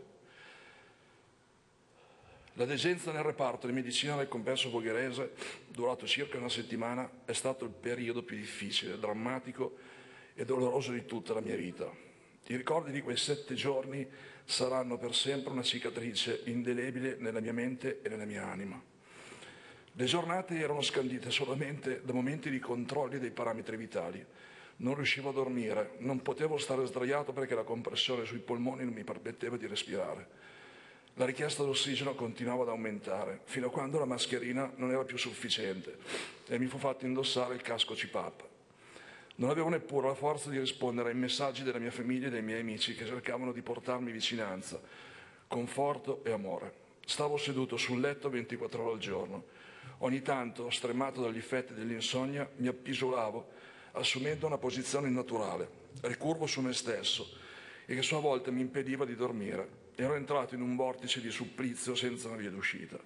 S2: La degenza nel reparto di medicina del complesso vogherese, durato circa una settimana, è stato il periodo più difficile, drammatico e doloroso di tutta la mia vita. I ricordi di quei sette giorni saranno per sempre una cicatrice indelebile nella mia mente e nella mia anima. Le giornate erano scandite solamente da momenti di controlli dei parametri vitali. Non riuscivo a dormire, non potevo stare sdraiato perché la compressione sui polmoni non mi permetteva di respirare. La richiesta d'ossigeno continuava ad aumentare, fino a quando la mascherina non era più sufficiente e mi fu fatto indossare il casco C PAP. Non avevo neppure la forza di rispondere ai messaggi della mia famiglia e dei miei amici che cercavano di portarmi vicinanza, conforto e amore. Stavo seduto sul letto ventiquattro ore al giorno. Ogni tanto, stremato dagli effetti dell'insonnia, mi appisolavo assumendo una posizione innaturale, ricurvo su me stesso e che a sua volta mi impediva di dormire. Ero entrato in un vortice di supplizio senza una via d'uscita.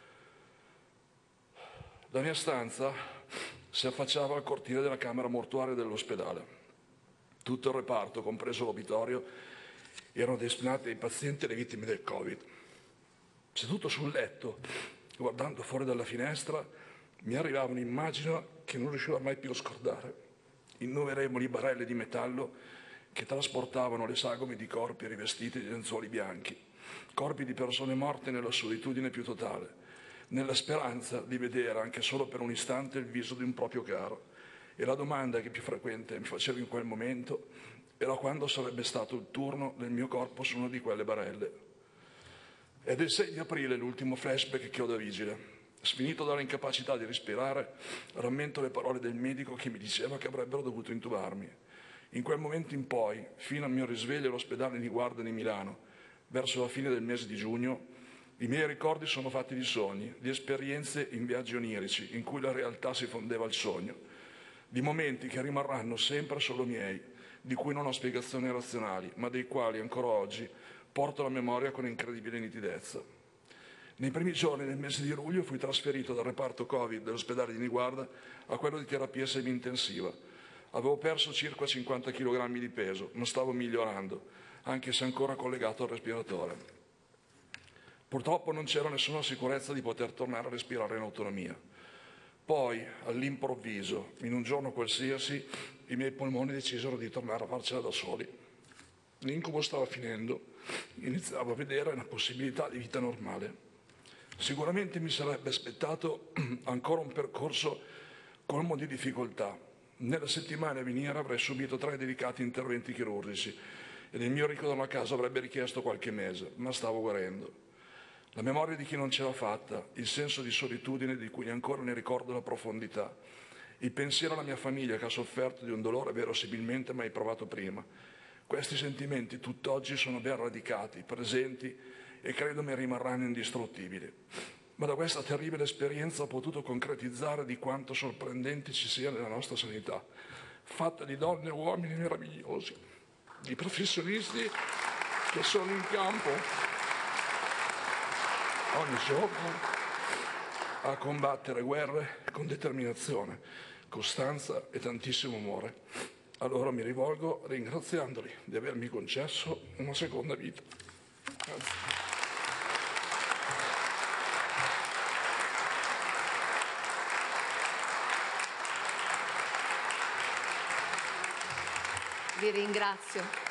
S2: La mia stanza si affacciava al cortile della camera mortuaria dell'ospedale. Tutto il reparto, compreso l'obitorio, erano destinati ai pazienti e alle vittime del Covid. Seduto sul letto, guardando fuori dalla finestra, mi arrivava un'immagine che non riuscivo mai più a scordare. Innumerevoli barelle di metallo che trasportavano le sagome di corpi rivestiti di lenzuoli bianchi, corpi di persone morte nella solitudine più totale, nella speranza di vedere anche solo per un istante il viso di un proprio caro. E la domanda che più frequente mi facevo in quel momento era quando sarebbe stato il turno del mio corpo su una di quelle barelle. È del sei di aprile l'ultimo flashback che ho da vigile. Sfinito dall'incapacità di respirare, rammento le parole del medico che mi diceva che avrebbero dovuto intubarmi. In quel momento in poi, fino al mio risveglio all'ospedale di Guarda di Milano, verso la fine del mese di giugno, i miei ricordi sono fatti di sogni, di esperienze in viaggi onirici, in cui la realtà si fondeva al sogno, di momenti che rimarranno sempre solo miei, di cui non ho spiegazioni razionali, ma dei quali ancora oggi porto la memoria con incredibile nitidezza. Nei primi giorni del mese di luglio fui trasferito dal reparto Covid dell'ospedale di Niguarda a quello di terapia semi-intensiva. Avevo perso circa cinquanta chilogrammi di peso, ma stavo migliorando, anche se ancora collegato al respiratore. Purtroppo non c'era nessuna sicurezza di poter tornare a respirare in autonomia. Poi, all'improvviso, in un giorno qualsiasi, i miei polmoni decisero di tornare a farcela da soli. L'incubo stava finendo, iniziavo a vedere una possibilità di vita normale. Sicuramente mi sarebbe aspettato ancora un percorso colmo di difficoltà. Nella settimana a venire avrei subito tre delicati interventi chirurgici ed il mio ritorno a casa avrebbe richiesto qualche mese, ma stavo guarendo. La memoria di chi non ce l'ha fatta, il senso di solitudine di cui ancora ne ricordo la profondità, Il pensiero alla mia famiglia che ha sofferto di un dolore verosimilmente mai provato prima. Questi sentimenti tutt'oggi sono ben radicati, presenti e credo mi rimarranno indistruttibili. Ma da questa terribile esperienza ho potuto concretizzare di quanto sorprendenti ci sia nella nostra sanità, fatta di donne e uomini meravigliosi, di professionisti che sono in campo ogni giorno a combattere guerre con determinazione, costanza e tantissimo amore. Allora mi rivolgo ringraziandoli di avermi concesso una seconda vita. Grazie.
S4: Vi ringrazio.